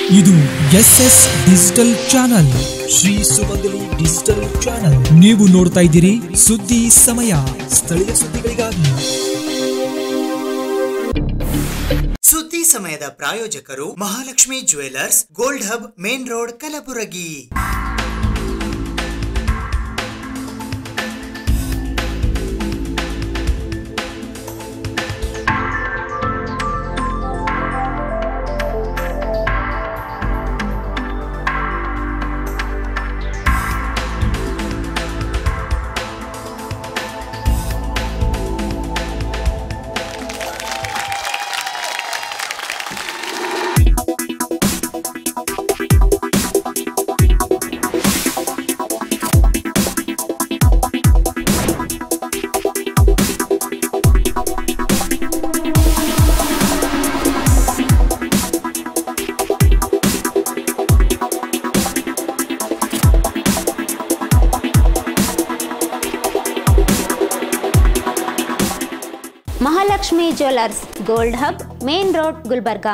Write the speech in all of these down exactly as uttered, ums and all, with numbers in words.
ಇದು S S digital channel, Shri Sumangali digital channel. ನೀವು ನೋಡ್ತಾ ಇದ್ದೀರಿ ಸುದ್ದಿ ಸಮಯ, ಸ್ಥಳೀಯ ಸುದ್ದಿಗಳಿಗಾಗಿ. ಸುದ್ದಿ ಸಮಯದ ಪ್ರಾಯೋಜಕರು Mahalakshmi jewellers, gold hub, main road, Kalaburagi. Mahalakshmi jewellers, gold hub, main road, Gulbarga.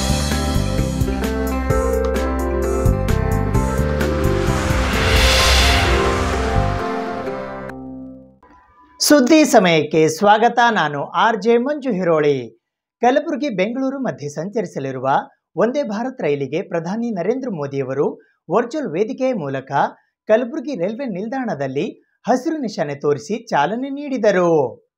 ಸುದ್ದಿ ಸಮಯಕ್ಕೆ ಸ್ವಾಗತ. ನಾನು ಆರ್ ಜೆ ಮಂಜು ಹಿರೋಳಿ. ಕಲಬುರಗಿ ಬೆಂಗಳೂರು ಮಧ್ಯೆ ಸಂಚರಿಸಲಿರುವ ವಂದೇ ಭಾರತ್ ರೈಲಿಗೆ ಪ್ರಧಾನಿ ನರೇಂದ್ರ ಮೋದಿಯವರು ವರ್ಚುವಲ್ ವೇದಿಕೆಯ ಮೂಲಕ ಕಲಬುರಗಿ ರೈಲ್ವೆ ನಿಲ್ದಾಣದಲ್ಲಿ ಹಸಿರು ನಿಶಾನೆ ತೋರಿಸಿ ಚಾಲನೆ ನೀಡಿದರು.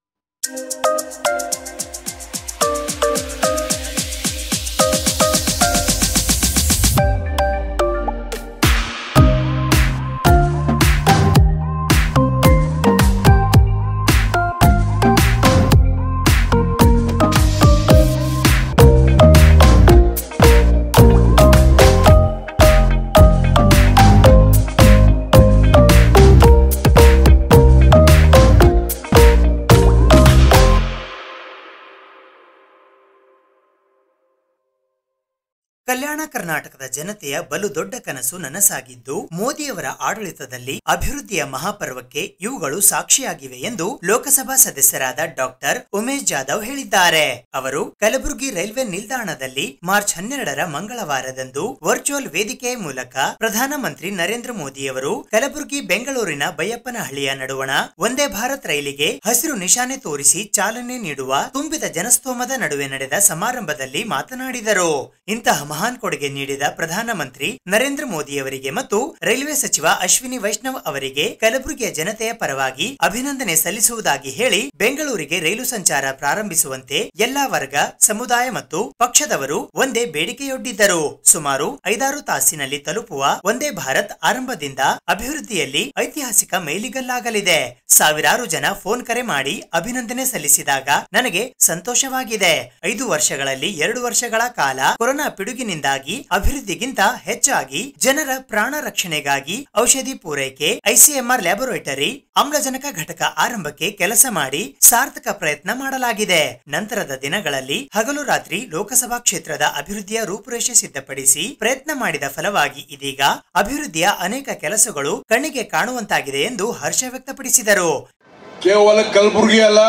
ಕಲ್ಯಾಣ ಕರ್ನಾಟಕದ ಜನತೆಯ ಬಲು ದೊಡ್ಡ ಕನಸು ನನಸಾಗಿದ್ದು, ಮೋದಿಯವರ ಆಡಳಿತದಲ್ಲಿ ಅಭಿವೃದ್ಧಿಯ ಮಹಾಪರ್ವಕ್ಕೆ ಇವುಗಳು ಸಾಕ್ಷಿಯಾಗಿವೆ ಎಂದು ಲೋಕಸಭಾ ಸದಸ್ಯರಾದ ಡಾಕ್ಟರ್ ಉಮೇಶ್ ಜಾಧವ್ ಹೇಳಿದ್ದಾರೆ. ಅವರು ಕಲಬುರಗಿ ರೈಲ್ವೆ ನಿಲ್ದಾಣದಲ್ಲಿ ಮಾರ್ಚ್ ಹನ್ನೆರಡರ ಮಂಗಳವಾರದಂದು ವರ್ಚುವಲ್ ವೇದಿಕೆಯ ಮೂಲಕ ಪ್ರಧಾನಮಂತ್ರಿ ನರೇಂದ್ರ ಮೋದಿಯವರು ಕಲಬುರಗಿ ಬೆಂಗಳೂರಿನ ಬೈಯಪ್ಪನಹಳ್ಳಿಯ ನಡುವಣ ವಂದೇ ಭಾರತ್ ರೈಲಿಗೆ ಹಸಿರು ನಿಶಾನೆ ತೋರಿಸಿ ಚಾಲನೆ ನೀಡುವ ತುಂಬಿದ ಜನಸ್ತೋಮದ ನಡುವೆ ನಡೆದ ಸಮಾರಂಭದಲ್ಲಿ ಮಾತನಾಡಿದರು. ಇಂತಹ ಮಹಾನ್ ಕೊಡುಗೆ ನೀಡಿದ ಪ್ರಧಾನಮಂತ್ರಿ ನರೇಂದ್ರ ಮೋದಿಯವರಿಗೆ ಮತ್ತು ರೈಲ್ವೆ ಸಚಿವ ಅಶ್ವಿನಿ ವೈಷ್ಣವ್ ಅವರಿಗೆ ಕಲಬುರಗಿಯ ಜನತೆಯ ಪರವಾಗಿ ಅಭಿನಂದನೆ ಸಲ್ಲಿಸುವುದಾಗಿ ಹೇಳಿ, ಬೆಂಗಳೂರಿಗೆ ರೈಲು ಸಂಚಾರ ಪ್ರಾರಂಭಿಸುವಂತೆ ಎಲ್ಲಾ ವರ್ಗ, ಸಮುದಾಯ ಮತ್ತು ಪಕ್ಷದವರು ಒಂದೇ ಬೇಡಿಕೆಯೊಡ್ಡಿದ್ದರು. ಸುಮಾರು ಐದಾರು ತಾಸಿನಲ್ಲಿ ತಲುಪುವ ವಂದೇ ಭಾರತ್ ಆರಂಭದಿಂದ ಅಭಿವೃದ್ಧಿಯಲ್ಲಿ ಐತಿಹಾಸಿಕ ಮೈಲಿಗಲ್ಲಾಗಲಿದೆ. ಸಾವಿರಾರು ಜನ ಫೋನ್ ಕರೆ ಮಾಡಿ ಅಭಿನಂದನೆ ಸಲ್ಲಿಸಿದಾಗ ನನಗೆ ಸಂತೋಷವಾಗಿದೆ. ಐದು ವರ್ಷಗಳಲ್ಲಿ ಎರಡು ವರ್ಷಗಳ ಕಾಲ ಕೊರೋನಾ ಪಿಡುಗಿನಿಂದಾಗಿ ಅಭಿವೃದ್ಧಿಗಿಂತ ಹೆಚ್ಚಾಗಿ ಜನರ ಪ್ರಾಣ ರಕ್ಷಣೆಗಾಗಿ ಔಷಧಿ ಪೂರೈಕೆ, ಐಸಿಎಂಆರ್ ಲ್ಯಾಬೋರೇಟರಿ, ಆಮ್ಲಜನಕ ಘಟಕ ಆರಂಭಕ್ಕೆ ಕೆಲಸ ಮಾಡಿ ಸಾರ್ಥಕ ಪ್ರಯತ್ನ ಮಾಡಲಾಗಿದೆ. ನಂತರದ ದಿನಗಳಲ್ಲಿ ಹಗಲು ರಾತ್ರಿ ಲೋಕಸಭಾ ಕ್ಷೇತ್ರದ ಅಭಿವೃದ್ಧಿಯ ರೂಪುರೇಷೆ ಸಿದ್ಧಪಡಿಸಿ ಪ್ರಯತ್ನ ಮಾಡಿದ ಫಲವಾಗಿ ಇದೀಗ ಅಭಿವೃದ್ಧಿಯ ಅನೇಕ ಕೆಲಸಗಳು ಕಣ್ಣಿಗೆ ಕಾಣುವಂತಾಗಿದೆ ಎಂದು ಹರ್ಷ ವ್ಯಕ್ತಪಡಿಸಿದರು. ಕೇವಲ ಕಲಬುರಗಿ ಅಲ್ಲ,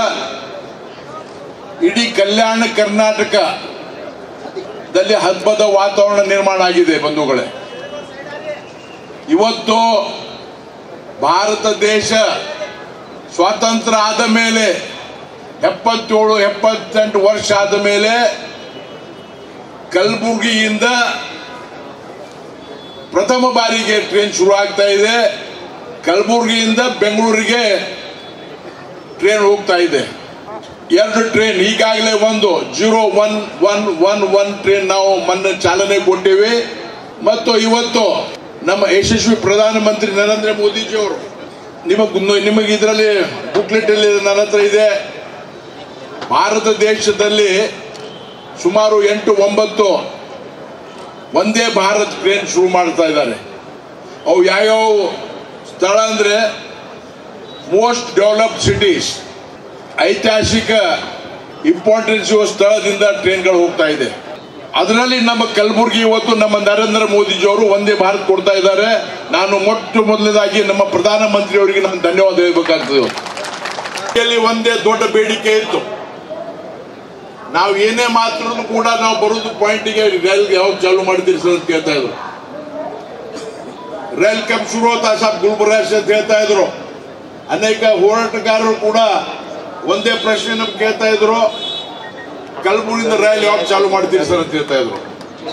ಇಡೀ ಕಲ್ಯಾಣ ಕರ್ನಾಟಕ ದಲ್ಲಿ ಹಬ್ಬದ ವಾತಾವರಣ ನಿರ್ಮಾಣ ಆಗಿದೆ. ಬಂಧುಗಳೇ, ಇವತ್ತು ಭಾರತ ದೇಶ ಸ್ವಾತಂತ್ರ್ಯ ಆದ ಮೇಲೆ ಎಪ್ಪತ್ತೇಳು ಎಪ್ಪತ್ತೆಂಟು ವರ್ಷ ಆದ ಮೇಲೆ ಕಲಬುರಗಿಯಿಂದ ಪ್ರಥಮ ಬಾರಿಗೆ ಟ್ರೈನ್ ಶುರು ಆಗ್ತಾ ಇದೆ. ಕಲಬುರಗಿಯಿಂದ ಬೆಂಗಳೂರಿಗೆ ಟ್ರೈನ್ ಹೋಗ್ತಾ ಇದೆ. ಎರಡು ಟ್ರೈನ್ ಈಗಾಗಲೇ ಒಂದು zero one one one one train ನಾವು ಮೊನ್ನೆ ಚಾಲನೆ ಕೊಟ್ಟಿವಿ. ಮತ್ತು ಇವತ್ತು ನಮ್ಮ ಯಶಸ್ವಿ ಪ್ರಧಾನಮಂತ್ರಿ ನರೇಂದ್ರ ಮೋದಿಜಿ ಅವರು, ನಿಮಗೆ ನಿಮಗೆ ಇದರಲ್ಲಿ ಬುಕ್ಲೆಟ್ ಅಲ್ಲಿ ನನ್ನ ಹತ್ರ ಇದೆ, ಭಾರತ ದೇಶದಲ್ಲಿ ಸುಮಾರು ಎಂಟು ಒಂಬತ್ತು ವಂದೇ ಭಾರತ್ ಟ್ರೈನ್ ಶುರು ಮಾಡ್ತಾ ಇದ್ದಾರೆ. ಅವು ಯಾವ್ಯಾವ ಸ್ಥಳ ಅಂದ್ರೆ ಮೋಸ್ಟ್ ಡೆವಲಪ್ಡ್ ಸಿಟೀಸ್, ಐತಿಹಾಸಿಕ ಇಂಪಾರ್ಟೆನ್ಸ್ ಇರುವ ಸ್ಥಳದಿಂದ ಟ್ರೈನ್ಗಳು ಹೋಗ್ತಾ ಇದೆ. ಅದರಲ್ಲಿ ನಮ್ಮ ಕಲಬುರಗಿ ಇವತ್ತು ನಮ್ಮ ನರೇಂದ್ರ ಮೋದಿಜಿ ಅವರು ವಂದೇ ಭಾರತ್ ಕೊಡ್ತಾ ಇದ್ದಾರೆ. ನಾನು ಮೊಟ್ಟ ಮೊದಲನೇದಾಗಿ ನಮ್ಮ ಪ್ರಧಾನಮಂತ್ರಿ ಅವರಿಗೆ ನಾನು ಧನ್ಯವಾದ ಹೇಳಬೇಕಾಗ್ತದೆ. ಒಂದೇ ದೊಡ್ಡ ಬೇಡಿಕೆ ಇತ್ತು, ನಾವು ಏನೇ ಮಾತ್ರ ಕೂಡ ನಾವು ಬರೋದು ಪಾಯಿಂಟಿಗೆ ರೈಲ್ ಯಾವಾಗ ಚಾಲು ಮಾಡ್ತೀರಿ ಸರ್ ಅಂತ ಕೇಳ್ತಾ ಇದ್ರು. ರೈಲ್ ಕಬ್ ಶುರು ಹೋತಾ ಸಾಬ್ ಗುಲ್ಬರ್ಗ ಅಂತ ಹೇಳ್ತಾ ಇದ್ರು. ಅನೇಕ ಹೋರಾಟಗಾರರು ಕೂಡ ಒಂದೇ ಪ್ರಶ್ನೆ ನಮ್ಗೆ ಕೇಳ್ತಾ ಇದ್ರು, ಕಲಬುರಗಿಯಿಂದ ರೈಲ್ ಯಾವಾಗ ಚಾಲು ಮಾಡ್ತೀರಿ ಸರ್ ಅಂತ ಹೇಳ್ತಾ ಇದ್ರು.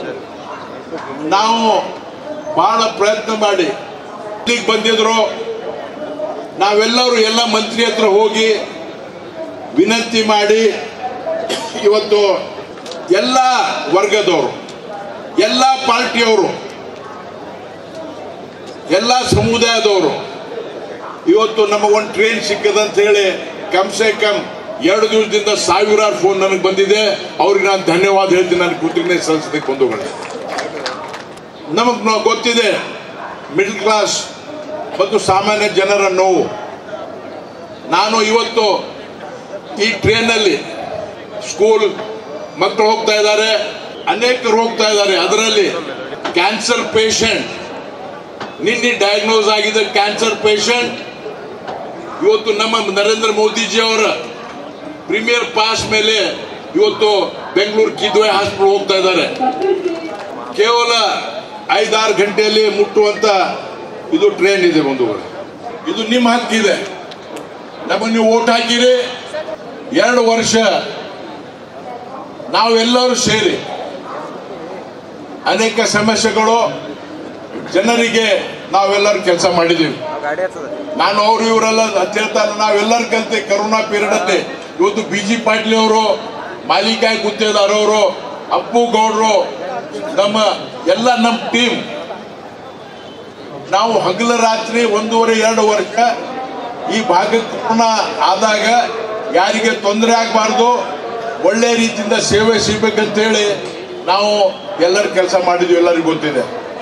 ನಾವು ಬಹಳ ಪ್ರಯತ್ನ ಮಾಡಿ ಇಲ್ಲಿಗೆ ಬಂದಿದ್ರು. ನಾವೆಲ್ಲರೂ ಎಲ್ಲ ಮಂತ್ರಿ ಹತ್ರ ಹೋಗಿ ವಿನಂತಿ ಮಾಡಿ ಇವತ್ತು ಎಲ್ಲ ವರ್ಗದವರು, ಎಲ್ಲ ಪಾರ್ಟಿಯವರು, ಎಲ್ಲ ಸಮುದಾಯದವರು ಇವತ್ತು ನಮಗೊಂದು ಟ್ರೈನ್ ಸಿಕ್ಕದಂತ ಹೇಳಿ ಕಮ್ ಸೆ ಕಮ್ ಎರಡು ದಿವಸದಿಂದ ಸಾವಿರಾರು ಫೋನ್ ನನಗೆ ಬಂದಿದೆ. ಅವ್ರಿಗೆ ನಾನು ಧನ್ಯವಾದ ಹೇಳ್ತೀನಿ. ನನ್ನ ಕೃತಜ್ಞತೆ ಸಲ್ಲಿಸದೆ ಬಂಧುಗಳೇ, ನಮಗೆ ಗೊತ್ತಿದೆ ಮಿಡಲ್ ಕ್ಲಾಸ್ ಮತ್ತು ಸಾಮಾನ್ಯ ಜನರ ನೋವು. ನಾನು ಇವತ್ತು ಈ ಟ್ರೈನಲ್ಲಿ ಸ್ಕೂಲ್ ಮಕ್ಕಳು ಹೋಗ್ತಾ ಇದ್ದಾರೆ, ಅನೇಕರು ಹೋಗ್ತಾ ಇದ್ದಾರೆ. ಅದರಲ್ಲಿ ಕ್ಯಾನ್ಸರ್ ಪೇಷಂಟ್, ನಿನ್ನೆ ಡಯಾಗ್ನೋಸ್ ಆಗಿದೆ ಕ್ಯಾನ್ಸರ್ ಪೇಷಂಟ್. ಇವತ್ತು ನಮ್ಮ ನರೇಂದ್ರ ಮೋದಿಜಿ ಅವರ ಪ್ರೀಮಿಯರ್ ಪಾಸ್ ಮೇಲೆ ಇವತ್ತು ಬೆಂಗಳೂರು ಕಿದ್ವಾಯಿ ಹಾಸ್ಪಿಟಲ್ ಹೋಗ್ತಾ ಇದ್ದಾರೆ. ಕೇವಲ ಐದಾರು ಗಂಟೆಯಲ್ಲಿ ಮುಟ್ಟುವಂತ ಇದು ಟ್ರೈನ್ ಇದೆ ಬಂಧುಗಳು. ಇದು ನಿಮ್ಮ ಹಕ್ಕಿದೆ. ನಮಗೆ ನೀವು ಓಟ್ ಹಾಕಿರಿ. ಎರಡು ವರ್ಷ ನಾವೆಲ್ಲರೂ ಸೇರಿ ಅನೇಕ ಸಮಸ್ಯೆಗಳು ಜನರಿಗೆ ನಾವೆಲ್ಲರೂ ಕೆಲಸ ಮಾಡಿದ್ದೀವಿ. ನಾನು ಅವರು ಇವರೆಲ್ಲ ಹೇಳ್ತಾ ನಾವೆಲ್ಲರೂ ಕಲಿತೆ ಕರೋನಾ ಪೀರಿಯಡ್ ಅಲ್ಲಿ. ಇವತ್ತು ಬಿ ಜಿ ಪಾಟೀಲ್ ಅವರು, ಮಾಲಿಕಾಯಿ ಗುತ್ತೇದಾರ್ ಅವರು, ಅಪ್ಪು ಗೌಡ್ರು, ನಮ್ಮ ಎಲ್ಲ ನಮ್ಮ ಟೀಮ್ ನಾವು ಹಗಲ ರಾತ್ರಿ ಒಂದೂವರೆ ಎರಡು ವರ್ಷ ಈ ಭಾಗಕ್ಕೆ ಕೊರೋನಾ ಆದಾಗ ಯಾರಿಗೆ ತೊಂದರೆ ಆಗಬಾರ್ದು, ಒಳ್ಳೆ ರೀತಿಯಿಂದ ಸೇವೆ ಸಿಗಬೇಕಂತೇಳಿ ನಾವು ಎಲ್ಲರೂ ಕೆಲಸ ಮಾಡಿದ್ವಿ. ಎಲ್ಲರಿಗೂ ಗೊತ್ತಿದೆ.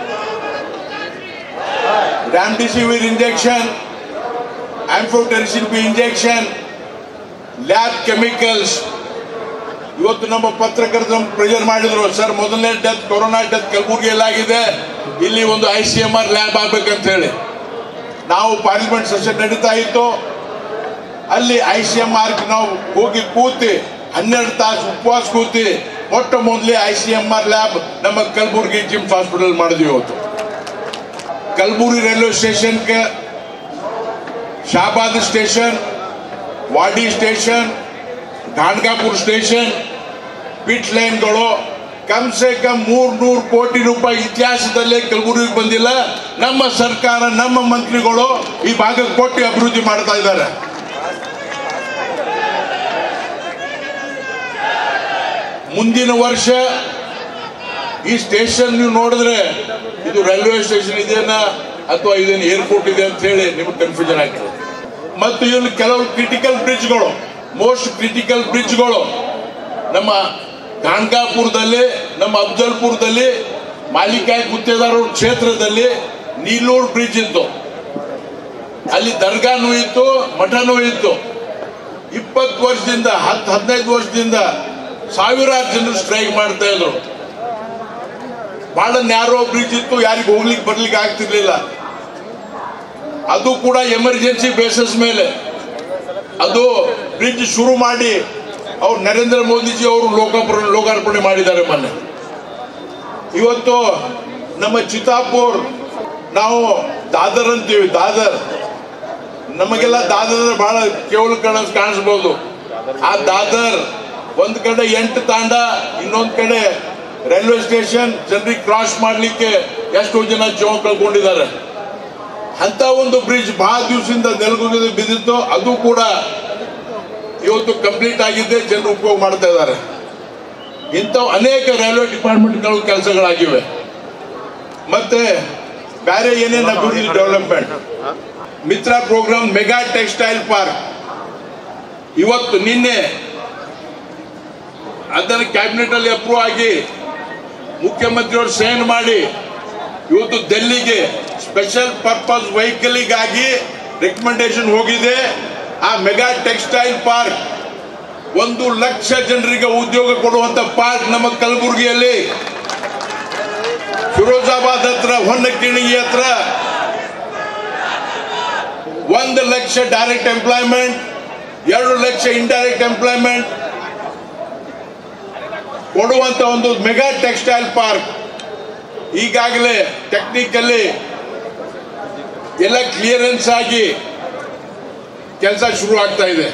Remdesivir injection, amphotericin B injection, lab chemicals. ಇವತ್ತು ನಮ್ಮ ಪತ್ರಕರ್ತರು ಪ್ರೆಷರ್ ಮಾಡಿದ್ರು, ಸರ್ ಮೊದಲನೇ ಡೆತ್ ಕೊರೋನಾ ಡೆತ್ ಕಲಬುರಗಿಯಲ್ಲಾಗಿದೆ, ಇಲ್ಲಿ ಒಂದು I C M R lab ಆಗ್ಬೇಕಂತ ಹೇಳಿ ನಾವು ಪಾರ್ಲಿಮೆಂಟ್ ಸೆಷನ್ ನಡೀತಾ ಇತ್ತು. ಅಲ್ಲಿ ಐ ಸಿ ಎಂ ಆರ್ ನಾವು ಹೋಗಿ ಕೂತಿ ಹನ್ನೆರಡು ತಾಸು ಉಪವಾಸ ಕೂತಿ ಮೊಟ್ಟ ಮೊದಲೇ I C M R lab ನಮ್ಮ ಕಲಬುರಗಿ ಜಿಮ್ಸ್ ಹಾಸ್ಪಿಟಲ್ ಮಾಡಿದ್ವಿ. ಇವತ್ತು ಕಲಬುರಗಿ ರೈಲ್ವೆ ಸ್ಟೇಷನ್ಗೆ Shahabad station, Wadi station, Ganagapur station, pit ಲೈನ್ಗಳು ಕಮ್ ಸೆ ಕಮ್ ಮೂರ್ ನೂರು ಕೋಟಿ ರೂಪಾಯಿ ಇತಿಹಾಸದಲ್ಲೇ ಕಲಬುರಗಿಗೆ ಬಂದಿಲ್ಲ. ನಮ್ಮ ಸರ್ಕಾರ, ನಮ್ಮ ಮಂತ್ರಿಗಳು ಈ ಭಾಗಕ್ಕೆ ಕೊಟ್ಟು ಅಭಿವೃದ್ಧಿ ಮಾಡ್ತಾ ಇದ್ದಾರೆ. ಮುಂದಿನ ವರ್ಷ ಈ ಸ್ಟೇಷನ್ ನೀವು ನೋಡಿದ್ರೆ ಇದು ರೈಲ್ವೆ ಸ್ಟೇಷನ್ ಇದೆಯಾ ಅಥವಾ ಇದೇನು ಏರ್ಪೋರ್ಟ್ ಇದೆ ಅಂತ ಹೇಳಿ ನಿಮ್ಗೆ ಕನ್ಫ್ಯೂಷನ್ ಆಗ್ತದೆ. ಮತ್ತು ಇಲ್ಲಿ ಕೆಲವು ಕ್ರಿಟಿಕಲ್ ಬ್ರಿಡ್ಜ್ಗಳು, ಮೋಸ್ಟ್ ಕ್ರಿಟಿಕಲ್ ಬ್ರಿಡ್ಜ್ಗಳು ನಮ್ಮ ಗಾಣಗಾಪುರದಲ್ಲಿ, ನಮ್ಮ ಅಫ್ಜಲ್ಪುರದಲ್ಲಿ, ಮಾಲಿಕಾಯಿ ಗುತ್ತೇದಾರ ಕ್ಷೇತ್ರದಲ್ಲಿ ನೀಲೂರು ಬ್ರಿಡ್ಜ್ ಇತ್ತು. ಅಲ್ಲಿ ದರ್ಗಾನೂ ಇತ್ತು, ಮಠನೂ ಇತ್ತು. ಇಪ್ಪತ್ತು ವರ್ಷದಿಂದ ಹತ್ತು ಹದಿನೈದು ವರ್ಷದಿಂದ ಸಾವಿರಾರು ಜನರು ಸ್ಟ್ರೈಕ್ ಮಾಡ್ತಾ ಇದ್ರು. ಬಹಳ ನ್ಯಾರೋ ಬ್ರಿಡ್ಜ್ ಇತ್ತು, ಯಾರಿಗೆ ಹೋಗ್ಲಿಕ್ಕೆ ಬರ್ಲಿಕ್ಕೆ ಆಗ್ತಿರ್ಲಿಲ್ಲ. ಅದು ಕೂಡ ಎಮರ್ಜೆನ್ಸಿ ಬೇಸಿಸ್ ಮೇಲೆ ಅದು ಬ್ರಿಡ್ಜ್ ಶುರು ಮಾಡಿ ಅವ್ರು ನರೇಂದ್ರ ಮೋದಿಜಿ ಅವರು ಲೋಕಾರ್ಪಣೆ ಲೋಕಾರ್ಪಣೆ ಮಾಡಿದ್ದಾರೆ ಮೊನ್ನೆ. ಇವತ್ತು ನಮ್ಮ ಚಿತ್ತಾಪುರ್, ನಾವು ದಾದರ್ ಅಂತೀವಿ, ದಾದರ್ ನಮಗೆಲ್ಲ ದಾದರ್ ಬಹಳ ಕೇವಲ ಕಣ ಕಾಣಿಸ್ಬೋದು. ಆ ದಾದರ್ ಒಂದ್ ಕಡೆ ಎಂಟು ತಾಂಡ, ಇನ್ನೊಂದ್ ಕಡೆ ರೈಲ್ವೆ ಸ್ಟೇಷನ್, ಜನರಿಗೆ ಕ್ರಾಸ್ ಮಾಡ್ಲಿಕ್ಕೆ ಎಷ್ಟೋ ಜನ ಜೀವ ಕಳ್ಕೊಂಡಿದ್ದಾರೆ. ಅಂತ ಒಂದು ಬ್ರಿಡ್ಜ್ ಬಹಳ ದಿವಸದಿಂದ ನೆಲಗುದಿಗೆ ಬಿದ್ದಿತ್ತು. ಅದು ಕೂಡ ಇವತ್ತು ಕಂಪ್ಲೀಟ್ ಆಗಿದ್ದೆ, ಜನರು ಉಪಯೋಗ ಮಾಡ್ತಾ ಇದ್ದಾರೆ. ಇಂಥವು ಅನೇಕ ರೈಲ್ವೆ ಡಿಪಾರ್ಟ್ಮೆಂಟ್ಗಳು ಕೆಲಸಗಳಾಗಿವೆ. ಮತ್ತೆ ಬೇರೆ ಏನೇನು ಅಭಿವೃದ್ಧಿ development, Mitra programme, mega textile park ಇವತ್ತು ನಿನ್ನೆ ಅದನ್ನು ಕ್ಯಾಬಿನೆಟ್ ಅಲ್ಲಿ ಅಪ್ರೂವ್ ಆಗಿ ಮುಖ್ಯಮಂತ್ರಿಯವರು ಸೈನ್ ಮಾಡಿ ಇವತ್ತು ಡೆಲ್ಲಿಗೆ ಸ್ಪೆಷಲ್ ಪರ್ಪಸ್ ವೆಹಿಕಲ್ಗಾಗಿ ರೆಕಮೆಂಡೇಶನ್ ಹೋಗಿದೆ. ಆ ಮೆಗಾ ಟೆಕ್ಸ್ಟೈಲ್ ಪಾರ್ಕ್ ಒಂದು ಲಕ್ಷ ಜನರಿಗೆ ಉದ್ಯೋಗ ಕೊಡುವಂತ ಪಾರ್ಕ್ ನಮ್ಮ ಕಲಬುರಗಿಯಲ್ಲಿ, ಫಿರೋಜಾಬಾದ್ ಹತ್ರ, ಹೊನ್ನಕಿಣಗಿ ಹತ್ರ ಒಂದು ಲಕ್ಷ ಡೈರೆಕ್ಟ್ ಎಂಪ್ಲಾಯ್ಮೆಂಟ್, ಎರಡು ಲಕ್ಷ ಇಂಡೈರೆಕ್ಟ್ ಎಂಪ್ಲಾಯ್ಮೆಂಟ್. ಕೊಡುವಂತ ಒಂದು ಮೆಗಾ ಟೆಕ್ಸ್ಟೈಲ್ ಪಾರ್ಕ್ ಈಗಾಗಲೇ ಟೆಕ್ನಿಕಲಿ ಎಲ್ಲ ಕ್ಲಿಯರೆನ್ಸ್ ಆಗಿ ಕೆಲಸ ಶುರು ಆಗ್ತಾ ಇದೆ.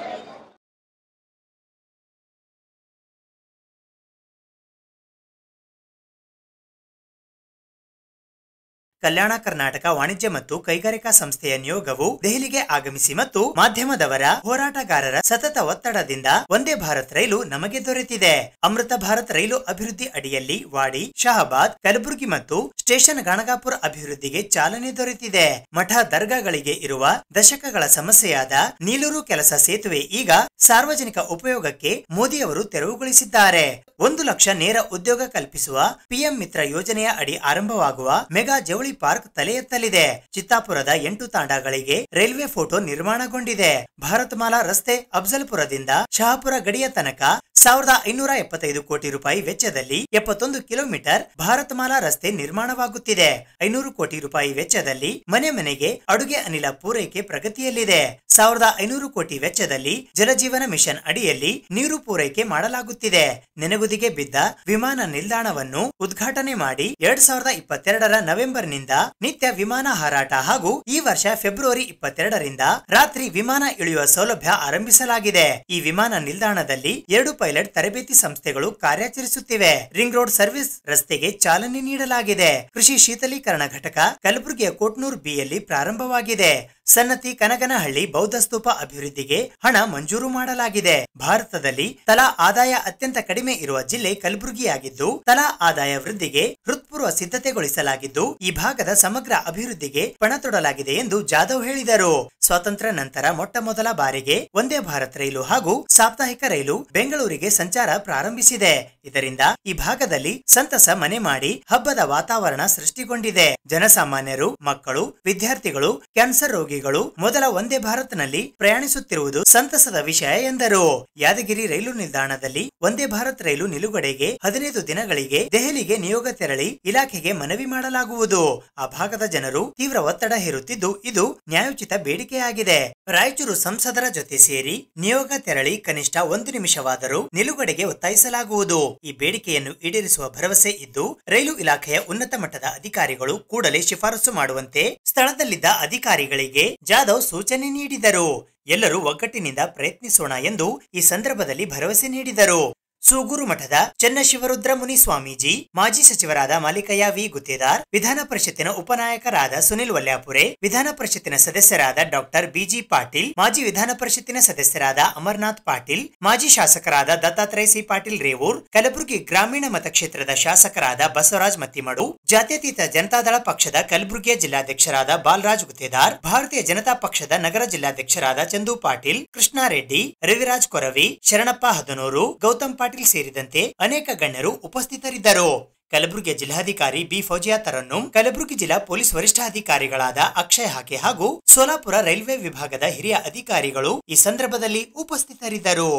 ಕಲ್ಯಾಣ ಕರ್ನಾಟಕ ವಾಣಿಜ್ಯ ಮತ್ತು ಕೈಗಾರಿಕಾ ಸಂಸ್ಥೆಯ ನಿಯೋಗವು ದೆಹಲಿಗೆ ಆಗಮಿಸಿ ಮತ್ತು ಮಾಧ್ಯಮದವರ ಹೋರಾಟಗಾರರ ಸತತ ಒತ್ತಡದಿಂದ ವಂದೇ ಭಾರತ್ ರೈಲು ನಮಗೆ ದೊರೆತಿದೆ. ಅಮೃತ ಭಾರತ್ ರೈಲು ಅಭಿವೃದ್ಧಿ ಅಡಿಯಲ್ಲಿ ವಾಡಿ, ಶಹಾಬಾದ್, ಕಲಬುರಗಿ ಮತ್ತು ಸ್ಟೇಷನ್ ಗಾಣಗಾಪುರ ಅಭಿವೃದ್ಧಿಗೆ ಚಾಲನೆ ದೊರೆತಿದೆ. ಮಠ ದರ್ಗಾಗಳಿಗೆ ಇರುವ ದಶಕಗಳ ಸಮಸ್ಯೆಯಾದ ನೀಲೂರು ಕೆಲಸ ಸೇತುವೆ ಈಗ ಸಾರ್ವಜನಿಕ ಉಪಯೋಗಕ್ಕೆ ಮೋದಿಯವರು ತೆರವುಗೊಳಿಸಿದ್ದಾರೆ. ಒಂದು ಲಕ್ಷ ನೇರ ಉದ್ಯೋಗ ಕಲ್ಪಿಸುವ ಪಿಎಂ ಮಿತ್ರ ಯೋಜನೆಯ ಅಡಿ ಆರಂಭವಾಗುವ ಮೆಗಾ ಜವಳಿ ಪಾರ್ಕ್ ತಲೆ ಎತ್ತಲಿದೆ. ಚಿತ್ತಾಪುರದ ಎಂಟು ತಾಂಡಗಳಿಗೆ ರೈಲ್ವೆ ಫೋಟೋ ನಿರ್ಮಾಣಗೊಂಡಿದೆ. ಭಾರತಮಾಲಾ ರಸ್ತೆ ಅಫ್ಜಲ್ಪುರದಿಂದ ಶಹಾಪುರ ಗಡಿಯ ತನಕ ಸಾವಿರದ ಐನೂರ ಎಪ್ಪತ್ತೈದು ಕೋಟಿ ರೂಪಾಯಿ ವೆಚ್ಚದಲ್ಲಿ ಎಪ್ಪತ್ತೊಂದು ಕಿಲೋಮೀಟರ್ ಭಾರತಮಾಲಾ ರಸ್ತೆ ನಿರ್ಮಾಣವಾಗುತ್ತಿದೆ. ಐನೂರು ಕೋಟಿ ರೂಪಾಯಿ ವೆಚ್ಚದಲ್ಲಿ ಮನೆ ಮನೆಗೆ ಅಡುಗೆ ಅನಿಲ ಪೂರೈಕೆ ಪ್ರಗತಿಯಲ್ಲಿದೆ. ಸಾವಿರದ ಐನೂರು ಕೋಟಿ ವೆಚ್ಚದಲ್ಲಿ ಜಲಜೀವನ ಮಿಷನ್ ಅಡಿಯಲ್ಲಿ ನೀರು ಪೂರೈಕೆ ಮಾಡಲಾಗುತ್ತಿದೆ. ನೆನೆಗುದಿಗೆ ಬಿದ್ದ ವಿಮಾನ ನಿಲ್ದಾಣವನ್ನು ಉದ್ಘಾಟನೆ ಮಾಡಿ ಎರಡ್ ಸಾವಿರದ ಇಪ್ಪತ್ತೆರಡರ ನವೆಂಬರ್ ನಿಂದ ನಿತ್ಯ ವಿಮಾನ ಹಾರಾಟ ಹಾಗೂ ಈ ವರ್ಷ ಫೆಬ್ರವರಿ ಇಪ್ಪತ್ತೆರಡರಿಂದ ರಾತ್ರಿ ವಿಮಾನ ಇಳಿಯುವ ಸೌಲಭ್ಯ ಆರಂಭಿಸಲಾಗಿದೆ. ಈ ವಿಮಾನ ನಿಲ್ದಾಣದಲ್ಲಿ ಎರಡು ಪೈಲಟ್ ತರಬೇತಿ ಸಂಸ್ಥೆಗಳು ಕಾರ್ಯಾಚರಿಸುತ್ತಿವೆ. ರಿಂಗ್ ರೋಡ್ ಸರ್ವಿಸ್ ರಸ್ತೆಗೆ ಚಾಲನೆ ನೀಡಲಾಗಿದೆ. ಕೃಷಿ ಶೀತಲೀಕರಣ ಘಟಕ ಕಲಬುರಗಿಯ ಕೋಟ್ನೂರ್ ಬಿಯಲ್ಲಿ ಪ್ರಾರಂಭವಾಗಿದೆ. ಸನ್ನತಿ ಕನಗನಹಳ್ಳಿ ಬೌದ್ಧ ಸ್ತೂಪ ಅಭಿವೃದ್ಧಿಗೆ ಹಣ ಮಂಜೂರು ಮಾಡಲಾಗಿದೆ. ಭಾರತದಲ್ಲಿ ತಲಾ ಆದಾಯ ಅತ್ಯಂತ ಕಡಿಮೆ ಇರುವ ಜಿಲ್ಲೆ ಕಲಬುರಗಿಯಾಗಿದ್ದು ತಲಾ ಆದಾಯ ವೃದ್ಧಿಗೆ ಹೃತ್ಪೂರ್ವ ಸಿದ್ಧತೆಗೊಳಿಸಲಾಗಿದ್ದು ಈ ಭಾಗದ ಸಮಗ್ರ ಅಭಿವೃದ್ಧಿಗೆ ಪಣ ತೊಡಲಾಗಿದೆ ಎಂದು ಜಾಧವ್ ಹೇಳಿದರು. ಸ್ವಾತಂತ್ರ್ಯ ನಂತರ ಮೊಟ್ಟ ಮೊದಲ ಬಾರಿಗೆ ವಂದೇ ಭಾರತ್ ರೈಲು ಹಾಗೂ ಸಾಪ್ತಾಹಿಕ ರೈಲು ಬೆಂಗಳೂರಿಗೆ ಸಂಚಾರ ಪ್ರಾರಂಭಿಸಿದೆ. ಇದರಿಂದ ಈ ಭಾಗದಲ್ಲಿ ಸಂತಸ ಮನೆ ಮಾಡಿ ಹಬ್ಬದ ವಾತಾವರಣ ಸೃಷ್ಟಿಗೊಂಡಿದೆ. ಜನಸಾಮಾನ್ಯರು, ಮಕ್ಕಳು, ವಿದ್ಯಾರ್ಥಿಗಳು, ಕ್ಯಾನ್ಸರ್ ರೋಗಿಗಳು ಮೊದಲ ವಂದೇ ಭಾರತ್ ನಲ್ಲಿ ಪ್ರಯಾಣಿಸುತ್ತಿರುವುದು ಸಂತಸದ ವಿಷಯ ಎಂದರು. ಯಾದಗಿರಿ ರೈಲು ನಿಲ್ದಾಣದಲ್ಲಿ ವಂದೇ ಭಾರತ್ ರೈಲು ನಿಲುಗಡೆಗೆ ಹದಿನೈದು ದಿನಗಳಿಗೆ ದೆಹಲಿಗೆ ನಿಯೋಗ ತೆರಳಿ ಇಲಾಖೆಗೆ ಮನವಿ ಮಾಡಲಾಗುವುದು. ಆ ಭಾಗದ ಜನರು ತೀವ್ರ ಒತ್ತಡ ಹೇರುತ್ತಿದ್ದು ಇದು ನ್ಯಾಯೋಚಿತ ಬೇಡಿಕೆಯಾಗಿದೆ. ರಾಯಚೂರು ಸಂಸದರ ಜೊತೆ ಸೇರಿ ನಿಯೋಗ ತೆರಳಿ ಕನಿಷ್ಠ ಒಂದು ನಿಮಿಷವಾದರೂ ನಿಲುಗಡೆಗೆ ಒತ್ತಾಯಿಸಲಾಗುವುದು. ಈ ಬೇಡಿಕೆಯನ್ನು ಈಡೇರಿಸುವ ಭರವಸೆ ಇದ್ದು ರೈಲು ಇಲಾಖೆಯ ಉನ್ನತ ಮಟ್ಟದ ಅಧಿಕಾರಿಗಳು ಕೂಡಲೇ ಶಿಫಾರಸು ಮಾಡುವಂತೆ ಸ್ಥಳದಲ್ಲಿದ್ದ ಅಧಿಕಾರಿಗಳಿಗೆ ಜಾಧವ್ ಸೂಚನೆ ನೀಡಿದರು. ಎಲ್ಲರೂ ಒಗ್ಗಟ್ಟಿನಿಂದ ಪ್ರಯತ್ನಿಸೋಣ ಎಂದು ಈ ಸಂದರ್ಭದಲ್ಲಿ ಭರವಸೆ ನೀಡಿದರು. ಸೂಗೂರು ಮಠದ ಚನ್ನಶಿವರುದ್ರ ಮುನಿ ಸ್ವಾಮೀಜಿ, ಮಾಜಿ ಸಚಿವರಾದ ಮಾಲಿಕಯ್ಯ ವಿ ಗುತ್ತೇದಾರ್, ವಿಧಾನ ಪರಿಷತ್ತಿನ ಉಪನಾಯಕರಾದ ಸುನಿಲ್ ವಲ್ಯಾಪುರೆ, ವಿಧಾನ ಪರಿಷತ್ತಿನ ಸದಸ್ಯರಾದ ಡಾಕ್ಟರ್ ಬಿಜಿ ಪಾಟೀಲ್, ಮಾಜಿ ವಿಧಾನ ಪರಿಷತ್ತಿನ ಸದಸ್ಯರಾದ ಅಮರ್ನಾಥ್ ಪಾಟೀಲ್, ಮಾಜಿ ಶಾಸಕರಾದ ದತ್ತಾತ್ರೇಯ ಸಿ ಪಾಟೀಲ್ ರೇವೂರ್, ಕಲಬುರಗಿ ಗ್ರಾಮೀಣ ಮತಕ್ಷೇತ್ರದ ಶಾಸಕರಾದ ಬಸವರಾಜ್ ಮತ್ತಿಮಡು, ಜಾತ್ಯತೀತ ಜನತಾದಳ ಪಕ್ಷದ ಕಲಬುರಗಿಯ ಜಿಲ್ಲಾಧ್ಯಕ್ಷರಾದ ಬಾಲರಾಜ್ ಗುತ್ತೇದಾರ್, ಭಾರತೀಯ ಜನತಾ ಪಕ್ಷದ ನಗರ ಜಿಲ್ಲಾಧ್ಯಕ್ಷರಾದ ಚಂದು ಪಾಟೀಲ್, ಕೃಷ್ಣಾರೆಡ್ಡಿ, ರವಿರಾಜ್ ಕೊರವಿ, ಶರಣಪ್ಪ ಹದನೂರು, ಗೌತಮ್ ಪಾಟೀಲ್ ಸೇರಿದಂತೆ ಅನೇಕ ಗಣ್ಯರು ಉಪಸ್ಥಿತರಿದ್ದರು. ಕಲಬುರಗಿ ಜಿಲ್ಲಾಧಿಕಾರಿ ಬಿ ಫೌಜಿಯಾ ತರನ್ನೂಮ್, ಕಲಬುರಗಿ ಜಿಲ್ಲಾ ಪೊಲೀಸ್ ವರಿಷ್ಠಾಧಿಕಾರಿಗಳಾದ ಅಕ್ಷಯ್ ಹಾಕೆ ಹಾಗೂ ಸೋಲಾಪುರ ರೈಲ್ವೆ ವಿಭಾಗದ ಹಿರಿಯ ಅಧಿಕಾರಿಗಳು ಈ ಸಂದರ್ಭದಲ್ಲಿ ಉಪಸ್ಥಿತರಿದ್ದರು.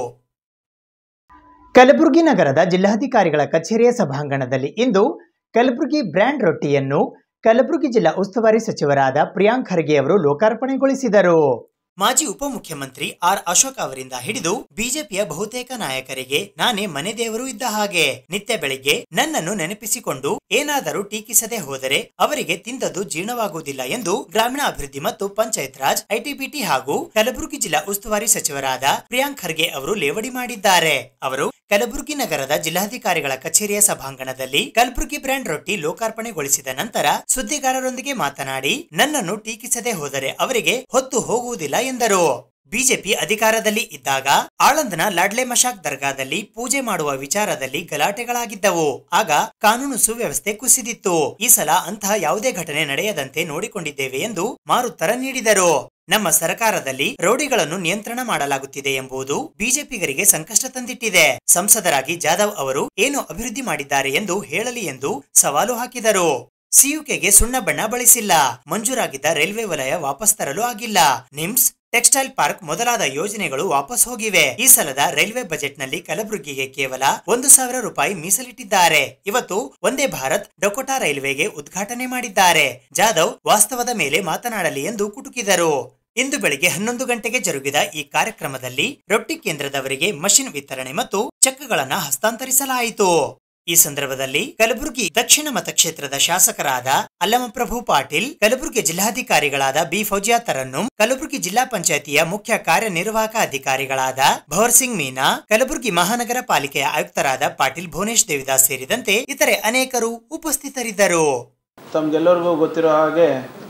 ಕಲಬುರಗಿ ನಗರದ ಜಿಲ್ಲಾಧಿಕಾರಿಗಳ ಕಚೇರಿಯ ಸಭಾಂಗಣದಲ್ಲಿ ಇಂದು ಕಲಬುರಗಿ ಬ್ರ್ಯಾಂಡ್ ರೊಟ್ಟಿಯನ್ನು ಕಲಬುರಗಿ ಜಿಲ್ಲಾ ಉಸ್ತುವಾರಿ ಸಚಿವರಾದ ಪ್ರಿಯಾಂಕ್ ಖರ್ಗೆ ಅವರು ಲೋಕಾರ್ಪಣೆಗೊಳಿಸಿದರು. ಮಾಜಿ ಉಪಮುಖ್ಯಮಂತ್ರಿ ಆರ್ ಅಶೋಕ್ ಅವರಿಂದ ಹಿಡಿದು ಬಿಜೆಪಿಯ ಬಹುತೇಕ ನಾಯಕರಿಗೆ ನಾನೇ ಮನೆ ದೇವರು ಇದ್ದ ಹಾಗೆ. ನಿತ್ಯ ಬೆಳಿಗ್ಗೆ ನನ್ನನ್ನು ನೆನಪಿಸಿಕೊಂಡು ಏನಾದರೂ ಟೀಕಿಸದೆ ಹೋದರೆ ಅವರಿಗೆ ತಿಂದದ್ದು ಜೀರ್ಣವಾಗುವುದಿಲ್ಲ ಎಂದು ಗ್ರಾಮೀಣಾಭಿವೃದ್ಧಿ ಮತ್ತು ಪಂಚಾಯತ್ ರಾಜ್, ಐಟಿಬಿಟಿ ಹಾಗೂ ಕಲಬುರಗಿ ಜಿಲ್ಲಾ ಉಸ್ತುವಾರಿ ಸಚಿವರಾದ ಪ್ರಿಯಾಂಕ್ ಖರ್ಗೆ ಅವರು ಲೇವಡಿ ಮಾಡಿದ್ದಾರೆ. ಅವರು ಕಲಬುರಗಿ ನಗರದ ಜಿಲ್ಲಾಧಿಕಾರಿಗಳ ಕಚೇರಿಯ ಸಭಾಂಗಣದಲ್ಲಿ ಕಲಬುರಗಿ ಬ್ರ್ಯಾಂಡ್ ರೊಟ್ಟಿ ಲೋಕಾರ್ಪಣೆಗೊಳಿಸಿದ ನಂತರ ಸುದ್ದಿಗಾರರೊಂದಿಗೆ ಮಾತನಾಡಿ ನನ್ನನ್ನು ಟೀಕಿಸದೆ ಹೋದರೆ ಅವರಿಗೆ ಹೊತ್ತು ಹೋಗುವುದಿಲ್ಲ ಎಂದರು. ಬಿಜೆಪಿ ಅಧಿಕಾರದಲ್ಲಿ ಇದ್ದಾಗ ಆಳಂದನ ಲಾಡ್ಲೆ ಮಶಾಕ್ ದರ್ಗಾದಲ್ಲಿ ಪೂಜೆ ಮಾಡುವ ವಿಚಾರದಲ್ಲಿ ಗಲಾಟೆಗಳಾಗಿದ್ದವು. ಆಗ ಕಾನೂನು ಸುವ್ಯವಸ್ಥೆ ಕುಸಿದಿತ್ತು. ಈ ಸಲ ಅಂತಹ ಯಾವುದೇ ಘಟನೆ ನಡೆಯದಂತೆ ನೋಡಿಕೊಂಡಿದ್ದೇವೆ ಎಂದು ಮಾರುತ್ತರ ನೀಡಿದರು. ನಮ್ಮ ಸರ್ಕಾರದಲ್ಲಿ ರೌಡಿಗಳನ್ನು ನಿಯಂತ್ರಣ ಮಾಡಲಾಗುತ್ತಿದೆ ಎಂಬುದು ಬಿಜೆಪಿಗರಿಗೆ ಸಂಕಷ್ಟ ತಂದಿಟ್ಟಿದೆ. ಸಂಸದರಾಗಿ ಜಾಧವ್ ಅವರು ಏನು ಅಭಿವೃದ್ಧಿ ಮಾಡಿದ್ದಾರೆ ಎಂದು ಹೇಳಲಿ ಎಂದು ಸವಾಲು ಹಾಕಿದರು. ಸಿಯುಕೆಗೆ ಸುಣ್ಣ ಬಣ್ಣ ಬಳಸಿಲ್ಲ, ಮಂಜೂರಾಗಿದ್ದ ರೈಲ್ವೆ ವಲಯ ವಾಪಸ್ ತರಲು ಆಗಿಲ್ಲ, ನಿಮ್ಸ್, ಟೆಕ್ಸ್ಟೈಲ್ ಪಾರ್ಕ್ ಮೊದಲಾದ ಯೋಜನೆಗಳು ವಾಪಸ್ ಹೋಗಿವೆ. ಈ ಸಲದ ರೈಲ್ವೆ ಬಜೆಟ್ ನಲ್ಲಿ ಕಲಬುರಗಿಗೆ ಕೇವಲ ಒಂದು ಸಾವಿರ ರೂಪಾಯಿ ಮೀಸಲಿಟ್ಟಿದ್ದಾರೆ. ಇವತ್ತು ವಂದೇ ಭಾರತ್ ಡಕೋಟಾ ರೈಲ್ವೆಗೆ ಉದ್ಘಾಟನೆ ಮಾಡಿದ್ದಾರೆ. ಜಾಧವ್ ವಾಸ್ತವದ ಮೇಲೆ ಮಾತನಾಡಲಿ ಎಂದು ಕುಟುಕಿದರು. ಇಂದು ಬೆಳಿಗ್ಗೆ ಹನ್ನೊಂದು ಗಂಟೆಗೆ ಜರುಗಿದ ಈ ಕಾರ್ಯಕ್ರಮದಲ್ಲಿ ರೊಟ್ಟಿ ಕೇಂದ್ರದವರಿಗೆ ಮಷಿನ್ ವಿತರಣೆ ಮತ್ತು ಚೆಕ್ಗಳನ್ನು ಹಸ್ತಾಂತರಿಸಲಾಯಿತು. ಈ ಸಂದರ್ಭದಲ್ಲಿ ಕಲಬುರಗಿ ದಕ್ಷಿಣ ಮತಕ್ಷೇತ್ರದ ಶಾಸಕರಾದ ಅಲ್ಲಮಪ್ರಭು ಪಾಟೀಲ್, ಕಲಬುರಗಿ ಜಿಲ್ಲಾಧಿಕಾರಿಗಳಾದ ಬಿ ಫೌಜಿಯಾ ತರನ್ನೂಮ್, ಕಲಬುರಗಿ ಜಿಲ್ಲಾ ಪಂಚಾಯತಿಯ ಮುಖ್ಯ ಕಾರ್ಯನಿರ್ವಾಹಕ ಅಧಿಕಾರಿಗಳಾದ ಭವರ್ ಸಿಂಗ್ ಮೀನಾ, ಕಲಬುರಗಿ ಮಹಾನಗರ ಪಾಲಿಕೆಯ ಆಯುಕ್ತರಾದ ಪಾಟೀಲ್ ಭುವನೇಶ್ ದೇವಿದಾಸ್ ಸೇರಿದಂತೆ ಇತರೆ ಅನೇಕರು ಉಪಸ್ಥಿತರಿದ್ದರು. ತಮಗೆಲ್ಲರಿಗೂ ಗೊತ್ತಿರೋ ಹಾಗೆ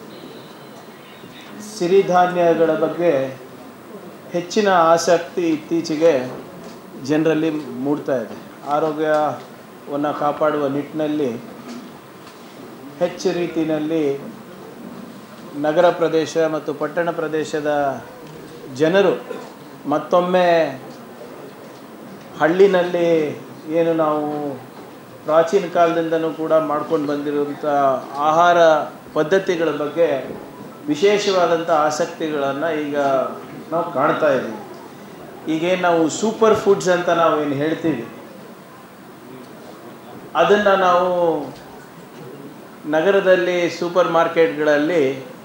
ಸಿರಿಧಾನ್ಯಗಳ ಬಗ್ಗೆ ಹೆಚ್ಚಿನ ಆಸಕ್ತಿ ಇತ್ತೀಚೆಗೆ ಜನರಲ್ಲಿ ಮೂಡ್ತಾ ಇದೆ. ಆರೋಗ್ಯವನ್ನು ಕಾಪಾಡುವ ನಿಟ್ಟಿನಲ್ಲಿ ಹೆಚ್ಚು ರೀತಿಯಲ್ಲಿ ನಗರ ಪ್ರದೇಶ ಮತ್ತು ಪಟ್ಟಣ ಪ್ರದೇಶದ ಜನರು ಮತ್ತೊಮ್ಮೆ ಹಳ್ಳಿನಲ್ಲಿ ಏನು ನಾವು ಪ್ರಾಚೀನ ಕಾಲದಿಂದನೂ ಕೂಡ ಮಾಡ್ಕೊಂಡು ಬಂದಿರುವಂಥ ಆಹಾರ ಪದ್ಧತಿಗಳ ಬಗ್ಗೆ ವಿಶೇಷವಾದಂಥ ಆಸಕ್ತಿಗಳನ್ನು ಈಗ ನಾವು ಕಾಣ್ತಾ ಇದ್ದೀವಿ. ಈಗೇನು ನಾವು ಸೂಪರ್ ಫುಡ್ಸ್ ಅಂತ ನಾವು ಏನು ಹೇಳ್ತೀವಿ, ಅದನ್ನು ನಾವು ನಗರದಲ್ಲಿ ಸೂಪರ್ ಮಾರ್ಕೆಟ್ಗಳಲ್ಲಿ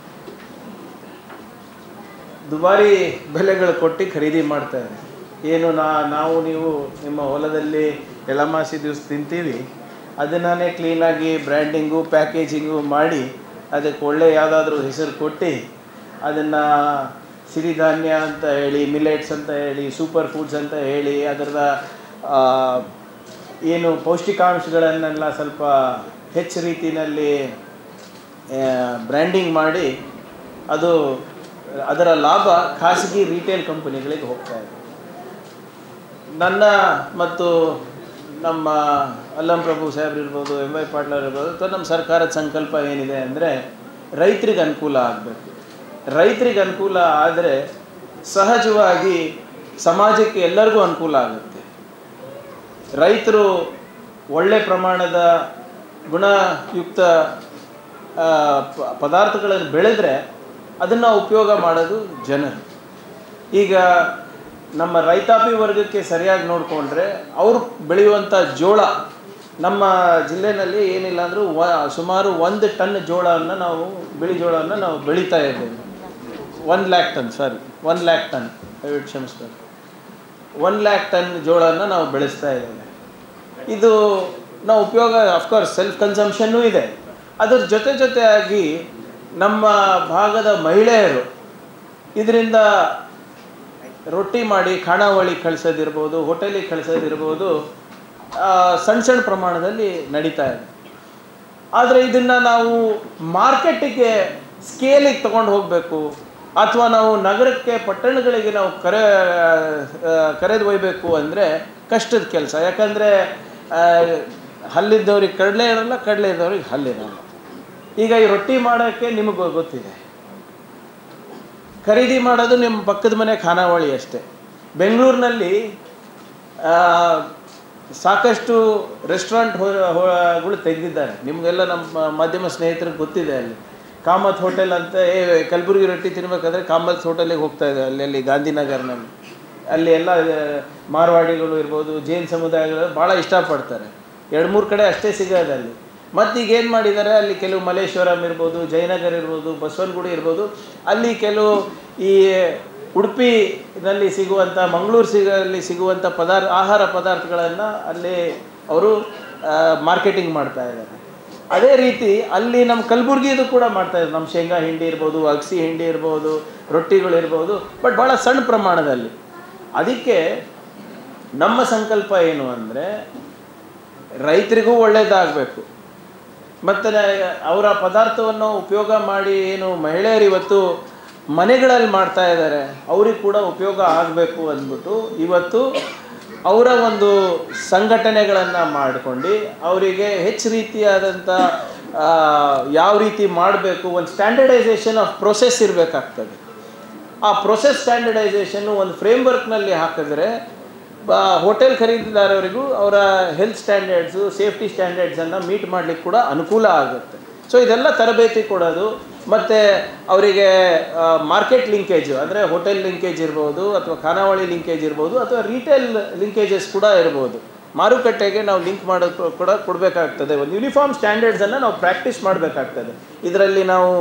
ದುಬಾರಿ ಬೆಲೆಗಳು ಕೊಟ್ಟು ಖರೀದಿ ಮಾಡ್ತಾರೆ. ಏನು ನಾ ನಾವು ನೀವು ನಿಮ್ಮ ಹೊಲದಲ್ಲಿ ಎಳಮಾಸಿ ದಿವಸ ತಿಂತೀವಿ, ಅದನ್ನೇ ಕ್ಲೀನಾಗಿ ಬ್ರ್ಯಾಂಡಿಂಗು ಪ್ಯಾಕೇಜಿಂಗು ಮಾಡಿ ಅದಕ್ಕೆ ಒಳ್ಳೆ ಯಾವುದಾದ್ರೂ ಹೆಸರು ಕೊಟ್ಟು ಅದನ್ನು ಸಿರಿಧಾನ್ಯ ಅಂತ ಹೇಳಿ, ಮಿಲೆಟ್ಸ್ ಅಂತ ಹೇಳಿ, ಸೂಪರ್ ಫುಡ್ಸ್ ಅಂತ ಹೇಳಿ ಅದರ ಏನು ಪೌಷ್ಟಿಕಾಂಶಗಳನ್ನೆಲ್ಲ ಸ್ವಲ್ಪ ಹೆಚ್ಚು ರೀತಿಯಲ್ಲಿ ಬ್ರ್ಯಾಂಡಿಂಗ್ ಮಾಡಿ ಅದು ಅದರ ಲಾಭ ಖಾಸಗಿ ರಿಟೇಲ್ ಕಂಪನಿಗಳಿಗೆ ಹೋಗ್ತಾ ಇದೆ. ನನ್ನ ಮತ್ತು ನಮ್ಮ ಅಲ್ಲಂ ಪ್ರಭು ಸಾಹೇಬ್ರು ಇರ್ಬೋದು, ಎಂ ವೈ ಪಾಟೀಲ್ ಇರ್ಬೋದು, ಅಥವಾ ನಮ್ಮ ಸರ್ಕಾರದ ಸಂಕಲ್ಪ ಏನಿದೆ ಅಂದರೆ ರೈತರಿಗೆ ಅನುಕೂಲ ಆಗಬೇಕು. ರೈತರಿಗೆ ಅನುಕೂಲ ಆದರೆ ಸಹಜವಾಗಿ ಸಮಾಜಕ್ಕೆ ಎಲ್ಲರಿಗೂ ಅನುಕೂಲ ಆಗುತ್ತೆ. ರೈತರು ಒಳ್ಳೆ ಪ್ರಮಾಣದ ಗುಣಯುಕ್ತ ಪದಾರ್ಥಗಳನ್ನು ಬೆಳೆದರೆ ಅದನ್ನು ಉಪಯೋಗ ಮಾಡೋದು ಜನರು. ಈಗ ನಮ್ಮ ರೈತಾಪಿ ವರ್ಗಕ್ಕೆ ಸರಿಯಾಗಿ ನೋಡಿಕೊಂಡ್ರೆ ಅವರು ಬೆಳೆಯುವಂಥ ಜೋಳ, ನಮ್ಮ ಜಿಲ್ಲೆಯಲ್ಲಿ ಏನಿಲ್ಲ ಅಂದರೂ ವ ಸುಮಾರು ಒಂದು ಟನ್ ಜೋಳವನ್ನು ನಾವು ಬಿಳಿ ಜೋಳವನ್ನು ನಾವು ಬೆಳೀತಾ ಇದ್ದೇವೆ. One lakh ton sorry one lakh ton ದಯವಿಟ್ಟು ಕ್ಷಮಿಸ್ಬೇಕು ಒನ್ ಲ್ಯಾಕ್ ಟನ್ ಜೋಳವನ್ನು ನಾವು ಬೆಳೆಸ್ತಾ ಇದ್ದೇವೆ. ಇದು ನಾವು ಉಪಯೋಗ ಅಫ್ಕೋರ್ಸ್ ಸೆಲ್ಫ್ ಕನ್ಸಂಪ್ಷನ್ನೂ ಇದೆ. ಅದರ ಜೊತೆ ಜೊತೆಯಾಗಿ ನಮ್ಮ ಭಾಗದ ಮಹಿಳೆಯರು ಇದರಿಂದ ರೊಟ್ಟಿ ಮಾಡಿ ಖಾನಾವಳಿ ಕಳಿಸೋದಿರ್ಬೋದು, ಹೋಟೆಲಿಗೆ ಕಳಿಸೋದಿರ್ಬೋದು, ಸಣ್ಣ ಸಣ್ಣ ಪ್ರಮಾಣದಲ್ಲಿ ನಡೀತಾ ಇದೆ. ಆದರೆ ಇದನ್ನು ನಾವು ಮಾರ್ಕೆಟಿಗೆ ಸ್ಕೇಲಿಗೆ ತೊಗೊಂಡು ಹೋಗಬೇಕು ಅಥವಾ ನಾವು ನಗರಕ್ಕೆ ಪಟ್ಟಣಗಳಿಗೆ ನಾವು ಕರೆ ಕರೆದು ಒಯ್ಯಬೇಕು ಅಂದರೆ ಕಷ್ಟದ ಕೆಲಸ. ಯಾಕಂದರೆ ಹಲ್ಲಿದ್ದವ್ರಿಗೆ ಕಡಲೆ ಇರೋಲ್ಲ, ಕಡಲೆ ಇದ್ದವ್ರಿಗೆ ಹಲ್ಲಿರೋಲ್ಲ. ಈಗ ಈ ರೊಟ್ಟಿ ಮಾಡೋಕ್ಕೆ ನಿಮಗೆ ಗೊತ್ತಿದೆ, ಖರೀದಿ ಮಾಡೋದು ನಿಮ್ಮ ಪಕ್ಕದ ಮನೆ ಖಾನಾವಳಿ ಅಷ್ಟೇ. ಬೆಂಗಳೂರಿನಲ್ಲಿ ಸಾಕಷ್ಟು ರೆಸ್ಟೋರೆಂಟ್ಗಳು ತೆಗೆದಿದ್ದಾರೆ. ನಿಮಗೆಲ್ಲ ನಮ್ಮ ಮಾಧ್ಯಮ ಸ್ನೇಹಿತರಿಗೆ ಗೊತ್ತಿದೆ. ಅಲ್ಲಿ ಕಾಮತ್ ಹೋಟೆಲ್ ಅಂತ, ಏ ಕಲಬುರಗಿ ರೊಟ್ಟಿ ತಿನ್ಬೇಕಾದ್ರೆ ಕಾಮತ್ ಹೋಟೆಲಿಗೆ ಹೋಗ್ತಾ ಇದೆ. ಅಲ್ಲಿ ಅಲ್ಲಿ ಗಾಂಧಿನಗರ್ನಲ್ಲಿ ಅಲ್ಲಿ ಎಲ್ಲ ಮಾರ್ವಾಡಿಗಳು ಇರ್ಬೋದು, ಜೈನ್ ಸಮುದಾಯಗಳು ಭಾಳ ಇಷ್ಟಪಡ್ತಾರೆ. ಎರಡು ಮೂರು ಕಡೆ ಅಷ್ಟೇ ಸಿಗೋದು ಅಲ್ಲಿ. ಮತ್ತು ಈಗ ಏನು ಮಾಡಿದ್ದಾರೆ, ಅಲ್ಲಿ ಕೆಲವು ಮಲ್ಲೇಶ್ವರಂ ಇರ್ಬೋದು, ಜಯನಗರ ಇರ್ಬೋದು, ಬಸವನಗುಡಿ ಇರ್ಬೋದು, ಅಲ್ಲಿ ಕೆಲವು ಈ ಉಡುಪಿನಲ್ಲಿ ಸಿಗುವಂಥ, ಮಂಗಳೂರು ಸಿಗಲ್ಲಿ ಸಿಗುವಂಥ ಪದಾರ್ಥ ಆಹಾರ ಪದಾರ್ಥಗಳನ್ನು ಅಲ್ಲಿ ಅವರು ಮಾರ್ಕೆಟಿಂಗ್ ಮಾಡ್ತಾ ಇದ್ದಾರೆ. ಅದೇ ರೀತಿ ಅಲ್ಲಿ ನಮ್ಮ ಕಲಬುರ್ಗಿದು ಕೂಡ ಮಾಡ್ತಾಯಿದ್ದಾರೆ. ನಮ್ಮ ಶೇಂಗಾ ಹಿಂಡಿ ಇರ್ಬೋದು, ಅಗಸಿ ಹಿಂಡಿ ಇರ್ಬೋದು, ರೊಟ್ಟಿಗಳಿರ್ಬೋದು, ಬಟ್ ಭಾಳ ಸಣ್ಣ ಪ್ರಮಾಣದಲ್ಲಿ. ಅದಕ್ಕೆ ನಮ್ಮ ಸಂಕಲ್ಪ ಏನು ಅಂದರೆ ರೈತರಿಗೂ ಒಳ್ಳೆಯದಾಗಬೇಕು, ಮತ್ತು ಅವರ ಪದಾರ್ಥವನ್ನು ಉಪಯೋಗ ಮಾಡಿ ಏನು ಮಹಿಳೆಯರು ಇವತ್ತು ಮನೆಗಳಲ್ಲಿ ಮಾಡ್ತಾ ಇದ್ದಾರೆ ಅವ್ರಿಗೆ ಕೂಡ ಉಪಯೋಗ ಆಗಬೇಕು ಅಂದ್ಬಿಟ್ಟು ಇವತ್ತು ಅವರ ಒಂದು ಸಂಘಟನೆಗಳನ್ನು ಮಾಡಿಕೊಂಡು ಅವರಿಗೆ ಹೆಚ್ಚು ರೀತಿಯಾದಂಥ ಯಾವ ರೀತಿ ಮಾಡಬೇಕು, ಒಂದು ಸ್ಟ್ಯಾಂಡರ್ಡೈಸೇಷನ್ ಆಫ್ ಪ್ರೊಸೆಸ್ ಇರಬೇಕಾಗ್ತದೆ. ಆ ಪ್ರೊಸೆಸ್ ಸ್ಟ್ಯಾಂಡರ್ಡೈಸೇಷನ್ನು ಒಂದು ಫ್ರೇಮ್ವರ್ಕ್ನಲ್ಲಿ ಹಾಕಿದ್ರೆ ಹೋಟೆಲ್ ಖರೀದಿದಾರರಿಗೂ ಅವರ ಹೆಲ್ತ್ ಸ್ಟ್ಯಾಂಡರ್ಡ್ಸು, ಸೇಫ್ಟಿ ಸ್ಟ್ಯಾಂಡರ್ಡ್ಸನ್ನು ಮೀಟ್ ಮಾಡಲಿಕ್ಕೆ ಕೂಡ ಅನುಕೂಲ ಆಗುತ್ತೆ. ಸೊ ಇದೆಲ್ಲ ತರಬೇತಿ ಕೊಡೋದು, ಮತ್ತು ಅವರಿಗೆ ಮಾರ್ಕೆಟ್ ಲಿಂಕೇಜು ಅಂದರೆ ಹೋಟೆಲ್ ಲಿಂಕೇಜ್ ಇರ್ಬೋದು, ಅಥವಾ ಖಾನಾವಳಿ ಲಿಂಕೇಜ್ ಇರ್ಬೋದು, ಅಥವಾ ರಿಟೇಲ್ ಲಿಂಕೇಜಸ್ ಕೂಡ ಇರ್ಬೋದು. ಮಾರುಕಟ್ಟೆಗೆ ನಾವು ಲಿಂಕ್ ಮಾಡೋದು ಕೂಡ ಕೊಡಬೇಕಾಗ್ತದೆ. ಒಂದು ಯೂನಿಫಾರ್ಮ್ ಸ್ಟ್ಯಾಂಡರ್ಡ್ಸನ್ನು ನಾವು ಪ್ರಾಕ್ಟೀಸ್ ಮಾಡಬೇಕಾಗ್ತದೆ. ಇದರಲ್ಲಿ ನಾವು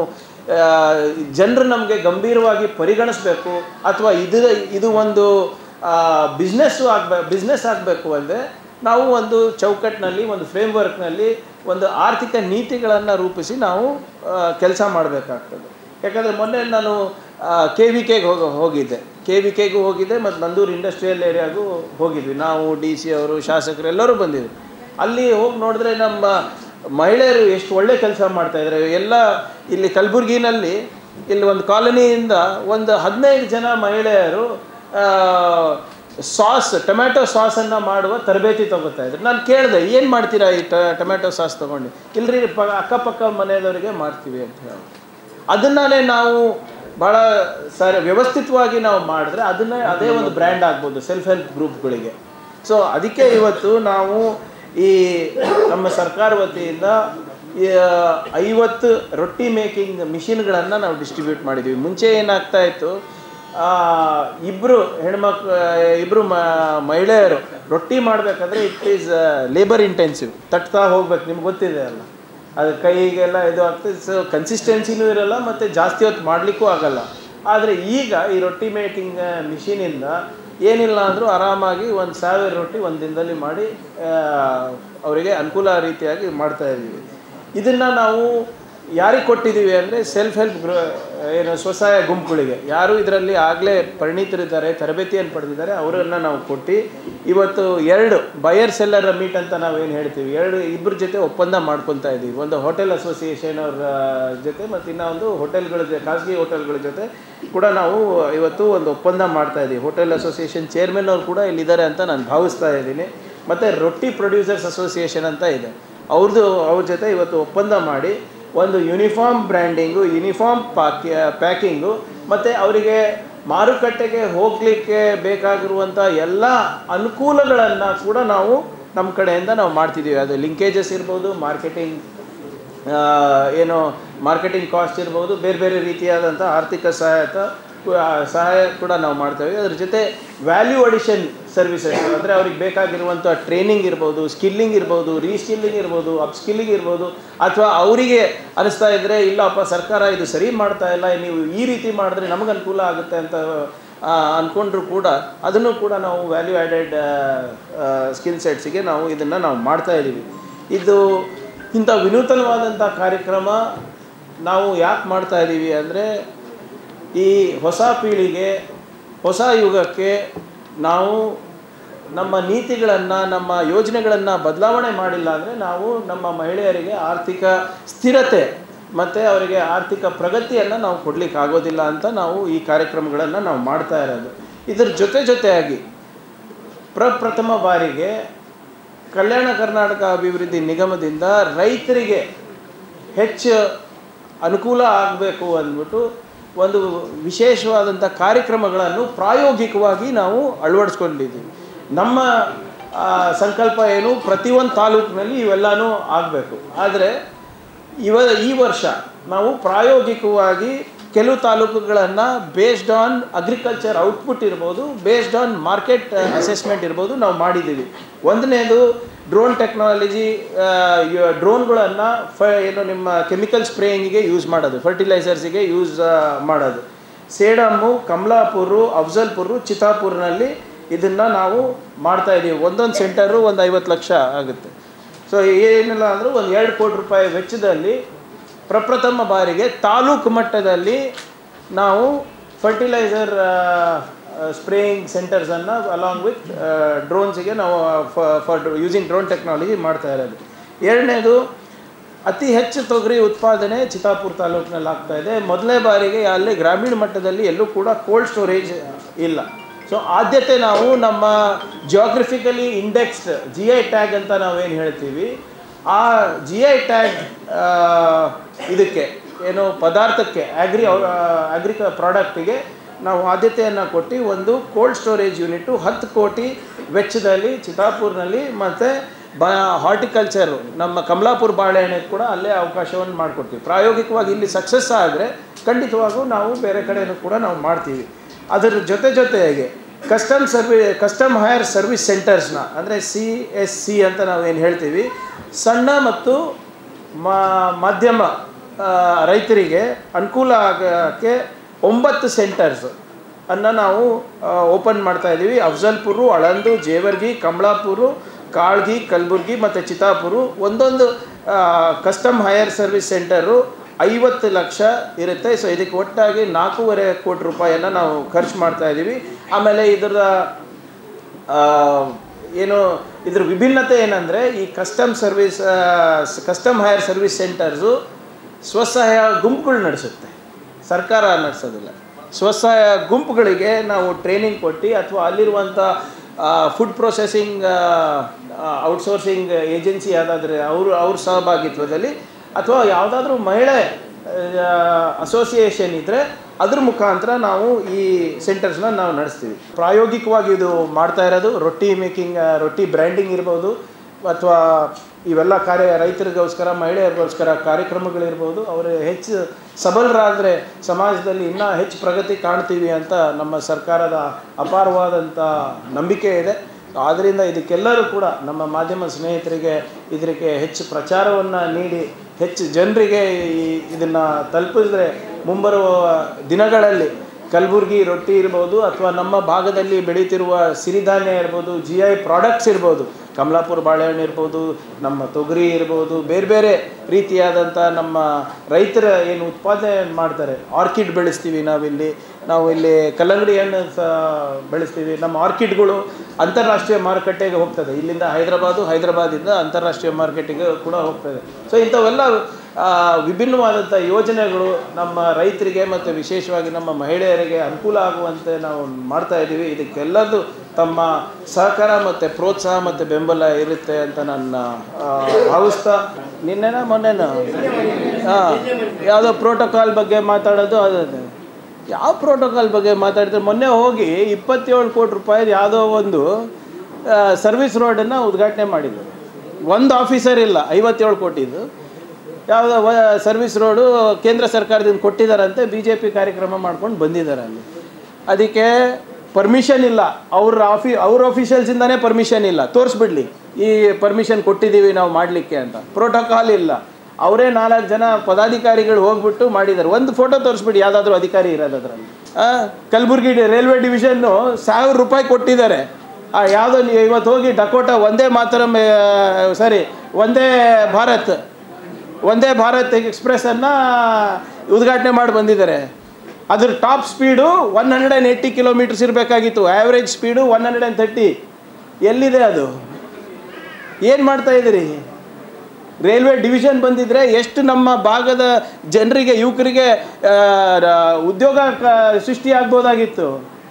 ಜನರು ನಮಗೆ ಗಂಭೀರವಾಗಿ ಪರಿಗಣಿಸಬೇಕು ಅಥವಾ ಇದು ಇದು ಒಂದು ಬಿಸ್ನೆಸ್ಸು ಆಗಬೇ ಬಿಸ್ನೆಸ್ ಆಗಬೇಕು ಅಂದರೆ ನಾವು ಒಂದು ಚೌಕಟ್ಟಿನಲ್ಲಿ ಒಂದು ಫ್ರೇಮ್ವರ್ಕ್ನಲ್ಲಿ ಒಂದು ಆರ್ಥಿಕ ನೀತಿಗಳನ್ನು ರೂಪಿಸಿ ನಾವು ಕೆಲಸ ಮಾಡಬೇಕಾಗ್ತದೆ. ಯಾಕಂದರೆ ಮೊನ್ನೆ ನಾನು ಕೆ ವಿ ಕೆಗೆ ಹೋಗಿ ಹೋಗಿದ್ದೆ ಕೆ ವಿ ಕೆಗೂ ಹೋಗಿದ್ದೆ ಮತ್ತು ನಂದೂರು ಇಂಡಸ್ಟ್ರಿಯಲ್ ಏರಿಯಾಗೂ ಹೋಗಿದ್ವಿ. ನಾವು ಡಿ ಸಿ ಅವರು ಶಾಸಕರು ಎಲ್ಲರೂ ಬಂದಿದ್ವಿ. ಅಲ್ಲಿ ಹೋಗಿ ನೋಡಿದ್ರೆ ನಮ್ಮ ಮಹಿಳೆಯರು ಎಷ್ಟು ಒಳ್ಳೆ ಕೆಲಸ ಮಾಡ್ತಾಯಿದ್ದಾರೆ. ಎಲ್ಲ ಇಲ್ಲಿ ಕಲಬುರಗಿನಲ್ಲಿ ಇಲ್ಲಿ ಒಂದು ಕಾಲೋನಿಯಿಂದ ಒಂದು ಹದಿನೈದು ಜನ ಮಹಿಳೆಯರು ಸಾಸ್ ಟೊಮ್ಯಾಟೊ ಸಾಸನ್ನು ಮಾಡುವ ತರಬೇತಿ ತೊಗೋತಾ ಇದ್ರು. ನಾನು ಕೇಳಿದೆ, ಏನು ಮಾಡ್ತೀರಾ ಈ ಟೊಮ್ಯಾಟೊ ಸಾಸ್ ತೊಗೊಂಡು? ಇಲ್ಲರಿ ಪ ಅಕ್ಕಪಕ್ಕ ಮನೆಯವರಿಗೆ ಮಾಡ್ತೀವಿ ಅಂತ ಹೇಳಿ. ಅದನ್ನೇ ನಾವು ಭಾಳ ಸರಿ ವ್ಯವಸ್ಥಿತವಾಗಿ ನಾವು ಮಾಡಿದ್ರೆ ಅದನ್ನೇ ಅದೇ ಒಂದು ಬ್ರ್ಯಾಂಡ್ ಆಗ್ಬೋದು ಸೆಲ್ಫ್ ಹೆಲ್ಪ್ ಗ್ರೂಪ್ಗಳಿಗೆ. ಸೊ ಅದಕ್ಕೆ ಇವತ್ತು ನಾವು ಈ ನಮ್ಮ ಸರ್ಕಾರ ವತಿಯಿಂದ ಐವತ್ತು ರೊಟ್ಟಿ ಮೇಕಿಂಗ್ ಮಿಷಿನ್ಗಳನ್ನು ನಾವು ಡಿಸ್ಟ್ರಿಬ್ಯೂಟ್ ಮಾಡಿದ್ದೀವಿ. ಮುಂಚೆ ಏನಾಗ್ತಾ ಇತ್ತು, ಇಬ್ಬರು ಹೆಣ್ಮಕ್ಳು ಇಬ್ಬರು ಮಹಿಳೆಯರು ರೊಟ್ಟಿ ಮಾಡಬೇಕಾದ್ರೆ ಇಟ್ ಈಸ್ ಲೇಬರ್ ಇಂಟೆನ್ಸಿವ್, ತಟ್ತಾ ಹೋಗ್ಬೇಕು, ನಿಮ್ಗೆ ಗೊತ್ತಿದೆ ಅಲ್ಲ, ಅದು ಕೈಗೆಲ್ಲ ಇದು ಆಗ್ತದೆ. ಸೊ ಕನ್ಸಿಸ್ಟೆನ್ಸಿನೂ ಇರೋಲ್ಲ ಮತ್ತು ಜಾಸ್ತಿ ಹೊತ್ತು ಮಾಡಲಿಕ್ಕೂ ಆಗೋಲ್ಲ. ಆದರೆ ಈಗ ಈ ರೊಟ್ಟಿ ಮೇಕಿಂಗ್ ಮಿಷಿನಿಂದ ಏನಿಲ್ಲ ಅಂದರೂ ಆರಾಮಾಗಿ ಒಂದು ಸಾವಿರ ರೊಟ್ಟಿ ಒಂದು ದಿನದಲ್ಲಿ ಮಾಡಿ ಅವರಿಗೆ ಅನುಕೂಲ ರೀತಿಯಾಗಿ ಮಾಡ್ತಾಯಿದ್ದೀವಿ. ಇದನ್ನು ನಾವು ಯಾರಿಗೆ ಕೊಟ್ಟಿದ್ದೀವಿ ಅಂದರೆ ಸೆಲ್ಫ್ ಹೆಲ್ಪ್ ಗ್ರೂ ಏನು ಸ್ವಸಹಾಯ ಗುಂಪುಗಳಿಗೆ, ಯಾರು ಇದರಲ್ಲಿ ಆಗಲೇ ಪರಿಣಿತರಿದ್ದಾರೆ, ತರಬೇತಿಯನ್ನು ಪಡೆದಿದ್ದಾರೆ, ಅವರನ್ನು ನಾವು ಕೊಟ್ಟು ಇವತ್ತು ಎರಡು ಬಯರ್ ಸೆಲ್ಲರ್ ಮೀಟ್ ಅಂತ ನಾವೇನು ಹೇಳ್ತೀವಿ, ಎರಡು ಇಬ್ಬರ ಜೊತೆ ಒಪ್ಪಂದ ಮಾಡ್ಕೊತಾ ಇದ್ದೀವಿ. ಒಂದು ಹೋಟೆಲ್ ಅಸೋಸಿಯೇಷನ್ ಅವರ ಜೊತೆ ಮತ್ತು ಇನ್ನೊಂದು ಹೋಟೆಲ್ಗಳ ಜೊತೆ, ಖಾಸಗಿ ಹೋಟೆಲ್ಗಳ ಜೊತೆ ಕೂಡ ನಾವು ಇವತ್ತು ಒಂದು ಒಪ್ಪಂದ ಮಾಡ್ತಾ ಇದ್ದೀವಿ. ಹೋಟೆಲ್ ಅಸೋಸಿಯೇಷನ್ ಚೇರ್ಮನ್ ಅವರು ಕೂಡ ಇಲ್ಲಿದ್ದಾರೆ ಅಂತ ನಾನು ಭಾವಿಸ್ತಾ ಇದ್ದೀನಿ. ಮತ್ತು ರೊಟ್ಟಿ ಪ್ರೊಡ್ಯೂಸರ್ಸ್ ಅಸೋಸಿಯೇಷನ್ ಅಂತ ಇದೆ, ಅವ್ರದ್ದು ಅವ್ರ ಜೊತೆ ಇವತ್ತು ಒಪ್ಪಂದ ಮಾಡಿ ಒಂದು ಯೂನಿಫಾರ್ಮ್ ಬ್ರ್ಯಾಂಡಿಂಗು, ಯೂನಿಫಾರ್ಮ್ ಪಾಕಿ ಪ್ಯಾಕಿಂಗು ಮತ್ತು ಅವರಿಗೆ ಮಾರುಕಟ್ಟೆಗೆ ಹೋಗಲಿಕ್ಕೆ ಬೇಕಾಗಿರುವಂಥ ಎಲ್ಲ ಅನುಕೂಲಗಳನ್ನು ಕೂಡ ನಾವು ನಮ್ಮ ಕಡೆಯಿಂದ ನಾವು ಮಾಡ್ತಿದ್ದೀವಿ. ಅದು ಲಿಂಕೇಜಸ್ ಇರ್ಬೋದು, ಮಾರ್ಕೆಟಿಂಗ್ ಏನು ಮಾರ್ಕೆಟಿಂಗ್ ಕಾಸ್ಟ್ ಇರ್ಬೋದು, ಬೇರೆ ಬೇರೆ ರೀತಿಯಾದಂಥ ಆರ್ಥಿಕ ಸಹಾಯತ ಸಹಾಯ ಕೂಡ ನಾವು ಮಾಡ್ತೇವೆ. ಅದ್ರ ಜೊತೆ ವ್ಯಾಲ್ಯೂ ಅಡಿಷನ್ ಸರ್ವಿಸಸ್ ಅಂದರೆ ಅವ್ರಿಗೆ ಬೇಕಾಗಿರುವಂಥ ಟ್ರೈನಿಂಗ್ ಇರ್ಬೋದು, ಸ್ಕಿಲ್ಲಿಂಗ್ ಇರ್ಬೋದು, ರೀಸ್ಕಿಲ್ಲಿಂಗ್ ಇರ್ಬೋದು, ಅಪ್ಸ್ಕಿಲ್ಲಿಂಗ್ ಇರ್ಬೋದು, ಅಥವಾ ಅವರಿಗೆ ಅನಿಸ್ತಾ ಇದ್ದರೆ ಇಲ್ಲಪ್ಪ ಸರ್ಕಾರ ಇದು ಸರಿ ಮಾಡ್ತಾ ಇಲ್ಲ, ನೀವು ಈ ರೀತಿ ಮಾಡಿದ್ರೆ ನಮಗೆ ಅನುಕೂಲ ಆಗುತ್ತೆ ಅಂತ ಅಂದ್ಕೊಂಡ್ರು ಕೂಡ ಅದನ್ನು ಕೂಡ ನಾವು ವ್ಯಾಲ್ಯೂ ಆ್ಯಡೆಡ್ ಸ್ಕಿಲ್ ಸೆಟ್ಸಿಗೆ ನಾವು ಇದನ್ನು ನಾವು ಮಾಡ್ತಾಯಿದ್ದೀವಿ. ಇದು ಇಂಥ ವಿನೂತನವಾದಂಥ ಕಾರ್ಯಕ್ರಮ ನಾವು ಯಾಕೆ ಮಾಡ್ತಾಯಿದ್ದೀವಿ ಅಂದರೆ ಈ ಹೊಸ ಪೀಳಿಗೆ, ಹೊಸ ಯುಗಕ್ಕೆ ನಾವು ನಮ್ಮ ನೀತಿಗಳನ್ನು, ನಮ್ಮ ಯೋಜನೆಗಳನ್ನು ಬದಲಾವಣೆ ಮಾಡಿಲ್ಲ ಅಂದರೆ ನಾವು ನಮ್ಮ ಮಹಿಳೆಯರಿಗೆ ಆರ್ಥಿಕ ಸ್ಥಿರತೆ ಮತ್ತು ಅವರಿಗೆ ಆರ್ಥಿಕ ಪ್ರಗತಿಯನ್ನು ನಾವು ಕೊಡಲಿಕ್ಕೆ ಆಗೋದಿಲ್ಲ ಅಂತ ನಾವು ಈ ಕಾರ್ಯಕ್ರಮಗಳನ್ನು ನಾವು ಮಾಡ್ತಾ ಇರೋದು. ಇದರ ಜೊತೆ ಜೊತೆಯಾಗಿ ಪ್ರಪ್ರಥಮ ಬಾರಿಗೆ ಕಲ್ಯಾಣ ಕರ್ನಾಟಕ ಅಭಿವೃದ್ಧಿ ನಿಗಮದಿಂದ ರೈತರಿಗೆ ಹೆಚ್ಚು ಅನುಕೂಲ ಆಗಬೇಕು ಅಂದ್ಬಿಟ್ಟು ಒಂದು ವಿಶೇಷವಾದಂಥ ಕಾರ್ಯಕ್ರಮಗಳನ್ನು ಪ್ರಾಯೋಗಿಕವಾಗಿ ನಾವು ಅಳವಡಿಸ್ಕೊಂಡಿದ್ದೀವಿ. ನಮ್ಮ ಸಂಕಲ್ಪ ಏನು, ಪ್ರತಿಯೊಂದು ತಾಲೂಕಿನಲ್ಲಿ ಇವೆಲ್ಲನೂ ಆಗಬೇಕು. ಆದರೆ ಇವ ಈ ವರ್ಷ ನಾವು ಪ್ರಾಯೋಗಿಕವಾಗಿ ಕೆಲವು ತಾಲೂಕುಗಳನ್ನು ಬೇಸ್ಡ್ ಆನ್ ಅಗ್ರಿಕಲ್ಚರ್ ಔಟ್ಪುಟ್ ಇರ್ಬೋದು, ಬೇಸ್ಡ್ ಆನ್ ಮಾರ್ಕೆಟ್ ಅಸೆಸ್ಮೆಂಟ್ ಇರ್ಬೋದು ನಾವು ಮಾಡಿದ್ದೀವಿ. ಒಂದನೇದು ಡ್ರೋನ್ ಟೆಕ್ನಾಲಜಿ, ಡ್ರೋನ್ಗಳನ್ನು ಫ ಏನು ನಿಮ್ಮ ಕೆಮಿಕಲ್ ಸ್ಪ್ರೇಯಿಂಗಿಗೆ ಯೂಸ್ ಮಾಡೋದು, ಫರ್ಟಿಲೈಸರ್ಸಿಗೆ ಯೂಸ್ ಮಾಡೋದು. ಸೇಡಮ್ಮು, ಕಮಲಾಪುರ, ಅಫ್ಜಲ್ಪುರ, ಚಿತ್ತಾಪುರ್ನಲ್ಲಿ ಇದನ್ನು ನಾವು ಮಾಡ್ತಾಯಿದ್ದೀವಿ. ಒಂದೊಂದು ಸೆಂಟರು ಒಂದು ಐವತ್ತು ಲಕ್ಷ ಆಗುತ್ತೆ. ಸೊ ಏನಿಲ್ಲ ಅಂದರೂ ಒಂದು ಎರಡು ಕೋಟಿ ರೂಪಾಯಿ ವೆಚ್ಚದಲ್ಲಿ ಪ್ರಪ್ರಥಮ ಬಾರಿಗೆ ತಾಲೂಕು ಮಟ್ಟದಲ್ಲಿ ನಾವು ಫರ್ಟಿಲೈಸರ್ ಸ್ಪ್ರೇಯಿಂಗ್ ಸೆಂಟರ್ಸನ್ನು ಅಲಾಂಗ್ ವಿತ್ ಡ್ರೋನ್ಸಿಗೆ ನಾವು ಫಾರ್ ಯೂಸಿಂಗ್ ಡ್ರೋನ್ ಟೆಕ್ನಾಲಜಿ ಮಾಡ್ತಾ ಇರೋದು. ಎರಡನೇದು, ಅತಿ ಹೆಚ್ಚು ತೊಗರಿ ಉತ್ಪಾದನೆ ಚಿತ್ತಾಪುರ ತಾಲೂಕಿನಲ್ಲಿ ಆಗ್ತಾಯಿದೆ. ಮೊದಲನೇ ಬಾರಿಗೆ ಅಲ್ಲಿ ಗ್ರಾಮೀಣ ಮಟ್ಟದಲ್ಲಿ ಎಲ್ಲೂ ಕೂಡ ಕೋಲ್ಡ್ ಸ್ಟೋರೇಜ್ ಇಲ್ಲ. ಸೊ ಆದ್ಯತೆ ನಾವು ನಮ್ಮ geographically indexed G I tag ಅಂತ ನಾವೇನು ಹೇಳ್ತೀವಿ, ಆ ಜಿ ಐ ಟ್ಯಾಗ್ ಇದಕ್ಕೆ ಏನು ಪದಾರ್ಥಕ್ಕೆ ಅಗ್ರಿ ಅಗ್ರಿಕ ಪ್ರಾಡಕ್ಟಿಗೆ ನಾವು ಆದ್ಯತೆಯನ್ನು ಕೊಟ್ಟು ಒಂದು ಕೋಲ್ಡ್ ಸ್ಟೋರೇಜ್ ಯೂನಿಟು ಹತ್ತು ಕೋಟಿ ವೆಚ್ಚದಲ್ಲಿ ಚಿತ್ತಾಪುರ್ನಲ್ಲಿ ಮತ್ತು ಬ ಹಾರ್ಟಿಕಲ್ಚರು ನಮ್ಮ ಕಮಲಾಪುರ ಬಾಳೆಹಣ್ಣಿಗೆ ಕೂಡ ಅಲ್ಲೇ ಅವಕಾಶವನ್ನು ಮಾಡಿಕೊಡ್ತೀವಿ. ಪ್ರಾಯೋಗಿಕವಾಗಿ ಇಲ್ಲಿ ಸಕ್ಸಸ್ ಆದರೆ ಖಂಡಿತವಾಗೂ ನಾವು ಬೇರೆ ಕಡೆಯೂ ಕೂಡ ನಾವು ಮಾಡ್ತೀವಿ. ಅದರ ಜೊತೆ ಜೊತೆಗೆ custom service custom hire service ಸೆಂಟರ್ಸ್ನ ಅಂದರೆ ಸಿ ಎಸ್ ಸಿ ಅಂತ ನಾವೇನು ಹೇಳ್ತೀವಿ, ಸಣ್ಣ ಮತ್ತು ಮಧ್ಯಮ ರೈತರಿಗೆ ಅನುಕೂಲ ಆಗೋಕ್ಕೆ ಒಂಬತ್ತು ಸೆಂಟರ್ಸ್ ಅನ್ನು ನಾವು ಓಪನ್ ಮಾಡ್ತಾ ಇದ್ದೀವಿ. ಅಫ್ಜಲ್ಪುರ, ಆಳಂದ, ಜೇವರ್ಗಿ, ಕಮಲಾಪುರ, ಕಾಳ್ಗಿ, ಕಲಬುರ್ಗಿ ಮತ್ತು ಚಿತ್ತಾಪುರ. ಒಂದೊಂದು ಕಸ್ಟಮ್ ಹೈಯರ್ ಸರ್ವಿಸ್ ಸೆಂಟರು ಐವತ್ತು ಲಕ್ಷ ಇರುತ್ತೆ. ಸೊ ಇದಕ್ಕೆ ಒಟ್ಟಾಗಿ ನಾಲ್ಕೂವರೆ ಕೋಟಿ ರೂಪಾಯಿಯನ್ನು ನಾವು ಖರ್ಚು ಮಾಡ್ತಾ ಇದ್ದೀವಿ. ಆಮೇಲೆ ಇದರ ಏನು ಇದ್ರ ವಿಭಿನ್ನತೆ ಏನಂದರೆ, ಈ custom service custom higher service centres ಸ್ವಸಹಾಯ ಗುಂಪುಗಳು ನಡೆಸುತ್ತೆ, ಸರ್ಕಾರ ನಡೆಸೋದಿಲ್ಲ. ಸ್ವಸಹಾಯ ಗುಂಪುಗಳಿಗೆ ನಾವು ಟ್ರೈನಿಂಗ್ ಕೊಟ್ಟು ಅಥವಾ ಅಲ್ಲಿರುವಂಥ ಫುಡ್ ಪ್ರೊಸೆಸಿಂಗ್ ಔಟ್ಸೋರ್ಸಿಂಗ್ ಏಜೆನ್ಸಿ ಯಾವುದಾದ್ರೆ ಅವರು ಅವ್ರ ಸಹಭಾಗಿತ್ವದಲ್ಲಿ ಅಥವಾ ಯಾವುದಾದ್ರೂ ಮಹಿಳೆ ಅಸೋಸಿಯೇಷನ್ ಇದ್ದರೆ ಅದ್ರ ಮುಖಾಂತರ ನಾವು ಈ ಸೆಂಟರ್ಸ್ನ ನಾವು ನಡೆಸ್ತೀವಿ. ಪ್ರಾಯೋಗಿಕವಾಗಿ ಇದು ಮಾಡ್ತಾ ಇರೋದು ರೊಟ್ಟಿ ಮೇಕಿಂಗ್, ರೊಟ್ಟಿ ಬ್ರ್ಯಾಂಡಿಂಗ್ ಇರ್ಬೋದು, ಅಥವಾ ಇವೆಲ್ಲ ಕಾರ್ಯ ರೈತರಿಗೋಸ್ಕರ ಮಹಿಳೆಯರಿಗೋಸ್ಕರ ಕಾರ್ಯಕ್ರಮಗಳಿರ್ಬೋದು. ಅವರು ಹೆಚ್ಚು ಸಬಲರಾದರೆ ಸಮಾಜದಲ್ಲಿ ಇನ್ನೂ ಹೆಚ್ಚು ಪ್ರಗತಿ ಕಾಣ್ತೀವಿ ಅಂತ ನಮ್ಮ ಸರ್ಕಾರದ ಅಪಾರವಾದಂಥ ನಂಬಿಕೆ ಇದೆ. ಆದ್ದರಿಂದ ಇದಕ್ಕೆಲ್ಲರೂ ಕೂಡ ನಮ್ಮ ಮಾಧ್ಯಮ ಸ್ನೇಹಿತರಿಗೆ ಇದಕ್ಕೆ ಹೆಚ್ಚು ಪ್ರಚಾರವನ್ನು ನೀಡಿ ಹೆಚ್ಚು ಜನರಿಗೆ ಇದನ್ನು ತಲುಪಿದ್ರೆ ಮುಂಬರುವ ದಿನಗಳಲ್ಲಿ ಕಲಬುರ್ಗಿ ರೊಟ್ಟಿ ಇರ್ಬೋದು ಅಥವಾ ನಮ್ಮ ಭಾಗದಲ್ಲಿ ಬೆಳೀತಿರುವ ಸಿರಿಧಾನ್ಯ ಇರ್ಬೋದು, ಜಿ ಐ ಪ್ರಾಡಕ್ಟ್ಸ್ ಇರ್ಬೋದು, ಕಮಲಾಪುರ ಬಾಳೆಹಣ್ಣು ಇರ್ಬೋದು, ನಮ್ಮ ತೊಗರಿ ಇರ್ಬೋದು, ಬೇರೆ ಬೇರೆ ರೀತಿಯಾದಂಥ ನಮ್ಮ ರೈತರ ಏನು ಉತ್ಪಾದನೆ ಮಾಡ್ತಾರೆ. ಆರ್ಕಿಡ್ ಬೆಳೆಸ್ತೀವಿ ನಾವಿಲ್ಲಿ, ನಾವು ಇಲ್ಲಿ ಕಲ್ಲಂಗಡಿ ಹಣ್ಣು ಸಹ ಬೆಳೆಸ್ತೀವಿ. ನಮ್ಮ ಆರ್ಕಿಡ್ಗಳು ಅಂತಾರಾಷ್ಟ್ರೀಯ ಮಾರುಕಟ್ಟೆಗೆ ಹೋಗ್ತದೆ. ಇಲ್ಲಿಂದ ಹೈದರಾಬಾದು, ಹೈದರಾಬಾದಿಂದ ಅಂತಾರಾಷ್ಟ್ರೀಯ ಮಾರ್ಕೆಟಿಗೆ ಕೂಡ ಹೋಗ್ತದೆ. ಸೊ ಇಂಥವೆಲ್ಲ ವಿಭಿನ್ನವಾದಂಥ ಯೋಜನೆಗಳು ನಮ್ಮ ರೈತರಿಗೆ ಮತ್ತು ವಿಶೇಷವಾಗಿ ನಮ್ಮ ಮಹಿಳೆಯರಿಗೆ ಅನುಕೂಲ ಆಗುವಂತೆ ನಾವು ಮಾಡ್ತಾ ಇದ್ದೀವಿ. ಇದಕ್ಕೆಲ್ಲದು ತಮ್ಮ ಸಹಕಾರ ಮತ್ತು ಪ್ರೋತ್ಸಾಹ ಮತ್ತು ಬೆಂಬಲ ಇರುತ್ತೆ ಅಂತ ನಾನು ಭಾವಿಸ್ತಾ, ನಿನ್ನೆನ ಮೊನ್ನೆನ ಹಾಂ ಯಾವುದೋ ಪ್ರೋಟೋಕಾಲ್ ಬಗ್ಗೆ ಮಾತಾಡೋದು, ಅದು ಯಾವ ಪ್ರೋಟೋಕಾಲ್ ಬಗ್ಗೆ ಮಾತಾಡ್ತಾರೆ. ಮೊನ್ನೆ ಹೋಗಿ ಇಪ್ಪತ್ತೇಳು ಕೋಟಿ ರೂಪಾಯಿ ಯಾವುದೋ ಒಂದು ಸರ್ವಿಸ್ ರೋಡನ್ನು ಉದ್ಘಾಟನೆ ಮಾಡಿದರು. ಒಂದು ಆಫೀಸರ್ ಇಲ್ಲ, ಐವತ್ತೇಳು ಕೋಟಿದು ಯಾವುದೋ ಸರ್ವಿಸ್ ರೋಡು ಕೇಂದ್ರ ಸರ್ಕಾರದಿಂದ ಕೊಟ್ಟಿದ್ದಾರಂತೆ. ಬಿ ಜೆ ಪಿ ಕಾರ್ಯಕ್ರಮ ಮಾಡ್ಕೊಂಡು ಬಂದಿದ್ದಾರೆ ಅಲ್ಲಿ. ಅದಕ್ಕೆ ಪರ್ಮಿಷನ್ ಇಲ್ಲ, ಅವ್ರ ಆಫಿ ಅವ್ರ ಆಫೀಷಿಯಲ್ಸಿಂದನೇ ಪರ್ಮಿಷನ್ ಇಲ್ಲ. ತೋರಿಸ್ಬಿಡ್ಲಿ ಈ ಪರ್ಮಿಷನ್ ಕೊಟ್ಟಿದ್ದೀವಿ ನಾವು ಮಾಡಲಿಕ್ಕೆ ಅಂತ. ಪ್ರೋಟೋಕಾಲ್ ಇಲ್ಲ. ಅವರೇ ನಾಲ್ಕು ಜನ ಪದಾಧಿಕಾರಿಗಳು ಹೋಗ್ಬಿಟ್ಟು ಮಾಡಿದ್ದಾರೆ. ಒಂದು ಫೋಟೋ ತೋರಿಸ್ಬಿಡಿ ಯಾವುದಾದ್ರೂ ಅಧಿಕಾರಿ ಇರೋದು ಅದರಲ್ಲಿ. ಕಲಬುರ್ಗಿ ರೈಲ್ವೆ ಡಿವಿಷನ್ನು ಸಾವಿರ ರೂಪಾಯಿ ಕೊಟ್ಟಿದ್ದಾರೆ. ಯಾವುದೋ ಇವತ್ತು ಹೋಗಿ ಡಕೋಟಾ ಒಂದೇ ಮಾತರಂ ಸಾರಿ ಒಂದೇ ಭಾರತ್ ಒಂದೇ ಭಾರತ್ ಎಕ್ಸ್ಪ್ರೆಸ್ಸನ್ನು ಉದ್ಘಾಟನೆ ಮಾಡಿ ಬಂದಿದ್ದಾರೆ. ಅದ್ರ top speed one hundred and eighty kilometres ಇರಬೇಕಾಗಿತ್ತು. Average speed one hundred and thirty. ಎಲ್ಲಿದೆ ಅದು? ಏನು ಮಾಡ್ತಾಯಿದ್ದೀರಿ? ರೈಲ್ವೆ ಡಿವಿಷನ್ ಬಂದಿದ್ದರೆ ಎಷ್ಟು ನಮ್ಮ ಭಾಗದ ಜನರಿಗೆ, ಯುವಕರಿಗೆ ಉದ್ಯೋಗ ಸೃಷ್ಟಿಯಾಗ್ಬೋದಾಗಿತ್ತು,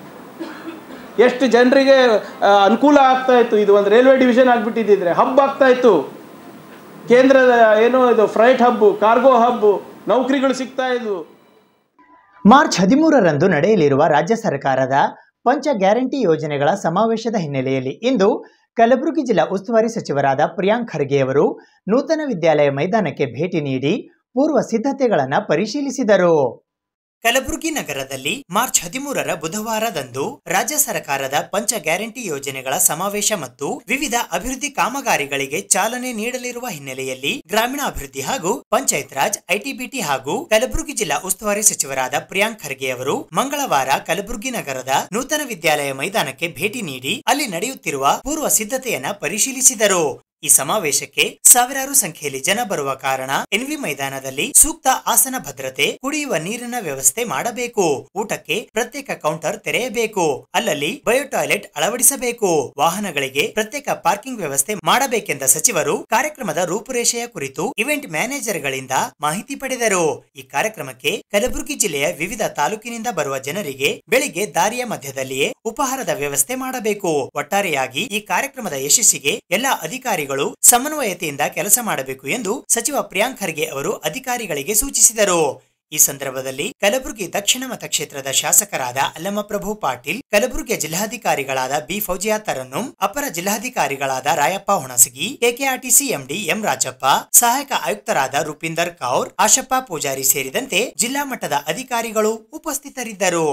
ಎಷ್ಟು ಜನರಿಗೆ ಅನುಕೂಲ ಆಗ್ತಾಯಿತ್ತು. ಇದು ಒಂದು ರೈಲ್ವೆ ಡಿವಿಷನ್ ಆಗಿಬಿಟ್ಟಿದ್ದಿದ್ರೆ ಹಬ್ ಆಗ್ತಾಯಿತ್ತು. ಕೇಂದ್ರದ ಏನೋ ಇದು ಫ್ರೈಟ್ ಹಬ್ಬು, ಕಾರ್ಗೋ ಹಬ್ಬು, ನೌಕರಿಗಳು ಸಿಗ್ತಾ ಇದ್ವು. ಮಾರ್ಚ್ ಹದಿಮೂರರಂದು ನಡೆಯಲಿರುವ ರಾಜ್ಯ ಸರ್ಕಾರದ ಪಂಚ ಗ್ಯಾರಂಟಿ ಯೋಜನೆಗಳ ಸಮಾವೇಶದ ಹಿನ್ನೆಲೆಯಲ್ಲಿ ಇಂದು ಕಲಬುರಗಿ ಜಿಲ್ಲಾ ಉಸ್ತುವಾರಿ ಸಚಿವರಾದ ಪ್ರಿಯಾಂಕ್ ಖರ್ಗೆ ಅವರು ನೂತನ ವಿದ್ಯಾಲಯ ಮೈದಾನಕ್ಕೆ ಭೇಟಿ ನೀಡಿ ಪೂರ್ವ ಸಿದ್ಧತೆಗಳನ್ನು ಪರಿಶೀಲಿಸಿದರು. ಕಲಬುರಗಿ ನಗರದಲ್ಲಿ ಮಾರ್ಚ್ ಹದಿಮೂರರ ಬುಧವಾರದಂದು ರಾಜ್ಯ ಸರ್ಕಾರದ ಪಂಚ ಗ್ಯಾರಂಟಿ ಯೋಜನೆಗಳ ಸಮಾವೇಶ ಮತ್ತು ವಿವಿಧ ಅಭಿವೃದ್ಧಿ ಕಾಮಗಾರಿಗಳಿಗೆ ಚಾಲನೆ ನೀಡಲಿರುವ ಹಿನ್ನೆಲೆಯಲ್ಲಿ ಗ್ರಾಮೀಣಾಭಿವೃದ್ಧಿ ಹಾಗೂ ಪಂಚಾಯತ್ ರಾಜ್, ಐಟಿಬಿಟಿ ಹಾಗೂ ಕಲಬುರಗಿ ಜಿಲ್ಲಾ ಉಸ್ತುವಾರಿ ಸಚಿವರಾದ ಪ್ರಿಯಾಂಕ್ ಖರ್ಗೆ ಅವರು ಮಂಗಳವಾರ ಕಲಬುರಗಿ ನಗರದ ನೂತನ ವಿದ್ಯಾಲಯ ಮೈದಾನಕ್ಕೆ ಭೇಟಿ ನೀಡಿ ಅಲ್ಲಿ ನಡೆಯುತ್ತಿರುವ ಪೂರ್ವ ಸಿದ್ಧತೆಯನ್ನ ಪರಿಶೀಲಿಸಿದರು. ಈ ಸಮಾವೇಶಕ್ಕೆ ಸಾವಿರಾರು ಸಂಖ್ಯೆಯಲ್ಲಿ ಜನ ಬರುವ ಕಾರಣ ಎನ್ವಿ ಮೈದಾನದಲ್ಲಿ ಸೂಕ್ತ ಆಸನ ಭದ್ರತೆ, ಕುಡಿಯುವ ನೀರಿನ ವ್ಯವಸ್ಥೆ ಮಾಡಬೇಕು, ಊಟಕ್ಕೆ ಪ್ರತ್ಯೇಕ ಕೌಂಟರ್ ತೆರೆಯಬೇಕು, ಅಲ್ಲಲ್ಲಿ ಬಯೋ ಟಾಯ್ಲೆಟ್ ಅಳವಡಿಸಬೇಕು, ವಾಹನಗಳಿಗೆ ಪ್ರತ್ಯೇಕ ಪಾರ್ಕಿಂಗ್ ವ್ಯವಸ್ಥೆ ಮಾಡಬೇಕೆಂದ ಸಚಿವರು ಕಾರ್ಯಕ್ರಮದ ರೂಪುರೇಷೆಯ ಕುರಿತು ಇವೆಂಟ್ ಮ್ಯಾನೇಜರ್ ಗಳಿಂದ ಮಾಹಿತಿ ಪಡೆದರು. ಈ ಕಾರ್ಯಕ್ರಮಕ್ಕೆ ಕಲಬುರಗಿ ಜಿಲ್ಲೆಯ ವಿವಿಧ ತಾಲೂಕಿನಿಂದ ಬರುವ ಜನರಿಗೆ ಬೆಳಿಗ್ಗೆ ದಾರಿಯ ಮಧ್ಯದಲ್ಲಿಯೇ ಉಪಹಾರದ ವ್ಯವಸ್ಥೆ ಮಾಡಬೇಕು. ಒಟ್ಟಾರೆಯಾಗಿ ಈ ಕಾರ್ಯಕ್ರಮದ ಯಶಸ್ಸಿಗೆ ಎಲ್ಲಾ ಅಧಿಕಾರಿಗಳು ಸಮನ್ವಯತೆಯಿಂದ ಕೆಲಸ ಮಾಡಬೇಕು ಎಂದು ಸಚಿವ ಪ್ರಿಯಾಂಕ್ ಖರ್ಗೆ ಅವರು ಅಧಿಕಾರಿಗಳಿಗೆ ಸೂಚಿಸಿದರು. ಈ ಸಂದರ್ಭದಲ್ಲಿ ಕಲಬುರಗಿ ದಕ್ಷಿಣ ಮತಕ್ಷೇತ್ರದ ಶಾಸಕರಾದ ಅಲ್ಲಮಪ್ರಭು ಪಾಟೀಲ್, ಕಲಬುರಗಿಯ ಜಿಲ್ಲಾಧಿಕಾರಿಗಳಾದ ಬಿ ಫೌಜಿಯಾ ತರನ್ನುಂ, ಅಪರ ಜಿಲ್ಲಾಧಿಕಾರಿಗಳಾದ Rayappa Hunasagi, KKRTC MD M Rajappa, ಸಹಾಯಕ ಆಯುಕ್ತರಾದ ರೂಪಿಂದರ್ ಕೌರ್, ಆಶಪ್ಪ ಪೂಜಾರಿ ಸೇರಿದಂತೆ ಜಿಲ್ಲಾ ಮಟ್ಟದ ಅಧಿಕಾರಿಗಳು ಉಪಸ್ಥಿತರಿದ್ದರು.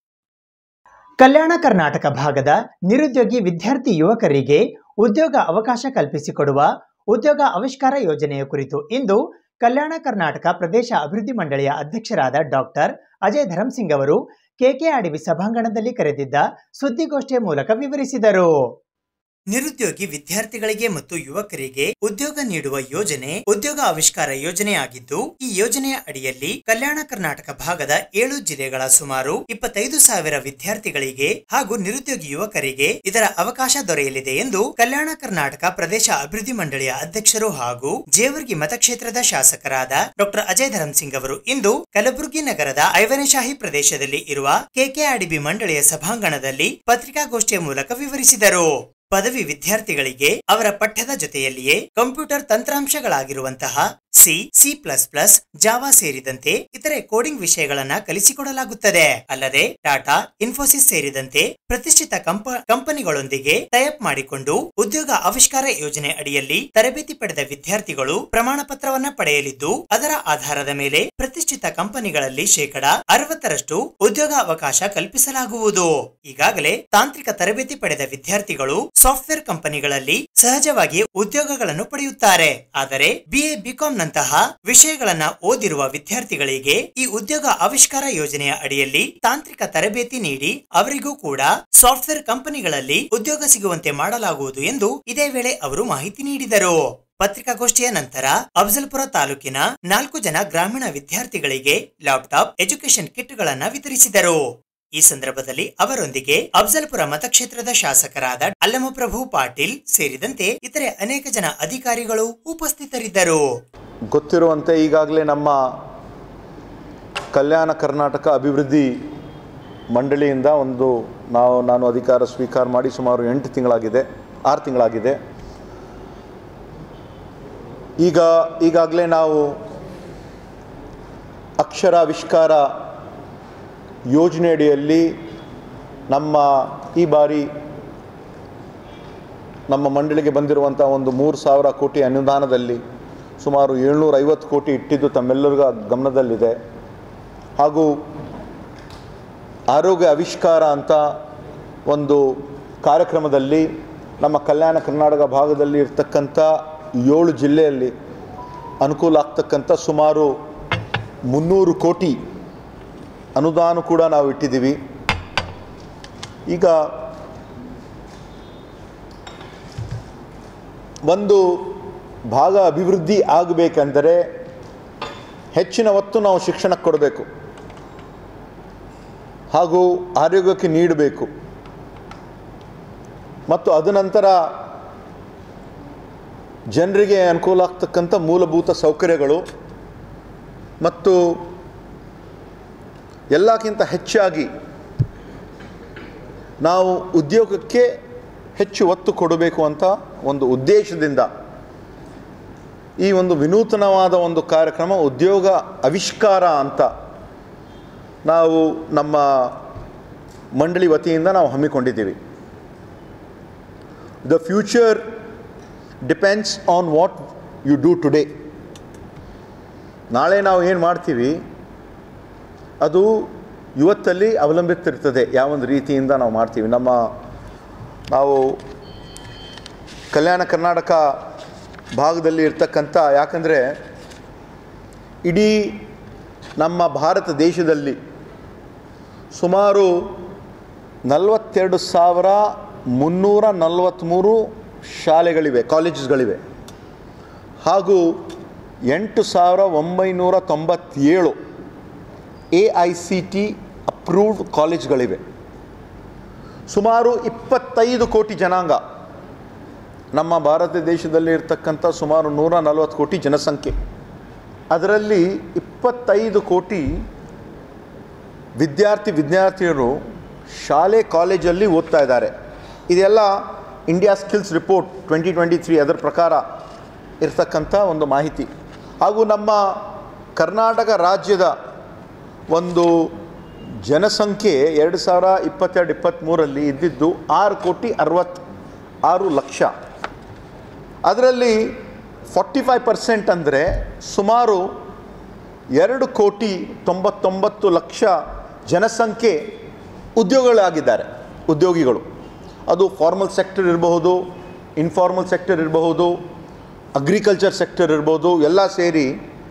ಕಲ್ಯಾಣ ಕರ್ನಾಟಕ ಭಾಗದ ನಿರುದ್ಯೋಗಿ ವಿದ್ಯಾರ್ಥಿ ಯುವಕರಿಗೆ ಉದ್ಯೋಗ ಅವಕಾಶ ಕಲ್ಪಿಸಿಕೊಡುವ ಉದ್ಯೋಗ ಆವಿಷ್ಕಾರ ಯೋಜನೆಯ ಕುರಿತು ಇಂದು ಕಲ್ಯಾಣ ಕರ್ನಾಟಕ ಪ್ರದೇಶ ಅಭಿವೃದ್ಧಿ ಮಂಡಳಿಯ ಅಧ್ಯಕ್ಷರಾದ ಡಾಕ್ಟರ್ ಅಜಯ್ ಧರ್ಮಸಿಂಗ್ ಅವರು ಕೆಕೆಆರ್ಡಿಬಿ ಸಭಾಂಗಣದಲ್ಲಿ ಕರೆದಿದ್ದ ಸುದ್ದಿಗೋಷ್ಠಿಯ ಮೂಲಕ ವಿವರಿಸಿದರು. ನಿರುದ್ಯೋಗಿ ವಿದ್ಯಾರ್ಥಿಗಳಿಗೆ ಮತ್ತು ಯುವಕರಿಗೆ ಉದ್ಯೋಗ ನೀಡುವ ಯೋಜನೆ ಉದ್ಯೋಗ ಆವಿಷ್ಕಾರ ಯೋಜನೆಯಾಗಿದ್ದು, ಈ ಯೋಜನೆಯ ಅಡಿಯಲ್ಲಿ ಕಲ್ಯಾಣ ಕರ್ನಾಟಕ ಭಾಗದ ಏಳು ಜಿಲ್ಲೆಗಳ ಸುಮಾರು ಇಪ್ಪತ್ತೈದು ಸಾವಿರ ವಿದ್ಯಾರ್ಥಿಗಳಿಗೆ ಹಾಗೂ ನಿರುದ್ಯೋಗಿ ಯುವಕರಿಗೆ ಇದರ ಅವಕಾಶ ದೊರೆಯಲಿದೆ ಎಂದು ಕಲ್ಯಾಣ ಕರ್ನಾಟಕ ಪ್ರದೇಶ ಅಭಿವೃದ್ಧಿ ಮಂಡಳಿಯ ಅಧ್ಯಕ್ಷರು ಹಾಗೂ ಜೇವರ್ಗಿ ಮತಕ್ಷೇತ್ರದ ಶಾಸಕರಾದ ಡಾಕ್ಟರ್ ಅಜಯ್ ಧರ್ಮಸಿಂಗ್ ಅವರು ಇಂದು ಕಲಬುರಗಿ ನಗರದ ಐವನೆಶಾಹಿ ಪ್ರದೇಶದಲ್ಲಿ ಇರುವ ಕೆಕೆಆರ್ಡಿಬಿ ಮಂಡಳಿಯ ಸಭಾಂಗಣದಲ್ಲಿ ಪತ್ರಿಕಾಗೋಷ್ಠಿಯ ಮೂಲಕ ವಿವರಿಸಿದರು. ಪದವಿ ವಿದ್ಯಾರ್ಥಿಗಳಿಗೆ ಅವರ ಪಠ್ಯದ ಜೊತೆಯಲ್ಲಿಯೇ ಕಂಪ್ಯೂಟರ್ ತಂತ್ರಾಂಶಗಳಾಗಿರುವಂತಹ C, C plus plus, Java ಸೇರಿದಂತೆ ಇತರೆ ಕೋಡಿಂಗ್ ವಿಷಯಗಳನ್ನ ಕಲಿಸಿಕೊಡಲಾಗುತ್ತದೆ. ಅಲ್ಲದೆ ಟಾಟಾ, ಇನ್ಫೋಸಿಸ್ ಸೇರಿದಂತೆ ಪ್ರತಿಷ್ಠಿತ ಕಂಪ ಕಂಪನಿಗಳೊಂದಿಗೆ ಟೈಅಪ್ ಮಾಡಿಕೊಂಡು ಉದ್ಯೋಗ ಆವಿಷ್ಕಾರ ಯೋಜನೆ ಅಡಿಯಲ್ಲಿ ತರಬೇತಿ ಪಡೆದ ವಿದ್ಯಾರ್ಥಿಗಳು ಪ್ರಮಾಣ ಪತ್ರವನ್ನ ಪಡೆಯಲಿದ್ದು, ಅದರ ಆಧಾರದ ಮೇಲೆ ಪ್ರತಿಷ್ಠಿತ ಕಂಪನಿಗಳಲ್ಲಿ ಶೇಕಡ ಅರವತ್ತರಷ್ಟು ಉದ್ಯೋಗ ಅವಕಾಶ ಕಲ್ಪಿಸಲಾಗುವುದು. ಈಗಾಗಲೇ ತಾಂತ್ರಿಕ ತರಬೇತಿ ಪಡೆದ ವಿದ್ಯಾರ್ಥಿಗಳು ಸಾಫ್ಟ್ವೇರ್ ಕಂಪನಿಗಳಲ್ಲಿ ಸಹಜವಾಗಿ ಉದ್ಯೋಗಗಳನ್ನು ಪಡೆಯುತ್ತಾರೆ. ಆದರೆ ಬಿಎ ಬಿಕಾಂ ನಂತಹ ವಿಷಯಗಳನ್ನ ಓದಿರುವ ವಿದ್ಯಾರ್ಥಿಗಳಿಗೆ ಈ ಉದ್ಯೋಗ ಆವಿಷ್ಕಾರ ಯೋಜನೆಯ ಅಡಿಯಲ್ಲಿ ತಾಂತ್ರಿಕ ತರಬೇತಿ ನೀಡಿ ಅವರಿಗೂ ಕೂಡ ಸಾಫ್ಟ್ವೇರ್ ಕಂಪನಿಗಳಲ್ಲಿ ಉದ್ಯೋಗ ಸಿಗುವಂತೆ ಮಾಡಲಾಗುವುದು ಎಂದು ಇದೇ ವೇಳೆ ಅವರು ಮಾಹಿತಿ ನೀಡಿದರು. ಪತ್ರಿಕಾಗೋಷ್ಠಿಯ ನಂತರ ಅಫಜಲ್ಪುರ ತಾಲೂಕಿನ ನಾಲ್ಕು ಜನ ಗ್ರಾಮೀಣ ವಿದ್ಯಾರ್ಥಿಗಳಿಗೆ ಲ್ಯಾಪ್ಟಾಪ್, ಎಜುಕೇಶನ್ ಕಿಟ್ಗಳನ್ನ ವಿತರಿಸಿದರು. ಈ ಸಂದರ್ಭದಲ್ಲಿ ಅವರೊಂದಿಗೆ ಅಫಜಲ್ಪುರ ಮತಕ್ಷೇತ್ರದ ಶಾಸಕರಾದ ಅಲ್ಲಮಪ್ರಭು ಪಾಟೀಲ್ ಸೇರಿದಂತೆ ಇತರೆ ಅನೇಕ ಜನ ಅಧಿಕಾರಿಗಳು ಉಪಸ್ಥಿತರಿದ್ದರು. ಗೊತ್ತಿರುವಂತೆ ಈಗಾಗಲೇ ನಮ್ಮ ಕಲ್ಯಾಣ ಕರ್ನಾಟಕ ಅಭಿವೃದ್ಧಿ ಮಂಡಳಿಯಿಂದ ಒಂದು ನಾವು ನಾನು ಅಧಿಕಾರ ಸ್ವೀಕಾರ ಮಾಡಿ ಸುಮಾರು ಎಂಟು ತಿಂಗಳಾಗಿದೆ ಆರು ತಿಂಗಳಾಗಿದೆ ಈಗ ಈಗಾಗಲೇ ನಾವು ಅಕ್ಷರಾವಿಷ್ಕಾರ ಯೋಜನೆಯಡಿಯಲ್ಲಿ ನಮ್ಮ ಈ ಬಾರಿ ನಮ್ಮ ಮಂಡಳಿಗೆ ಬಂದಿರುವಂಥ ಒಂದು ಮೂರು ಸಾವಿರ ಕೋಟಿ ಅನುದಾನದಲ್ಲಿ ಸುಮಾರು ಏಳ್ನೂರ ಐವತ್ತು ಕೋಟಿ ಇಟ್ಟಿದ್ದು ತಮ್ಮೆಲ್ಲರಿಗೂ ಗಮನದಲ್ಲಿದೆ. ಹಾಗೂ ಆರೋಗ್ಯ ಆವಿಷ್ಕಾರ ಅಂತ ಒಂದು ಕಾರ್ಯಕ್ರಮದಲ್ಲಿ ನಮ್ಮ ಕಲ್ಯಾಣ ಕರ್ನಾಟಕ ಭಾಗದಲ್ಲಿ ಇರ್ತಕ್ಕಂಥ ಏಳು ಜಿಲ್ಲೆಯಲ್ಲಿ ಅನುಕೂಲ ಆಗ್ತಕ್ಕಂಥ ಸುಮಾರು ಮುನ್ನೂರು ಕೋಟಿ ಅನುದಾನ ಕೂಡ ನಾವು ಇಟ್ಟಿದ್ದೀವಿ. ಈಗ ಒಂದು ಭಾಗ ಅಭಿವೃದ್ಧಿ ಆಗಬೇಕೆಂದರೆ ಹೆಚ್ಚಿನ ಒತ್ತು ನಾವು ಶಿಕ್ಷಣಕ್ಕೆ ಕೊಡಬೇಕು ಹಾಗೂ ಆರೋಗ್ಯಕ್ಕೆ ನೀಡಬೇಕು ಮತ್ತು ಅದನಂತರ ಜನರಿಗೆ ಅನುಕೂಲ ಆಗ್ತಕ್ಕಂಥ ಮೂಲಭೂತ ಸೌಕರ್ಯಗಳು ಮತ್ತು ಎಲ್ಲಕ್ಕಿಂತ ಹೆಚ್ಚಾಗಿ ನಾವು ಉದ್ಯೋಗಕ್ಕೆ ಹೆಚ್ಚು ಒತ್ತು ಕೊಡಬೇಕು ಅಂತ ಒಂದು ಉದ್ದೇಶದಿಂದ ಈ ಒಂದು ವಿನೂತನವಾದ ಒಂದು ಕಾರ್ಯಕ್ರಮ ಉದ್ಯೋಗ ಆವಿಷ್ಕಾರ ಅಂತ ನಾವು ನಮ್ಮ ಮಂಡಳಿ ವತಿಯಿಂದ ನಾವು ಹಮ್ಮಿಕೊಂಡಿದ್ದೀವಿ. The future depends on what you do today. ನಾಳೆ ನಾವು ಏನು ಮಾಡ್ತೀವಿ ಅದು ಇವತ್ತಲ್ಲಿ ಅವಲಂಬಿತಿರ್ತದೆ ಯಾವ ಒಂದು ರೀತಿಯಿಂದ ನಾವು ಮಾಡ್ತೀವಿ. ನಮ್ಮ ನಾವು ಕಲ್ಯಾಣ ಕರ್ನಾಟಕ ಭಾಗದಲ್ಲಿ ಇರ್ತಕ್ಕಂಥ ಯಾಕಂದರೆ ಇಡೀ ನಮ್ಮ ಭಾರತ ದೇಶದಲ್ಲಿ ಸುಮಾರು ನಲವತ್ತೆರಡು ಸಾವಿರ ಮುನ್ನೂರ ನಲವತ್ತ್ಮೂರು ಶಾಲೆಗಳಿವೆ, ಕಾಲೇಜಸ್ಗಳಿವೆ ಹಾಗೂ ಎಂಟು ಸಾವಿರ ಒಂಬೈನೂರ ತೊಂಬತ್ತೇಳು A I C T approved ಕಾಲೇಜ್ಗಳಿವೆ. ಸುಮಾರು ಇಪ್ಪತ್ತೈದು ಕೋಟಿ ಜನಾಂಗ ನಮ್ಮ ಭಾರತ ದೇಶದಲ್ಲಿ ಇರ್ತಕ್ಕಂಥ ಸುಮಾರು ನೂರ ನಲವತ್ತು ಕೋಟಿ ಜನಸಂಖ್ಯೆ, ಅದರಲ್ಲಿ ಇಪ್ಪತ್ತೈದು ಕೋಟಿ ವಿದ್ಯಾರ್ಥಿ ವಿದ್ಯಾರ್ಥಿಯರು ಶಾಲೆ ಕಾಲೇಜಲ್ಲಿ ಓದ್ತಾ ಇದ್ದಾರೆ. ಇದೆಲ್ಲ India skills report twenty twenty three ಅದರ ಪ್ರಕಾರ ಇರ್ತಕ್ಕಂಥ ಒಂದು ಮಾಹಿತಿ. ಹಾಗೂ ನಮ್ಮ ಕರ್ನಾಟಕ ರಾಜ್ಯದ ಒಂದು ಜನಸಂಖ್ಯೆ ಎರಡು ಸಾವಿರ ಇಪ್ಪತ್ತೆರಡು ಇಪ್ಪತ್ತ್ಮೂರರಲ್ಲಿ ಇದ್ದಿದ್ದು ಆರು ಕೋಟಿ ಅರವತ್ತು ಆರು ಲಕ್ಷ. ಅದರಲ್ಲಿ ಫಾರ್ಟಿ ಫೈವ್ ಪರ್ಸೆಂಟ್ ಅಂದರೆ ಸುಮಾರು ಎರಡು ಕೋಟಿ ತೊಂಬತ್ತೊಂಬತ್ತು ಲಕ್ಷ ಜನಸಂಖ್ಯೆ ಉದ್ಯೋಗಿಗಳಾಗಿದ್ದಾರೆ, ಉದ್ಯೋಗಿಗಳು. ಅದು ಫಾರ್ಮಲ್ ಸೆಕ್ಟರ್ ಇರಬಹುದು, ಇನ್ಫಾರ್ಮಲ್ ಸೆಕ್ಟರ್ ಇರಬಹುದು, ಅಗ್ರಿಕಲ್ಚರ್ ಸೆಕ್ಟರ್ ಇರ್ಬೋದು, ಎಲ್ಲ ಸೇರಿ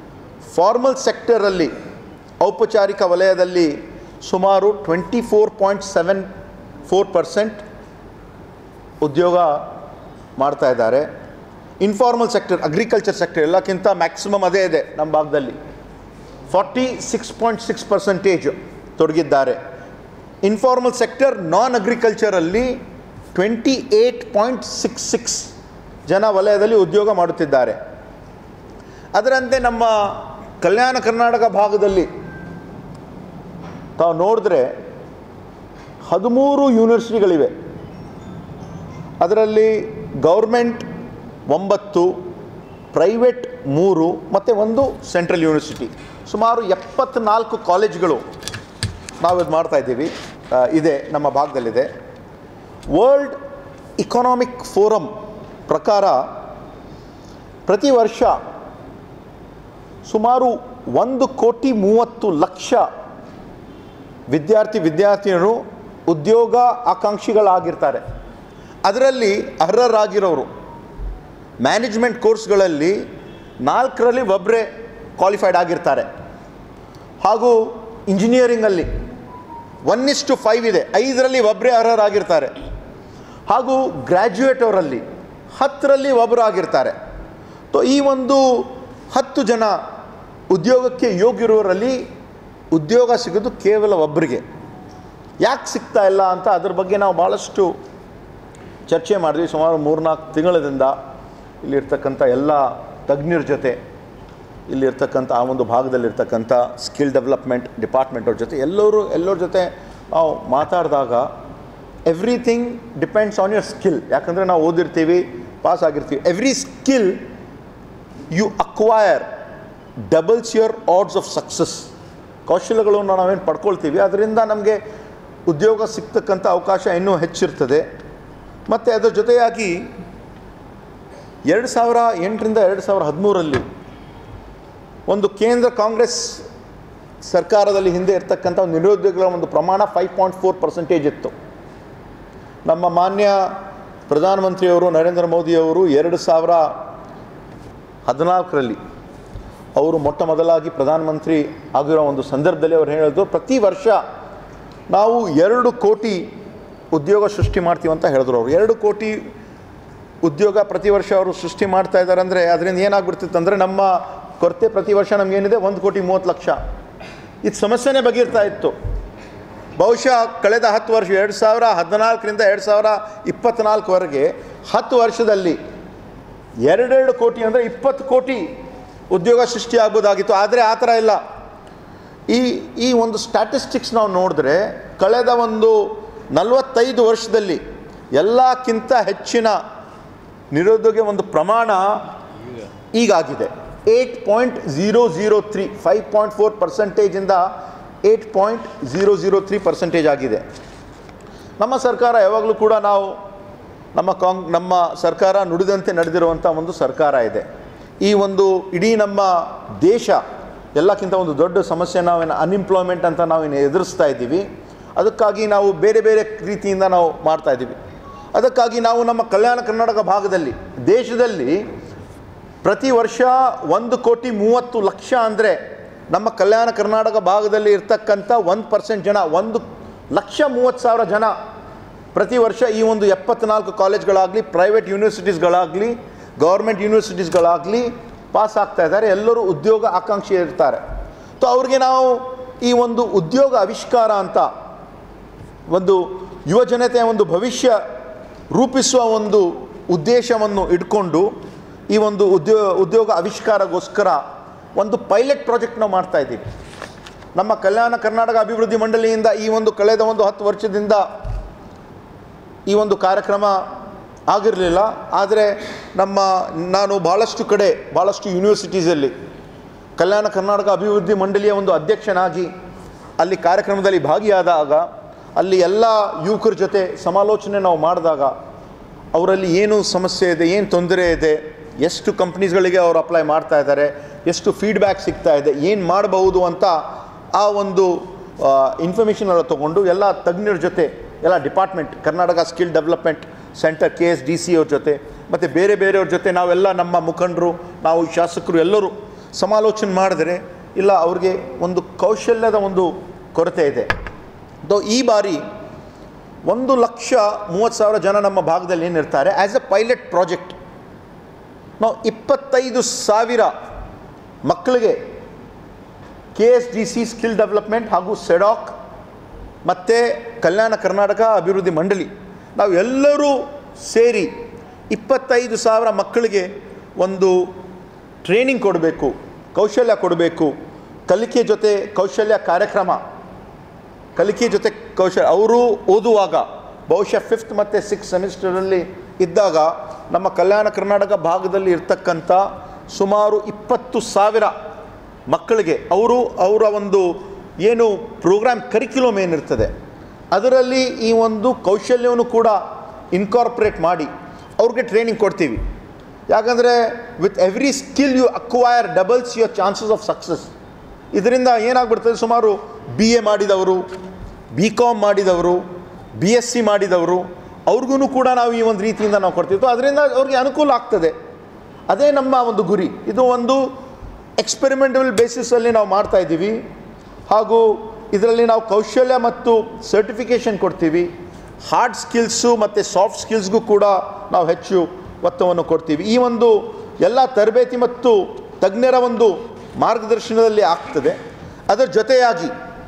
ಫಾರ್ಮಲ್ ಸೆಕ್ಟರಲ್ಲಿ ಔಪಚಾರಿಕ ವಲಯದಲ್ಲಿ ಸುಮಾರು twenty four point seven four percent ಉದ್ಯೋಗ ಮಾಡ್ತಾ ಇದ್ದಾರೆ. ಇನ್ಫಾರ್ಮಲ್ ಸೆಕ್ಟರ್, ಅಗ್ರಿಕಲ್ಚರ್ ಸೆಕ್ಟರ್ ಎಲ್ಲಕ್ಕಿಂತ ಮ್ಯಾಕ್ಸಿಮಮ್ ಅದೇ ಇದೆ ನಮ್ಮ ಭಾಗದಲ್ಲಿ. Forty six point six percentage ತೊಡಗಿದ್ದಾರೆ. ಇನ್ಫಾರ್ಮಲ್ ಸೆಕ್ಟರ್ ನಾನ್ ಅಗ್ರಿಕಲ್ಚರಲ್ಲಿ twenty eight point six six ಜನ ವಲಯದಲ್ಲಿ ಉದ್ಯೋಗ ಮಾಡುತ್ತಿದ್ದಾರೆ. ಅದರಂತೆ ನಮ್ಮ ಕಲ್ಯಾಣ ಕರ್ನಾಟಕ ಭಾಗದಲ್ಲಿ ತಾವು ನೋಡಿದ್ರೆ ಹದಿಮೂರು ಯೂನಿವರ್ಸಿಟಿಗಳಿವೆ. ಅದರಲ್ಲಿ ಗೌರ್ಮೆಂಟ್ ಒಂಬತ್ತು, ಪ್ರೈವೇಟ್ ಮೂರು ಮತ್ತು ಒಂದು ಸೆಂಟ್ರಲ್ ಯೂನಿವರ್ಸಿಟಿ, ಸುಮಾರು ಎಪ್ಪತ್ನಾಲ್ಕು ಕಾಲೇಜ್ಗಳು ನಾವು ಇದು ಮಾಡ್ತಾಯಿದ್ದೀವಿ, ಇದೆ ನಮ್ಮ ಭಾಗದಲ್ಲಿದೆ. ವರ್ಲ್ಡ್ ಇಕನಾಮಿಕ್ ಫೋರಮ್ ಪ್ರಕಾರ ಪ್ರತಿ ವರ್ಷ ಸುಮಾರು ಒಂದು ಕೋಟಿ ಮೂವತ್ತು ಲಕ್ಷ ವಿದ್ಯಾರ್ಥಿ ವಿದ್ಯಾರ್ಥಿನಿಯರು ಉದ್ಯೋಗ ಆಕಾಂಕ್ಷಿಗಳಾಗಿರ್ತಾರೆ. ಅದರಲ್ಲಿ ಅರ್ಹರಾಗಿರೋರು ಮ್ಯಾನೇಜ್ಮೆಂಟ್ ಕೋರ್ಸ್ಗಳಲ್ಲಿ ನಾಲ್ಕರಲ್ಲಿ ಒಬ್ಬರೇ ಕ್ವಾಲಿಫೈಡ್ ಆಗಿರ್ತಾರೆ. ಹಾಗೂ ಇಂಜಿನಿಯರಿಂಗಲ್ಲಿ ಒನ್ ಇಷ್ಟು ಫೈವ್ ಇದೆ, ಐದರಲ್ಲಿ ಒಬ್ಬರೇ ಅರ್ಹರಾಗಿರ್ತಾರೆ. ಹಾಗೂ ಗ್ರ್ಯಾಜುಯೇಟ್ ಅವರಲ್ಲಿ ಹತ್ತರಲ್ಲಿ ಒಬ್ಬರು ಆಗಿರ್ತಾರೆ. ಸೊ ಈ ಒಂದು ಹತ್ತು ಜನ ಉದ್ಯೋಗಕ್ಕೆ ಯೋಗ್ಯರುವರಲ್ಲಿ ಉದ್ಯೋಗ ಸಿಗೋದು ಕೇವಲ ಒಬ್ಬರಿಗೆ. ಯಾಕೆ ಸಿಗ್ತಾ ಇಲ್ಲ ಅಂತ ಅದ್ರ ಬಗ್ಗೆ ನಾವು ಭಾಳಷ್ಟು ಚರ್ಚೆ ಮಾಡಿದ್ವಿ. ಸುಮಾರು ಮೂರ್ನಾಲ್ಕು ತಿಂಗಳಿಂದ ಇಲ್ಲಿರ್ತಕ್ಕಂಥ ಎಲ್ಲ ತಜ್ಞರ ಜೊತೆ, ಇಲ್ಲಿರ್ತಕ್ಕಂಥ ಆ ಒಂದು ಭಾಗದಲ್ಲಿರ್ತಕ್ಕಂಥ ಸ್ಕಿಲ್ ಡೆವಲಪ್ಮೆಂಟ್ ಡಿಪಾರ್ಟ್ಮೆಂಟವ್ರ ಜೊತೆ ಎಲ್ಲರೂ ಎಲ್ಲರ ಜೊತೆ ನಾವು ಮಾತಾಡಿದಾಗ everything depends on your skill. ಯಾಕಂದರೆ ನಾವು ಓದಿರ್ತೀವಿ, ಪಾಸ್ ಆಗಿರ್ತೀವಿ. Every skill you acquire doubles your odds of success. ಕೌಶಲ್ಯಗಳನ್ನು ನಾವೇನು ಪಡ್ಕೊಳ್ತೀವಿ ಅದರಿಂದ ನಮಗೆ ಉದ್ಯೋಗ ಸಿಗ್ತಕ್ಕಂಥ ಅವಕಾಶ ಇನ್ನೂ ಹೆಚ್ಚಿರ್ತದೆ. ಮತ್ತು ಅದರ ಜೊತೆಯಾಗಿ ಎರಡು ಸಾವಿರ ಎಂಟರಿಂದ ಎರಡು ಸಾವಿರ ಹದಿಮೂರರಲ್ಲಿ ಒಂದು ಕೇಂದ್ರ ಕಾಂಗ್ರೆಸ್ ಸರ್ಕಾರದಲ್ಲಿ ಹಿಂದೆ ಇರ್ತಕ್ಕಂಥ ಒಂದು ನಿರುದ್ಯೋಗಗಳ ಒಂದು ಪ್ರಮಾಣ ಫೈವ್ ಪಾಯಿಂಟ್ ಫೋರ್ ಪರ್ಸೆಂಟೇಜ್ ಇತ್ತು. ನಮ್ಮ ಮಾನ್ಯ ಪ್ರಧಾನಮಂತ್ರಿಯವರು ನರೇಂದ್ರ ಮೋದಿಯವರು ಎರಡು ಸಾವಿರ ಹದಿನಾಲ್ಕರಲ್ಲಿ ಅವರು ಮೊಟ್ಟ ಮೊದಲಾಗಿ ಪ್ರಧಾನಮಂತ್ರಿ ಆಗಿರೋ ಒಂದು ಸಂದರ್ಭದಲ್ಲಿ ಅವರು ಹೇಳಿದ್ರು, ಪ್ರತಿ ವರ್ಷ ನಾವು ಎರಡು ಕೋಟಿ ಉದ್ಯೋಗ ಸೃಷ್ಟಿ ಮಾಡ್ತೀವಿ ಅಂತ ಹೇಳಿದ್ರು. ಅವರು ಎರಡು ಕೋಟಿ ಉದ್ಯೋಗ ಪ್ರತಿ ವರ್ಷ ಅವರು ಸೃಷ್ಟಿ ಮಾಡ್ತಾ ಇದ್ದಾರೆ ಅಂದರೆ ಅದರಿಂದ ಏನಾಗ್ಬಿಡ್ತಿತ್ತು ಅಂದರೆ ನಮ್ಮ ಕೊರತೆ ಪ್ರತಿ ವರ್ಷ ನಮಗೇನಿದೆ ಒಂದು ಕೋಟಿ ಮೂವತ್ತು ಲಕ್ಷ. ಇದು ಸಮಸ್ಯೆನೇ ಬಗೆಹರ್ತಾ ಇತ್ತು. ಬಹುಶಃ ಕಳೆದ ಹತ್ತು ವರ್ಷ ಎರಡು ಸಾವಿರ ಹದಿನಾಲ್ಕರಿಂದ ಎರಡು ಸಾವಿರ ಇಪ್ಪತ್ತ್ನಾಲ್ಕವರೆಗೆ ಹತ್ತು ವರ್ಷದಲ್ಲಿ ಎರಡೆರಡು ಕೋಟಿ ಅಂದರೆ ಇಪ್ಪತ್ತು ಕೋಟಿ ಉದ್ಯೋಗ ಸೃಷ್ಟಿ ಆಗ್ಬೋದಾಗಿತ್ತು. ಆದರೆ ಆ ಥರ ಇಲ್ಲ. ಈ ಈ ಒಂದು ಸ್ಟ್ಯಾಟಿಸ್ಟಿಕ್ಸ್ ನಾವು ನೋಡಿದ್ರೆ ಕಳೆದ ಒಂದು ನಲವತ್ತೈದು ವರ್ಷದಲ್ಲಿ ಎಲ್ಲಕ್ಕಿಂತ ಹೆಚ್ಚಿನ ನಿರುದ್ಯೋಗ ಒಂದು ಪ್ರಮಾಣ ಈಗಾಗಿದೆ. Eight point zero zero three five point four ಪರ್ಸೆಂಟೇಜಿಂದ eight point zero zero three percentage ಆಗಿದೆ. ನಮ್ಮ ಸರ್ಕಾರ ಯಾವಾಗಲೂ ಕೂಡ ನಾವು ನಮ್ಮ ಕಾಂಗ್ ನಮ್ಮ ಸರ್ಕಾರ ನುಡಿದಂತೆ ನಡೆದಿರುವಂಥ ಒಂದು ಸರ್ಕಾರ ಇದೆ. ಈ ಒಂದು ಇಡೀ ನಮ್ಮ ದೇಶ ಎಲ್ಲಕ್ಕಿಂತ ಒಂದು ದೊಡ್ಡ ಸಮಸ್ಯೆ ನಾವೇನು ಅನ್ಎಂಪ್ಲಾಯ್ಮೆಂಟ್ ಅಂತ ನಾವೇನು ಎದುರಿಸ್ತಾ ಇದ್ದೀವಿ. ಅದಕ್ಕಾಗಿ ನಾವು ಬೇರೆ ಬೇರೆ ರೀತಿಯಿಂದ ನಾವು ಮಾಡ್ತಾಯಿದ್ದೀವಿ. ಅದಕ್ಕಾಗಿ ನಾವು ನಮ್ಮ ಕಲ್ಯಾಣ ಕರ್ನಾಟಕ ಭಾಗದಲ್ಲಿ ದೇಶದಲ್ಲಿ ಪ್ರತಿ ವರ್ಷ ಒಂದು ಕೋಟಿ ಮೂವತ್ತು ಲಕ್ಷ ಅಂದರೆ ನಮ್ಮ ಕಲ್ಯಾಣ ಕರ್ನಾಟಕ ಭಾಗದಲ್ಲಿ ಇರ್ತಕ್ಕಂಥ ಒಂದು ಪರ್ಸೆಂಟ್ ಜನ, ಒಂದು ಲಕ್ಷ ಮೂವತ್ತು ಸಾವಿರ ಜನ ಪ್ರತಿ ವರ್ಷ ಈ ಒಂದು ಎಪ್ಪತ್ನಾಲ್ಕು ಕಾಲೇಜ್ಗಳಾಗಲಿ, ಪ್ರೈವೇಟ್ ಯೂನಿವರ್ಸಿಟೀಸ್ಗಳಾಗಲಿ, ಗೌರ್ಮೆಂಟ್ ಯೂನಿವರ್ಸಿಟೀಸ್ಗಳಾಗಲಿ ಪಾಸ್ ಆಗ್ತಾ ಇದ್ದಾರೆ. ಎಲ್ಲರೂ ಉದ್ಯೋಗ ಆಕಾಂಕ್ಷಿ ಇರ್ತಾರೆ. ಸೊ ಅವ್ರಿಗೆ ನಾವು ಈ ಒಂದು ಉದ್ಯೋಗ ಆವಿಷ್ಕಾರ ಅಂತ ಒಂದು ಯುವ ಜನತೆಯ ಒಂದು ಭವಿಷ್ಯ ರೂಪಿಸುವ ಒಂದು ಉದ್ದೇಶವನ್ನು ಇಟ್ಕೊಂಡು ಈ ಒಂದು ಉದ್ಯೋಗ ಉದ್ಯೋಗ ಆವಿಷ್ಕಾರಗೋಸ್ಕರ ಒಂದು ಪೈಲಟ್ ಪ್ರಾಜೆಕ್ಟ್ ನಾವು ಮಾಡ್ತಾಯಿದ್ದೀವಿ. ನಮ್ಮ ಕಲ್ಯಾಣ ಕರ್ನಾಟಕ ಅಭಿವೃದ್ಧಿ ಮಂಡಳಿಯಿಂದ ಈ ಒಂದು ಕಳೆದ ಒಂದು ಹತ್ತು ವರ್ಷದಿಂದ ಈ ಒಂದು ಕಾರ್ಯಕ್ರಮ ಆಗಿರಲಿಲ್ಲ. ಆದರೆ ನಮ್ಮ ನಾನು ಭಾಳಷ್ಟು ಕಡೆ ಭಾಳಷ್ಟು ಯೂನಿವರ್ಸಿಟೀಸಲ್ಲಿ ಕಲ್ಯಾಣ ಕರ್ನಾಟಕ ಅಭಿವೃದ್ಧಿ ಮಂಡಳಿಯ ಒಂದು ಅಧ್ಯಕ್ಷನಾಗಿ ಅಲ್ಲಿ ಕಾರ್ಯಕ್ರಮದಲ್ಲಿ ಭಾಗಿಯಾದಾಗ ಅಲ್ಲಿ ಎಲ್ಲ ಯುವಕರ ಜೊತೆ ಸಮಾಲೋಚನೆ ನಾವು ಮಾಡಿದಾಗ ಅವರಲ್ಲಿ ಏನು ಸಮಸ್ಯೆ ಇದೆ, ಏನು ತೊಂದರೆ ಇದೆ, ಎಷ್ಟು ಕಂಪ್ನೀಸ್ಗಳಿಗೆ ಅವರು ಅಪ್ಲೈ ಮಾಡ್ತಾ ಇದ್ದಾರೆ, ಎಷ್ಟು ಫೀಡ್ಬ್ಯಾಕ್ ಸಿಗ್ತಾ ಇದೆ, ಏನು ಮಾಡಬಹುದು ಅಂತ ಆ ಒಂದು ಇನ್ಫಾರ್ಮೇಷನ್ ಎಲ್ಲ ತೊಗೊಂಡು ಎಲ್ಲ ತಜ್ಞರ ಜೊತೆ ಎಲ್ಲ department Karnataka skill development centre K S D C ಅವ್ರ ಜೊತೆ ಮತ್ತು ಬೇರೆ ಬೇರೆಯವ್ರ ಜೊತೆ ನಾವೆಲ್ಲ ನಮ್ಮ ಮುಖಂಡರು, ನಾವು ಶಾಸಕರು ಎಲ್ಲರೂ ಸಮಾಲೋಚನೆ ಮಾಡಿದರೆ ಇಲ್ಲ ಅವ್ರಿಗೆ ಒಂದು ಕೌಶಲ್ಯದ ಒಂದು ಕೊರತೆ ಇದೆ. ದೋ ಈ ಬಾರಿ ಒಂದು ಲಕ್ಷ ಮೂವತ್ತು ಸಾವಿರ ಜನ ನಮ್ಮ ಭಾಗದಲ್ಲಿ ಏನಿರ್ತಾರೆ ಆ್ಯಸ್ ಎ ಪೈಲಟ್ ಪ್ರಾಜೆಕ್ಟ್ ನಾವು ಇಪ್ಪತ್ತೈದು ಸಾವಿರ ಮಕ್ಕಳಿಗೆ K S D C skill development ಹಾಗೂ ಸೆಡಾಕ್ ಮತ್ತು ಕಲ್ಯಾಣ ಕರ್ನಾಟಕ ಅಭಿವೃದ್ಧಿ ಮಂಡಳಿ ನಾವು ಎಲ್ಲರೂ ಸೇರಿ ಇಪ್ಪತ್ತೈದು ಸಾವಿರ ಮಕ್ಕಳಿಗೆ ಒಂದು ಟ್ರೈನಿಂಗ್ ಕೊಡಬೇಕು, ಕೌಶಲ್ಯ ಕೊಡಬೇಕು, ಕಲಿಕೆ ಜೊತೆ ಕೌಶಲ್ಯ ಕಾರ್ಯಕ್ರಮ, ಕಲಿಕೆ ಜೊತೆ ಕೌಶಲ್ಯ. ಅವರು ಓದುವಾಗ ಬಹುಶಃ ಫಿಫ್ತ್ ಮತ್ತು ಸಿಕ್ಸ್ ಸೆಮಿಸ್ಟರಲ್ಲಿ ಇದ್ದಾಗ ನಮ್ಮ ಕಲ್ಯಾಣ ಕರ್ನಾಟಕ ಭಾಗದಲ್ಲಿ ಇರ್ತಕ್ಕಂಥ ಸುಮಾರು ಇಪ್ಪತ್ತು ಸಾವಿರ ಮಕ್ಕಳಿಗೆ ಅವರು ಅವರ ಒಂದು ಏನು ಪ್ರೋಗ್ರಾಮ್ ಕರಿಕ್ಯುಲಮ್ ಏನಿರ್ತದೆ ಅದರಲ್ಲಿ ಈ ಒಂದು ಕೌಶಲ್ಯವನ್ನು ಕೂಡ ಇನ್ಕಾರ್ಪೊರೇಟ್ ಮಾಡಿ ಅವ್ರಿಗೆ ಟ್ರೈನಿಂಗ್ ಕೊಡ್ತೀವಿ. ಯಾಕಂದರೆ with every skill you acquire doubles your chances of success. ಇದರಿಂದ ಏನಾಗ್ಬಿಡ್ತದೆ, ಸುಮಾರು ಬಿ ಎ ಮಾಡಿದವರು, ಬಿ ಕಾಮ್ ಮಾಡಿದವರು, ಬಿ ಎಸ್ ಸಿ ಮಾಡಿದವರು ಅವ್ರಿಗೂ ಕೂಡ ನಾವು ಈ ಒಂದು ರೀತಿಯಿಂದ ನಾವು ಕೊಡ್ತೀವಿ. ಅದರಿಂದ ಅವ್ರಿಗೆ ಅನುಕೂಲ ಆಗ್ತದೆ. ಅದೇ ನಮ್ಮ ಒಂದು ಗುರಿ. ಇದು ಒಂದು ಎಕ್ಸ್ಪೆರಿಮೆಂಟಲ್ ಬೇಸಿಸಲ್ಲಿ ನಾವು ಮಾಡ್ತಾಯಿದ್ದೀವಿ. ಹಾಗೂ ಇದರಲ್ಲಿ ನಾವು ಕೌಶಲ್ಯ ಮತ್ತು ಸರ್ಟಿಫಿಕೇಷನ್ ಕೊಡ್ತೀವಿ. ಹಾರ್ಡ್ ಸ್ಕಿಲ್ಸು ಮತ್ತು ಸಾಫ್ಟ್ ಸ್ಕಿಲ್ಸ್ಗೂ ಕೂಡ ನಾವು ಹೆಚ್ಚು ಒತ್ತನ್ನು ಕೊಡ್ತೀವಿ. ಈ ಒಂದು ಎಲ್ಲ ತರಬೇತಿ ಮತ್ತು ತಜ್ಞರ ಒಂದು ಮಾರ್ಗದರ್ಶನದಲ್ಲಿ ಆಗ್ತದೆ. ಅದರ ಜೊತೆಯಾಗಿ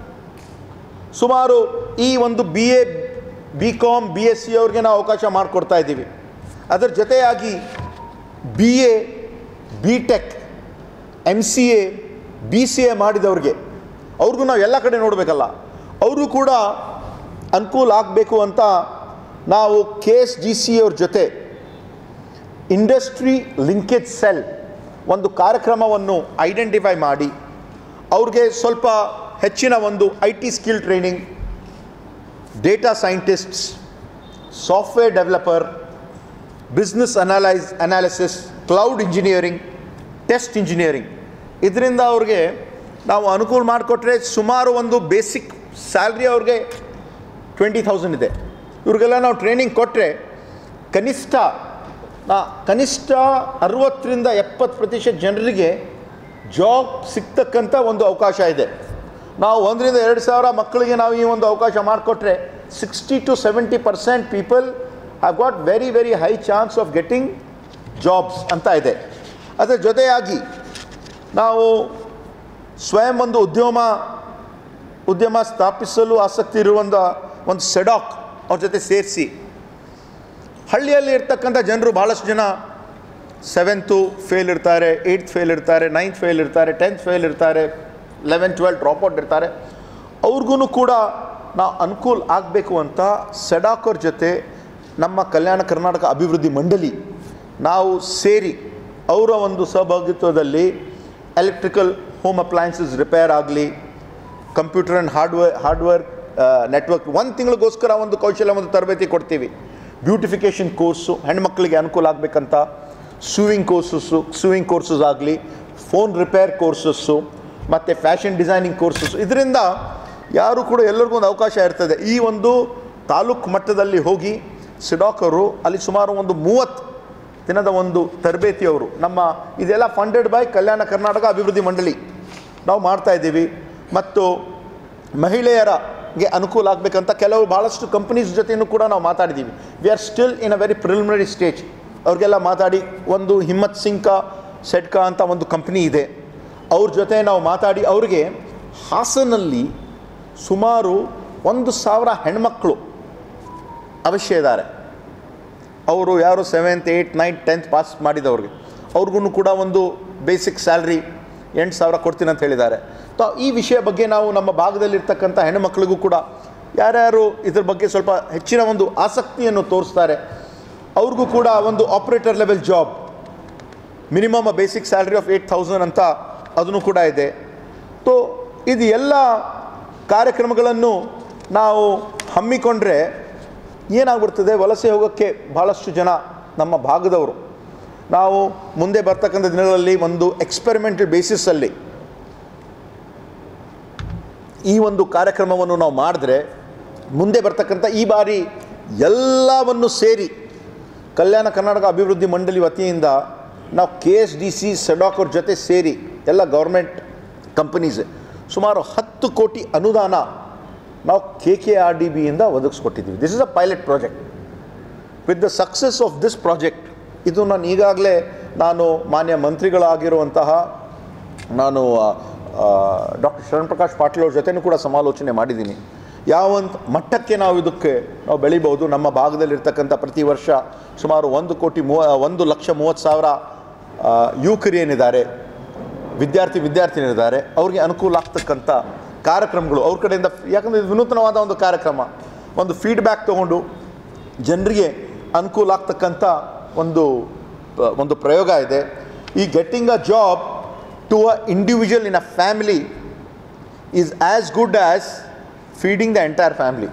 ಸುಮಾರು ಈ ಒಂದು B A B Com B S C ಅವ್ರಿಗೆ ನಾವು ಅವಕಾಶ ಮಾಡಿಕೊಡ್ತಾ ಇದ್ದೀವಿ. ಅದರ ಜೊತೆಯಾಗಿ B A B Tech M C A B C A ಮಾಡಿದವ್ರಿಗೆ ಅವ್ರಿಗೂ ನಾವು ಎಲ್ಲ ಕಡೆ ನೋಡಬೇಕಲ್ಲ, ಅವರು ಕೂಡ ಅನುಕೂಲ ಆಗಬೇಕು ಅಂತ ನಾವು ಕೆ ಎಸ್ ಡಿ ಸಿ ಅವ್ರ ಜೊತೆ ಇಂಡಸ್ಟ್ರಿ ಲಿಂಕೇಜ್ ಸೆಲ್ ಒಂದು ಕಾರ್ಯಕ್ರಮವನ್ನು ಐಡೆಂಟಿಫೈ ಮಾಡಿ ಅವ್ರಿಗೆ ಸ್ವಲ್ಪ ಹೆಚ್ಚಿನ ಒಂದು I T skill training, data scientists, software developer, business analyse analysis, cloud engineering, test engineering, ಇದರಿಂದ ಅವ್ರಿಗೆ ನಾವು ಅನುಕೂಲ ಮಾಡಿಕೊಟ್ರೆ ಸುಮಾರು ಒಂದು ಬೇಸಿಕ್ ಸ್ಯಾಲ್ರಿ ಅವ್ರಿಗೆ ಟ್ವೆಂಟಿ ಥೌಸಂಡ್ ಇದೆ. ಇವ್ರಿಗೆಲ್ಲ ನಾವು ಟ್ರೈನಿಂಗ್ ಕೊಟ್ಟರೆ ಕನಿಷ್ಠ ನಾ ಕನಿಷ್ಠ ಅರುವತ್ತರಿಂದ ಎಪ್ಪತ್ತು ಪ್ರತಿಶತ ಜನರಿಗೆ ಜಾಬ್ ಸಿಗ್ತಕ್ಕಂಥ ಒಂದು ಅವಕಾಶ ಇದೆ. ನಾವು ಒಂದರಿಂದ ಎರಡು ಸಾವಿರ ಮಕ್ಕಳಿಗೆ ನಾವು ಈ ಒಂದು ಅವಕಾಶ ಮಾಡಿಕೊಟ್ರೆ sixty to seventy percent people have got very very high chance of getting jobs ಅಂತ ಇದೆ. ಅದರ ಜೊತೆಯಾಗಿ ನಾವು ಸ್ವಯಂ ಒಂದು ಉದ್ಯಮ ಉದ್ಯಮ ಸ್ಥಾಪಿಸಲು ಆಸಕ್ತಿ ಇರುವಂಥ ಒಂದು ಸೆಡಾಕ್ ಅವ್ರ ಜೊತೆ ಸೇರಿಸಿ ಹಳ್ಳಿಯಲ್ಲಿ ಇರ್ತಕ್ಕಂಥ ಜನರು ಭಾಳಷ್ಟು ಜನ ಸೆವೆಂತು ಫೇಲ್ ಇರ್ತಾರೆ, ಏಯ್ತ್ ಫೇಲ್ ಇರ್ತಾರೆ, ನೈನ್ತ್ ಫೇಲ್ ಇರ್ತಾರೆ, ಟೆಂತ್ ಫೇಲ್ ಇರ್ತಾರೆ, ಲೆವೆನ್ ಟ್ವೆಲ್ವ್ ಡ್ರಾಪ್ಔಟ್ ಇರ್ತಾರೆ. ಅವ್ರಿಗೂ ಕೂಡ ನಾವು ಅನುಕೂಲ ಆಗಬೇಕು ಅಂತ ಸೆಡಾಕ್ ಅವ್ರ ಜೊತೆ ನಮ್ಮ ಕಲ್ಯಾಣ ಕರ್ನಾಟಕ ಅಭಿವೃದ್ಧಿ ಮಂಡಳಿ ನಾವು ಸೇರಿ ಅವರ ಒಂದು ಸಹಭಾಗಿತ್ವದಲ್ಲಿ ಎಲೆಕ್ಟ್ರಿಕಲ್ ಹೋಮ್ ಅಪ್ಲಯನ್ಸಸ್ ರಿಪೇರ್ ಆಗಲಿ, computer and hardware hardware network ಒಂದು ತಿಂಗಳಿಗೋಸ್ಕರ ಒಂದು ಕೌಶಲ್ಯ ಒಂದು ತರಬೇತಿ ಕೊಡ್ತೀವಿ. ಬ್ಯೂಟಿಫಿಕೇಷನ್ ಕೋರ್ಸು ಹೆಣ್ಮಕ್ಳಿಗೆ ಅನುಕೂಲ ಆಗಬೇಕಂತ ಸೂವಿಂಗ್ ಕೋರ್ಸಸ್ಸು ಸೂವಿಂಗ್ ಕೋರ್ಸಸ್ ಆಗಲಿ, ಫೋನ್ ರಿಪೇರ್ ಕೋರ್ಸಸ್ಸು ಮತ್ತು ಫ್ಯಾಷನ್ ಡಿಸೈನಿಂಗ್ ಕೋರ್ಸಸ್ಸು. ಇದರಿಂದ ಯಾರು ಕೂಡ ಎಲ್ಲರಿಗೂ ಒಂದು ಅವಕಾಶ ಇರ್ತದೆ. ಈ ಒಂದು ತಾಲೂಕು ಮಟ್ಟದಲ್ಲಿ ಹೋಗಿ ಸಿಡಾಕ್ ಅವರು ಅಲ್ಲಿ ಸುಮಾರು ಒಂದು ಮೂವತ್ತು ದಿನದ ಒಂದು ತರಬೇತಿಯವರು ನಮ್ಮ ಇದೆಲ್ಲ ಫಂಡೆಡ್ ಬೈ ಕಲ್ಯಾಣ ಕರ್ನಾಟಕ ಅಭಿವೃದ್ಧಿ ಮಂಡಳಿ ನಾವು ಮಾಡ್ತಾಯಿದ್ದೀವಿ. ಮತ್ತು ಮಹಿಳೆಯರಿಗೆ ಅನುಕೂಲ ಆಗಬೇಕಂತ ಕೆಲವು ಭಾಳಷ್ಟು ಕಂಪ್ನೀಸ್ ಜೊತೆಯೂ ಕೂಡ ನಾವು ಮಾತಾಡಿದ್ದೀವಿ. We are still in a very preliminary stage. ಅವ್ರಿಗೆಲ್ಲ ಮಾತಾಡಿ ಒಂದು ಹಿಮ್ಮತ್ ಸಿಂಕಾ ಸೆಡ್ಕಾ ಅಂತ ಒಂದು ಕಂಪ್ನಿ ಇದೆ, ಅವ್ರ ಜೊತೆ ನಾವು ಮಾತಾಡಿ ಅವ್ರಿಗೆ ಹಾಸನಲ್ಲಿ ಸುಮಾರು ಒಂದು ಸಾವಿರ ಹೆಣ್ಮಕ್ಳು ಅವಶ್ಯ ಇದ್ದಾರೆ. ಅವರು ಯಾರು seventh eighth ninth tenth pass ಮಾಡಿದವ್ರಿಗೆ ಅವ್ರಿಗೂ ಕೂಡ ಒಂದು ಬೇಸಿಕ್ ಸ್ಯಾಲ್ರಿ ಎಂಟು ಸಾವಿರ ಕೊಡ್ತೀನಿ ಅಂತ ಹೇಳಿದ್ದಾರೆ. ಸೊ ಈ ವಿಷಯ ಬಗ್ಗೆ ನಾವು ನಮ್ಮ ಭಾಗದಲ್ಲಿರ್ತಕ್ಕಂಥ ಹೆಣ್ಣುಮಕ್ಳಿಗೂ ಕೂಡ ಯಾರ್ಯಾರು ಇದ್ರ ಬಗ್ಗೆ ಸ್ವಲ್ಪ ಹೆಚ್ಚಿನ ಒಂದು ಆಸಕ್ತಿಯನ್ನು ತೋರಿಸ್ತಾರೆ ಅವ್ರಿಗೂ ಕೂಡ ಒಂದು operator level job minimum a basic salary of eight thousand ಅಂತ ಅದನ್ನು ಕೂಡ ಇದೆ. ಸೊ ಇದು ಎಲ್ಲ ಕಾರ್ಯಕ್ರಮಗಳನ್ನು ನಾವು ಹಮ್ಮಿಕೊಂಡ್ರೆ ಏನಾಗ್ಬಿಡ್ತದೆ, ವಲಸೆ ಹೋಗೋಕ್ಕೆ ಭಾಳಷ್ಟು ಜನ ನಮ್ಮ ಭಾಗದವರು ನಾವು ಮುಂದೆ ಬರ್ತಕ್ಕಂಥ ದಿನಗಳಲ್ಲಿ ಒಂದು ಎಕ್ಸ್ಪೆರಿಮೆಂಟಲ್ ಬೇಸಿಸಲ್ಲಿ ಈ ಒಂದು ಕಾರ್ಯಕ್ರಮವನ್ನು ನಾವು ಮಾಡಿದ್ರೆ ಮುಂದೆ ಬರ್ತಕ್ಕಂಥ ಈ ಬಾರಿ ಎಲ್ಲವನ್ನು ಸೇರಿ ಕಲ್ಯಾಣ ಕರ್ನಾಟಕ ಅಭಿವೃದ್ಧಿ ಮಂಡಳಿ ವತಿಯಿಂದ ನಾವು K S D C CEDOK ಅವ್ರ ಜೊತೆ ಸೇರಿ ಎಲ್ಲ ಗೌರ್ಮೆಂಟ್ ಕಂಪನೀಸ್ ಸುಮಾರು ಹತ್ತು ಕೋಟಿ ಅನುದಾನ ನಾವು ಕೆ ಕೆ ಆರ್ ಡಿ ಬಿಯಿಂದ ಒದಗಿಸ್ಕೊಟ್ಟಿದ್ದೀವಿ. This is a pilot project. With the success of this project, ಇದು ನಾನು ಈಗಾಗಲೇ ನಾನು ಮಾನ್ಯ ಮಂತ್ರಿಗಳಾಗಿರುವಂತಹ ನಾನು ಡಾಕ್ಟರ್ ಶರಣ್ ಪ್ರಕಾಶ್ ಪಾಟೀಲ್ ಅವ್ರ ಜೊತೆನೂ ಕೂಡ ಸಮಾಲೋಚನೆ ಮಾಡಿದ್ದೀನಿ. ಯಾವಂತ ಮಟ್ಟಕ್ಕೆ ನಾವು ಇದಕ್ಕೆ ನಾವು ಬೆಳಿಬೋದು. ನಮ್ಮ ಭಾಗದಲ್ಲಿರ್ತಕ್ಕಂಥ ಪ್ರತಿ ವರ್ಷ ಸುಮಾರು ಒಂದು ಕೋಟಿ ಮೂವ ಒಂದು ಲಕ್ಷ ಮೂವತ್ತು ಸಾವಿರ ಯುವಕರು ಏನಿದ್ದಾರೆ, ವಿದ್ಯಾರ್ಥಿ ವಿದ್ಯಾರ್ಥಿನಿದ್ದಾರೆ, ಅವ್ರಿಗೆ ಅನುಕೂಲ ಆಗ್ತಕ್ಕಂಥ ಕಾರ್ಯಕ್ರಮಗಳು ಅವ್ರ ಕಡೆಯಿಂದ, ಯಾಕಂದರೆ ಇದು ವಿನೂತನವಾದ ಒಂದು ಕಾರ್ಯಕ್ರಮ, ಒಂದು ಫೀಡ್ಬ್ಯಾಕ್ ತೊಗೊಂಡು ಜನರಿಗೆ ಅನುಕೂಲ ಆಗ್ತಕ್ಕಂಥ ಒಂದು ಒಂದು ಪ್ರಯೋಗ ಇದೆ. ಈ getting a job to a individual in a family is as good as feeding the entire family.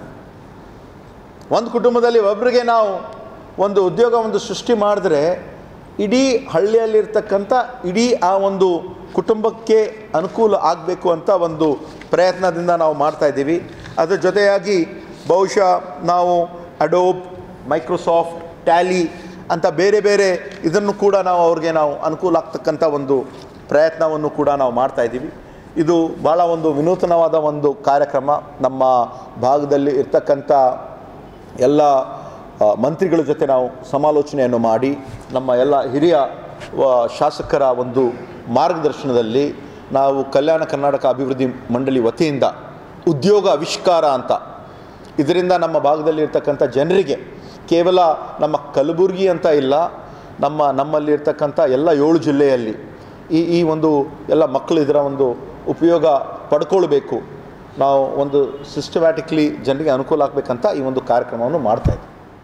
ಒಂದು ಕುಟುಂಬದಲ್ಲಿ ಒಬ್ಬರಿಗೆ ನಾವು ಒಂದು ಉದ್ಯೋಗ ಒಂದು ಸೃಷ್ಟಿ ಮಾಡಿದ್ರೆ ಇಡೀ ಹಳ್ಳಿಯಲ್ಲಿರ್ತಕ್ಕಂಥ ಇಡೀ ಆ ಒಂದು ಕುಟುಂಬಕ್ಕೆ ಅನುಕೂಲ ಆಗಬೇಕು ಅಂತ ಒಂದು ಪ್ರಯತ್ನದಿಂದ ನಾವು ಮಾಡ್ತಾಯಿದ್ದೀವಿ. ಅದರ ಜೊತೆಯಾಗಿ ಬಹುಶಃ ನಾವು ಅಡೋಬ್, ಮೈಕ್ರೋಸಾಫ್ಟ್, ಟ್ಯಾಲಿ ಅಂತ ಬೇರೆ ಬೇರೆ ಇದನ್ನು ಕೂಡ ನಾವು ಅವ್ರಿಗೆ ನಾವು ಅನುಕೂಲ ಆಗ್ತಕ್ಕಂಥ ಒಂದು ಪ್ರಯತ್ನವನ್ನು ಕೂಡ ನಾವು ಮಾಡ್ತಾಯಿದ್ದೀವಿ. ಇದು ಭಾಳ ಒಂದು ವಿನೂತನವಾದ ಒಂದು ಕಾರ್ಯಕ್ರಮ. ನಮ್ಮ ಭಾಗದಲ್ಲಿ ಇರ್ತಕ್ಕಂಥ ಎಲ್ಲ ಮಂತ್ರಿಗಳ ಜೊತೆ ನಾವು ಸಮಾಲೋಚನೆಯನ್ನು ಮಾಡಿ ನಮ್ಮ ಎಲ್ಲ ಹಿರಿಯ ಶಾಸಕರ ಒಂದು ಮಾರ್ಗದರ್ಶನದಲ್ಲಿ ನಾವು ಕಲ್ಯಾಣ ಕರ್ನಾಟಕ ಅಭಿವೃದ್ಧಿ ಮಂಡಳಿ ವತಿಯಿಂದ ಉದ್ಯೋಗ ಆವಿಷ್ಕಾರ ಅಂತ, ಇದರಿಂದ ನಮ್ಮ ಭಾಗದಲ್ಲಿ ಇರ್ತಕ್ಕಂಥ ಜನರಿಗೆ ಕೇವಲ ನಮ್ಮ ಕಲಬುರಗಿ ಅಂತ ಇಲ್ಲ, ನಮ್ಮ ನಮ್ಮಲ್ಲಿ ಇರ್ತಕ್ಕಂಥ ಎಲ್ಲ ಏಳು ಜಿಲ್ಲೆಯಲ್ಲಿ ಈ ಈ ಒಂದು ಎಲ್ಲ ಮಕ್ಕಳು ಇದರ ಒಂದು ಉಪಯೋಗ ಪಡ್ಕೊಳ್ಬೇಕು, ನಾವು ಒಂದು ಸಿಸ್ಟಮ್ಯಾಟಿಕ್ಲಿ ಜನರಿಗೆ ಅನುಕೂಲ ಆಗಬೇಕಂತ ಈ ಒಂದು ಕಾರ್ಯಕ್ರಮವನ್ನು ಮಾಡ್ತಾಯಿದ್ದೀವಿ.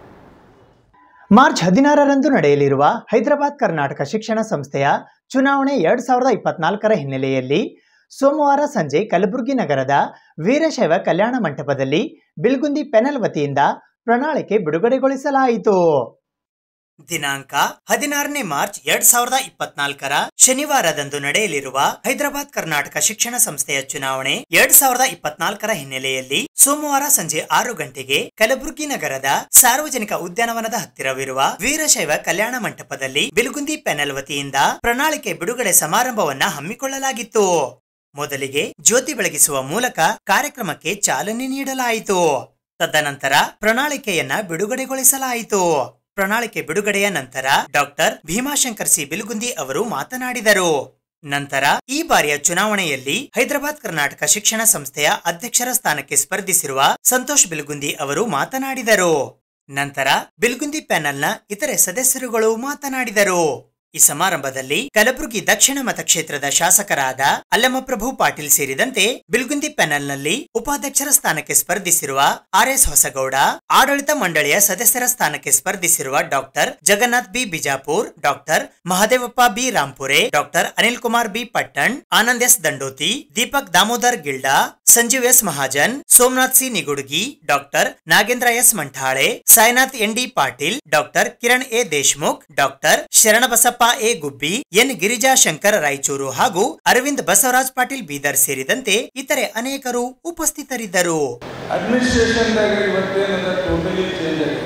ಮಾರ್ಚ್ ಹದಿನಾರರಂದು ನಡೆಯಲಿರುವ ಹೈದರಾಬಾದ್ ಕರ್ನಾಟಕ ಶಿಕ್ಷಣ ಸಂಸ್ಥೆಯ ಚುನಾವಣೆ ಎರಡ್ ಸಾವಿರದ ಇಪ್ಪತ್ನಾಲ್ಕರ ಹಿನ್ನೆಲೆಯಲ್ಲಿ ಸೋಮವಾರ ಸಂಜೆ ಕಲಬುರಗಿ ನಗರದ ವೀರಶೈವ ಕಲ್ಯಾಣ ಮಂಟಪದಲ್ಲಿ ಬಿಲ್ಗುಂದಿ ಪೆನಲ್ ವತಿಯಿಂದ ಪ್ರಣಾಳಿಕೆ ಬಿಡುಗಡೆಗೊಳಿಸಲಾಯಿತು. ದಿನಾಂಕ ಹದಿನಾರನೇ ಮಾರ್ಚ್ ಎರಡ್ ಸಾವಿರದ ಇಪ್ಪತ್ನಾಲ್ಕರ ಶನಿವಾರದಂದು ನಡೆಯಲಿರುವ ಹೈದರಾಬಾದ್ ಕರ್ನಾಟಕ ಶಿಕ್ಷಣ ಸಂಸ್ಥೆಯ ಚುನಾವಣೆ ಎರಡ್ ಸಾವಿರದ ಇಪ್ಪತ್ನಾಲ್ಕರ ಹಿನ್ನೆಲೆಯಲ್ಲಿ ಸೋಮವಾರ ಸಂಜೆ ಆರು ಗಂಟೆಗೆ ಕಲಬುರಗಿ ನಗರದ ಸಾರ್ವಜನಿಕ ಉದ್ಯಾನವನದ ಹತ್ತಿರವಿರುವ ವೀರಶೈವ ಕಲ್ಯಾಣ ಮಂಟಪದಲ್ಲಿ ಬಿಲ್ಗುಂದಿ ಪೆನಲ್ ವತಿಯಿಂದ ಪ್ರಣಾಳಿಕೆ ಬಿಡುಗಡೆ ಸಮಾರಂಭವನ್ನ ಹಮ್ಮಿಕೊಳ್ಳಲಾಗಿತ್ತು. ಮೊದಲಿಗೆ ಜ್ಯೋತಿ ಬೆಳಗಿಸುವ ಮೂಲಕ ಕಾರ್ಯಕ್ರಮಕ್ಕೆ ಚಾಲನೆ ನೀಡಲಾಯಿತು. ತದನಂತರ ಪ್ರಣಾಳಿಕೆಯನ್ನ ಬಿಡುಗಡೆಗೊಳಿಸಲಾಯಿತು. ಪ್ರಣಾಳಿಕೆ ಬಿಡುಗಡೆಯ ನಂತರ ಡಾಕ್ಟರ್ ಭೀಮಾಶಂಕರ್ ಸಿ ಬಿಲ್ಗುಂದಿ ಅವರು ಮಾತನಾಡಿದರು. ನಂತರ ಈ ಬಾರಿಯ ಚುನಾವಣೆಯಲ್ಲಿ ಹೈದರಾಬಾದ್ ಕರ್ನಾಟಕ ಶಿಕ್ಷಣ ಸಂಸ್ಥೆಯ ಅಧ್ಯಕ್ಷರ ಸ್ಥಾನಕ್ಕೆ ಸ್ಪರ್ಧಿಸಿರುವ ಸಂತೋಷ್ ಬಿಲ್ಗುಂದಿ ಅವರು ಮಾತನಾಡಿದರು. ನಂತರ ಬಿಲ್ಗುಂದಿ ಪ್ಯಾನೆಲ್ನ ಇತರೆ ಸದಸ್ಯರುಗಳು ಮಾತನಾಡಿದರು. ಈ ಸಮಾರಂಭದಲ್ಲಿ ಕಲಬುರಗಿ ದಕ್ಷಿಣ ಮತಕ್ಷೇತ್ರದ ಶಾಸಕರಾದ ಅಲ್ಲಮಪ್ರಭು ಪಾಟೀಲ್ ಸೇರಿದಂತೆ ಬಿಲ್ಗುಂದಿ ಪ್ಯಾನೆಲ್ನಲ್ಲಿ ಉಪಾಧ್ಯಕ್ಷರ ಸ್ಥಾನಕ್ಕೆ ಸ್ಪರ್ಧಿಸಿರುವ ಆರ್ ಎಸ್ ಹೊಸಗೌಡ, ಆಡಳಿತ ಮಂಡಳಿಯ ಸದಸ್ಯರ ಸ್ಥಾನಕ್ಕೆ ಸ್ಪರ್ಧಿಸಿರುವ doctor Jagannath B Bijapur, doctor Mahadevappa B Rampure, doctor Anil Kumar B Pattan, Anand S Dandoti, Deepak Damodar Gilda, Sanjeev S Mahajan, Somnath C Nigudgi, doctor Nagendra S Manthale, Sainath N D Patil, doctor Kiran A Deshmukh, doctor Sharanabasappa A Gubbi, N Girija Shankar Raichur ಹಾಗೂ ಅರವಿಂದ್ ಬಸವರಾಜ್ ಪಾಟೀಲ್ ಬೀದರ್ ಸೇರಿದಂತೆ ಇತರೆ ಅನೇಕರು ಉಪಸ್ಥಿತರಿದ್ದರು. ಅಡ್ಮಿನಿಸ್ಟ್ರೇಷನ್ ಟೋಟಲಿ ಚೇಂಜ್ ಆಗಿದೆ.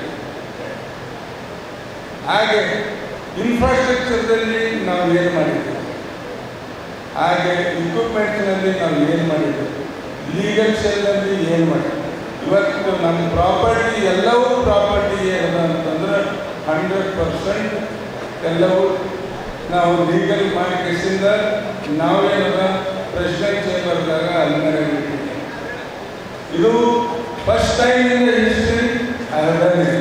ಹಾಗೆ ಇನ್ಫ್ರಾಸ್ಟ್ರಕ್ಚರ್ದಲ್ಲಿ ನಾವು ಏನು ಮಾಡಿದ್ದೇವೆ, ಹಾಗೆ ಇಕ್ವಿಪ್ಮೆಂಟ್ನಲ್ಲಿ ನಾವು ಏನು ಮಾಡಿದ್ದೇವೆ, ಲೀಗಲ್ ಸೆಲ್ನಲ್ಲಿ ಏನು ಮಾಡಿದ್ದೇವೆ. ಇವತ್ತು ನಮ್ಮ ಪ್ರಾಪರ್ಟಿ ಎಲ್ಲವೂ ಪ್ರಾಪರ್ಟಿ ಏನದ ಅಂತಂದ್ರೆ ಹಂಡ್ರೆಡ್ ಪರ್ಸೆಂಟ್ ಎಲ್ಲವೂ ನಾವು ಲೀಗಲ್ ಮಾಡಿ ಕೇಸಿಂದ ನಾವೇನದ ಪ್ರೆಸಿಡೆಂಟ್ ಚೇಂಬರ್ದಾಗ ಅಲ್ಲಿ ಇದು first time in the history ಅದರಲ್ಲಿ.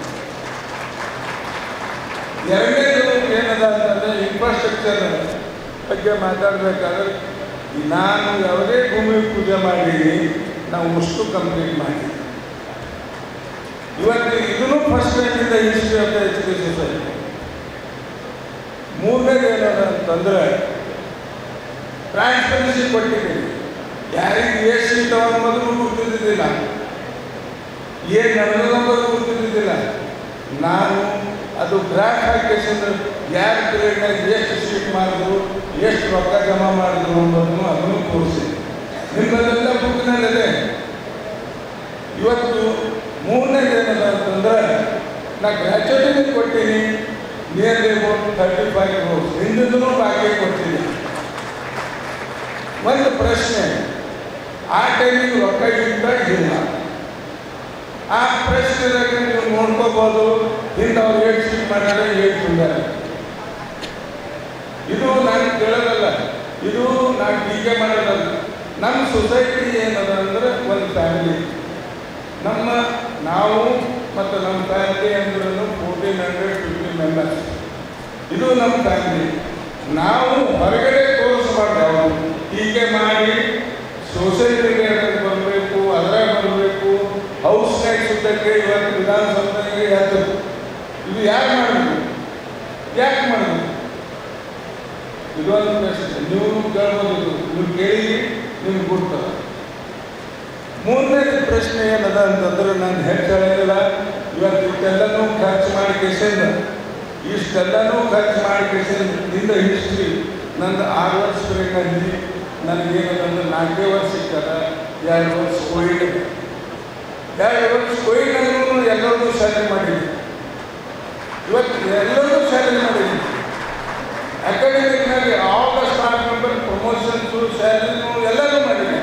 ಎರಡನೇದು ಏನದ ಅಂತಂದರೆ ಇನ್ಫ್ರಾಸ್ಟ್ರಕ್ಚರ್ ಬಗ್ಗೆ ಮಾತಾಡಬೇಕಾದ್ರೆ ನಾನು ಯಾವುದೇ ಭೂಮಿ ಪೂಜೆ ಮಾಡೀನಿ, ನಾವು ಅಷ್ಟು ಕಂಪ್ಲೀಟ್ ಮಾಡಿದ್ವಿ. ಇವತ್ತು ಇದನ್ನು first time in the history of the H D society. ಮೂರನೇದು ಏನದ ಅಂತಂದರೆ ಟ್ರಾನ್ಸ್ಪರೆನ್ಸಿ ಕೊಟ್ಟಿದ್ದೀವಿ. ಯಾರಿಗೆ ಎಷ್ಟು ಸೀಟ್ ಅನ್ನೋದು ಗೊತ್ತಿದ್ದಿದ್ದಿಲ್ಲ, ಏನು ನಡೆದೋದು ಗೊತ್ತಿದ್ದಿದ್ದಿಲ್ಲ. ನಾನು ಅದು ಗ್ರಾಫ್ ಹಾಕಿಸಿದ್ರೆ ಯಾರ ಪೀರಿಯಡ್ನಾಗ ಎಷ್ಟು ಸೀಟ್ ಮಾಡಿದ್ರು, ಎಷ್ಟು ರೊಕ್ಕ ಜಮಾ ಮಾಡಿದ್ರು ಅನ್ನೋದನ್ನು ಅದನ್ನು ತೋರಿಸಿ ನಿಮ್ಮದೆಲ್ಲ ಬುಕ್ನಲ್ಲಿದೆ. ಇವತ್ತು ಮೂರನೇದು ಏನದ ಅಂತಂದ್ರೆ ನಾ ಗ್ರ್ಯಾಚುಯಿಟಿ ಕೊಟ್ಟೀನಿ, nearly about thirty five crores ಹಿಂದಿದ್ದೂ ಬಾಕಿ ಕೊಡ್ತೀನಿ. ಒಂದು ಪ್ರಶ್ನೆ, ಆ ಟೈಮಿಗೆ ರೊಕ್ಕ ಇದ್ದ ಇಲ್ಲ. ಆ ಪ್ರಶ್ನೆದಾಗ ನೀವು ನೋಡ್ಕೋಬೋದು, ಹಿಂದೆ ಅವ್ರು ಏಟ್ ಸೀಟ್ ಮಾಡ್ಯಾರ, ಏಟ್ ತುಂಬ್ಯಾರ. ಇದು ನಾನು ಕೇಳೋದಲ್ಲ, ಇದು ನಾನು ಟೀಕೆ ಮಾಡೋದಲ್ಲ. ನಮ್ಮ ಸೊಸೈಟಿ ಏನದ ಅಂದ್ರೆ ಒಂದು ಫ್ಯಾಮಿಲಿ. ನಮ್ಮ ನಾವು ಮತ್ತು ನಮ್ಮ ಫ್ಯಾಮಿಲಿ ಅಂದ್ರೂ ಫೋರ್ಟೀನ್ ಹಂಡ್ರೆಡ್ ಫಿಫ್ಟಿ ಮೆಂಬರ್ಸ್. ಇದು ನಮ್ಮ ಫ್ಯಾಮಿಲಿ. ನಾವು ಹೊರಗಡೆ ತೋರಿಸ್ಬಾರ್ದು. ಟೀಕೆ ಮಾಡಿ ಸೊಸೈಟಿಗೆ ಬರಬೇಕು, ಅದರಾಗ ಬರಬೇಕು, ಹೌಸ್ನಾಗ ಸುತ್ತಕ್ಕೆ ಇವತ್ತು ವಿಧಾನಸೌಧಕ್ಕೆ ಯಾಕೆ ಇದು ಯಾಕೆ ಮಾಡಬೇಕು, ಯಾಕೆ ಮಾಡಬೇಕು? ಇದೊಂದು ಪ್ರಶ್ನೆ. ನೀವು ಕೇಳ್ಬೋದು, ನೀವು ಕೇಳಿ ನಿಮ್ಗೆ ಕೊಡ್ತಾರೆ. ಮೂರನೇದು ಪ್ರಶ್ನೆ ಏನದ ಅಂತಂದ್ರೆ, ನಾನು ಹೆಚ್ಚು ಹೇಳಿಲ್ಲ. ಇವತ್ತು ಇಷ್ಟೆಲ್ಲನೂ ಖರ್ಚು ಮಾಡಿ ಕೇಸಿಂದ ಇಷ್ಟೆಲ್ಲನೂ ಖರ್ಚು ಮಾಡಿ ಕೇಸಿಂದ ನಿಂದ ಹಿಸ್ಟ್ರಿ ನಂದು ಆರು ವರ್ಷ ಬೇಕಾಗಿ ನನಗೇನಂದ್ರೆ ನಾಲ್ಕೇ ವರ್ಷ ಸಿಗ್ತಾರ, ಎರಡು ವರ್ಷ ಕೋವಿಡ್ ಎರಡು ವರ್ಷ ಕೋವಿಡ್ ಅನ್ನೂ ಎಲ್ಲರಿಗೂ ಸ್ಯಾಲರಿ ಮಾಡಿದ್ವಿ. ಇವತ್ತು ಎಲ್ಲರಿಗೂ ಸ್ಯಾಲರಿ ಮಾಡಿದ್ವಿ. ಅಕಾಡೆಮಿಕ್ನಾಗಿ all the staff member promotions ಸ್ಯಾಲರಿನೂ ಎಲ್ಲರೂ ಮಾಡಿದ್ವಿ.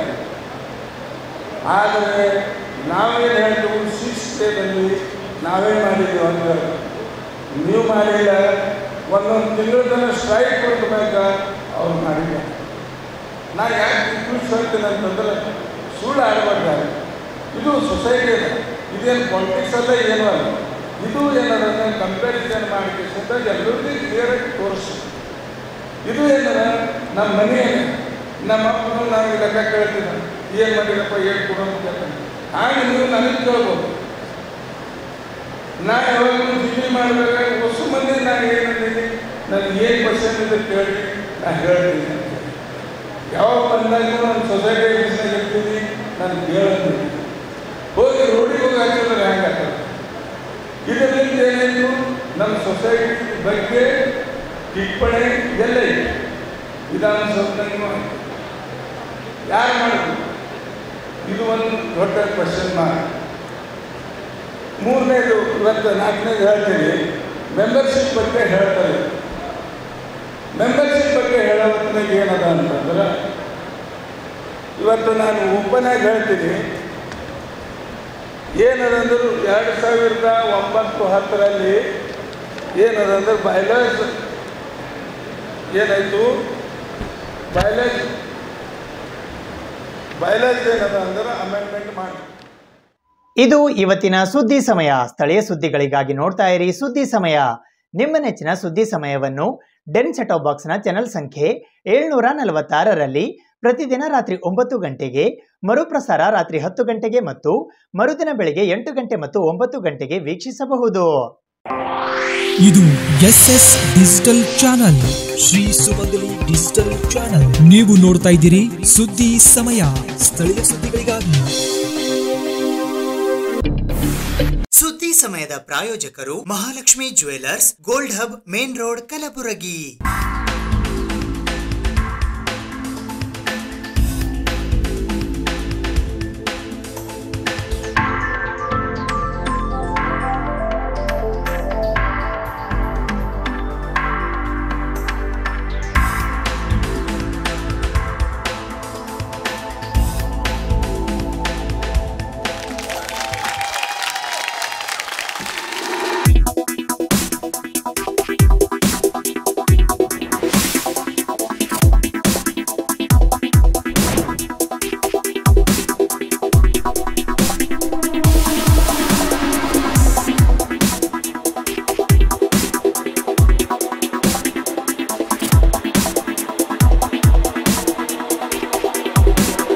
ಆದರೆ ನಾವೇನು ಹೇಳ್ತೀವಿ, ಸಿಕ್ಸ್ ಡೇದಲ್ಲಿ ನಾವೇ ಮಾಡಿದ್ದೀವಿ ಅಂದ್ರೆ ನೀವು ಮಾಡಿಲ್ಲ. ಒಂದೊಂದು ತಿಂಗಳ ತನಕ ಸ್ಟ್ರೈಕ್ ಕೊಡ್ಬೇಕ, ಅವ್ರು ಮಾಡಿಲ್ಲ. ನಾ ಯಾಕೆ ಇಂಕ್ಲೂಸ್ ಹೇಳ್ತೀನಿ ಅಂತಂದ್ರೆ, ಸುಳ್ಳು ಆಡಬಾರ್ದು. ಇದು ಸೊಸೈಟಿ ಅದ, ಇದೇನು ಪಾಲಿಟಿಕ್ಸ್ ಅಲ್ಲ, ಏನೂ ಅಲ್ಲ. ಇದು ಏನಾದ್ರೆ ಕಂಪ್ಯಾರಿಸನ್ ಮಾಡಿಕೆಸಿಂದ ಎಲ್ಲರಿಗೂ ಕ್ಲಿಯರಾಗಿ ತೋರಿಸಿ. ಇದು ಏನಾರ ನಮ್ಮ ಮನೆ ನಮ್ಮ ಅಪ್ಪನು ನಾವು ಲೆಕ್ಕ ಕೇಳ್ತೀನಿ, ಏನು ಮಾಡಿರಪ್ಪ, ಏನು ಕೊಡೋ ಅಂತ ಕೇಳ್ತೀನಿ. ಹಾಗೆ ನೀವು ನನಗೆ ಕೇಳ್ಬೋದು. ನಾನು ಯಾವಾಗಲೂ ಡಿಗ್ರಿ ಮಾಡಬೇಕಾದ್ರೆ ಹೊಸ ಮಂದಿ ನಾನು ಏನಂತೀನಿ, ನನಗೆ ಏನು ಪರ್ಸೆಂಟ್ ಇದೆ ಕೇಳಿ ನಾನು ಹೇಳ್ತೀನಿ. ಯಾವಾಗ ಬಂದಾಗೂ ನಾನು ಸೊಸೈಟಿ ಆಫೀಸ್ನಾಗ ಇರ್ತೀನಿ, ನಾನು ಕೇಳ್ತೀನಿ. ಹೋಗಿ ರೋಡಿಗೆ ಹೋಗಿ ಹಾಕಿದ್ರೆ ಹೆಂಗೆ ಆಗ್ತದೆ? ಇದರಿಂದ ಏನಾಯಿತು, ನಮ್ಮ ಸೊಸೈಟಿ ಬಗ್ಗೆ ಟಿಪ್ಪಣಿ ಎಲ್ಲ ಇದೆ. ವಿಧಾನಸೌಧನೂ ಯಾರು ಮಾಡಿದ್ರು? ಇದು ಒಂದು ದೊಡ್ಡ ಕ್ವಶನ್ ಮಾರ್ಕ್. ಮೂರನೇದು, ಇವತ್ತು ನಾಲ್ಕನೇದು ಹೇಳ್ತೀನಿ, ಮೆಂಬರ್ಶಿಪ್ ಬಗ್ಗೆ ಹೇಳ್ತಾರೆ. ಮೆಂಬರ್ಶಿಪ್ ಬಗ್ಗೆ ಹೇಳೋ ಹೊತ್ತಿನಾಗ ಏನದ ಅಂತಂದ್ರೆ, ಇವತ್ತು ನಾನು ಓಪನಾಗಿ ಹೇಳ್ತೀನಿ, ಏನದಂದ್ರೆ ಎರಡು ಸಾವಿರದ ಒಂಬತ್ತು ಹತ್ತರಲ್ಲಿ ಏನದಂದ್ರೆ ಬೈಲಾಜ್ ಏನಾಯಿತು, ಬೈಲಾಜ್ ಬೈಲಾಜ್ ಏನದ ಅಂದ್ರೆ ಅಮೆಂಡ್ಮೆಂಟ್ ಮಾಡಿ. ಇದು ಇವತ್ತಿನ ಸುದ್ದಿ ಸಮಯ. ಸ್ಥಳೀಯ ಸುದ್ದಿಗಳಿಗಾಗಿ ನೋಡ್ತಾ ಇರಿ ಸುದ್ದಿ ಸಮಯ. ನಿಮ್ಮ ನೆಚ್ಚಿನ ಸುದ್ದಿ ಸಮಯವನ್ನು ಡೆನ್ ಸೆಟಾಪ್ ಬಾಕ್ಸ್ನ ಚಾನೆಲ್ ಸಂಖ್ಯೆ ಏಳ್ನೂರ ನಲವತ್ತಾರರಲ್ಲಿ ಪ್ರತಿದಿನ ರಾತ್ರಿ ಒಂಬತ್ತು ಗಂಟೆಗೆ, ಮರುಪ್ರಸಾರ ರಾತ್ರಿ ಹತ್ತು ಗಂಟೆಗೆ ಮತ್ತು ಮರುದಿನ ಬೆಳಗ್ಗೆ ಎಂಟು ಗಂಟೆ ಮತ್ತು ಒಂಬತ್ತು ಗಂಟೆಗೆ ವೀಕ್ಷಿಸಬಹುದು. ಇದು S S digital channel, Shri Sumangali digital channel. ನೀವು ನೋಡ್ತಾ ಇದ್ದೀರಿ ಸುದ್ದಿ ಸಮಯ, ಸ್ಥಳೀಯ ಸುದ್ದಿಗಳಿಗಾಗಿ. ಸುದ್ದಿ ಸಮಯದ ಪ್ರಾಯೋಜಕರು Mahalakshmi jewellers, gold hub, main road, Kalaburagi.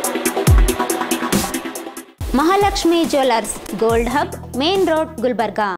Mahalakshmi jewellers, gold hub, main road, Gulbarga.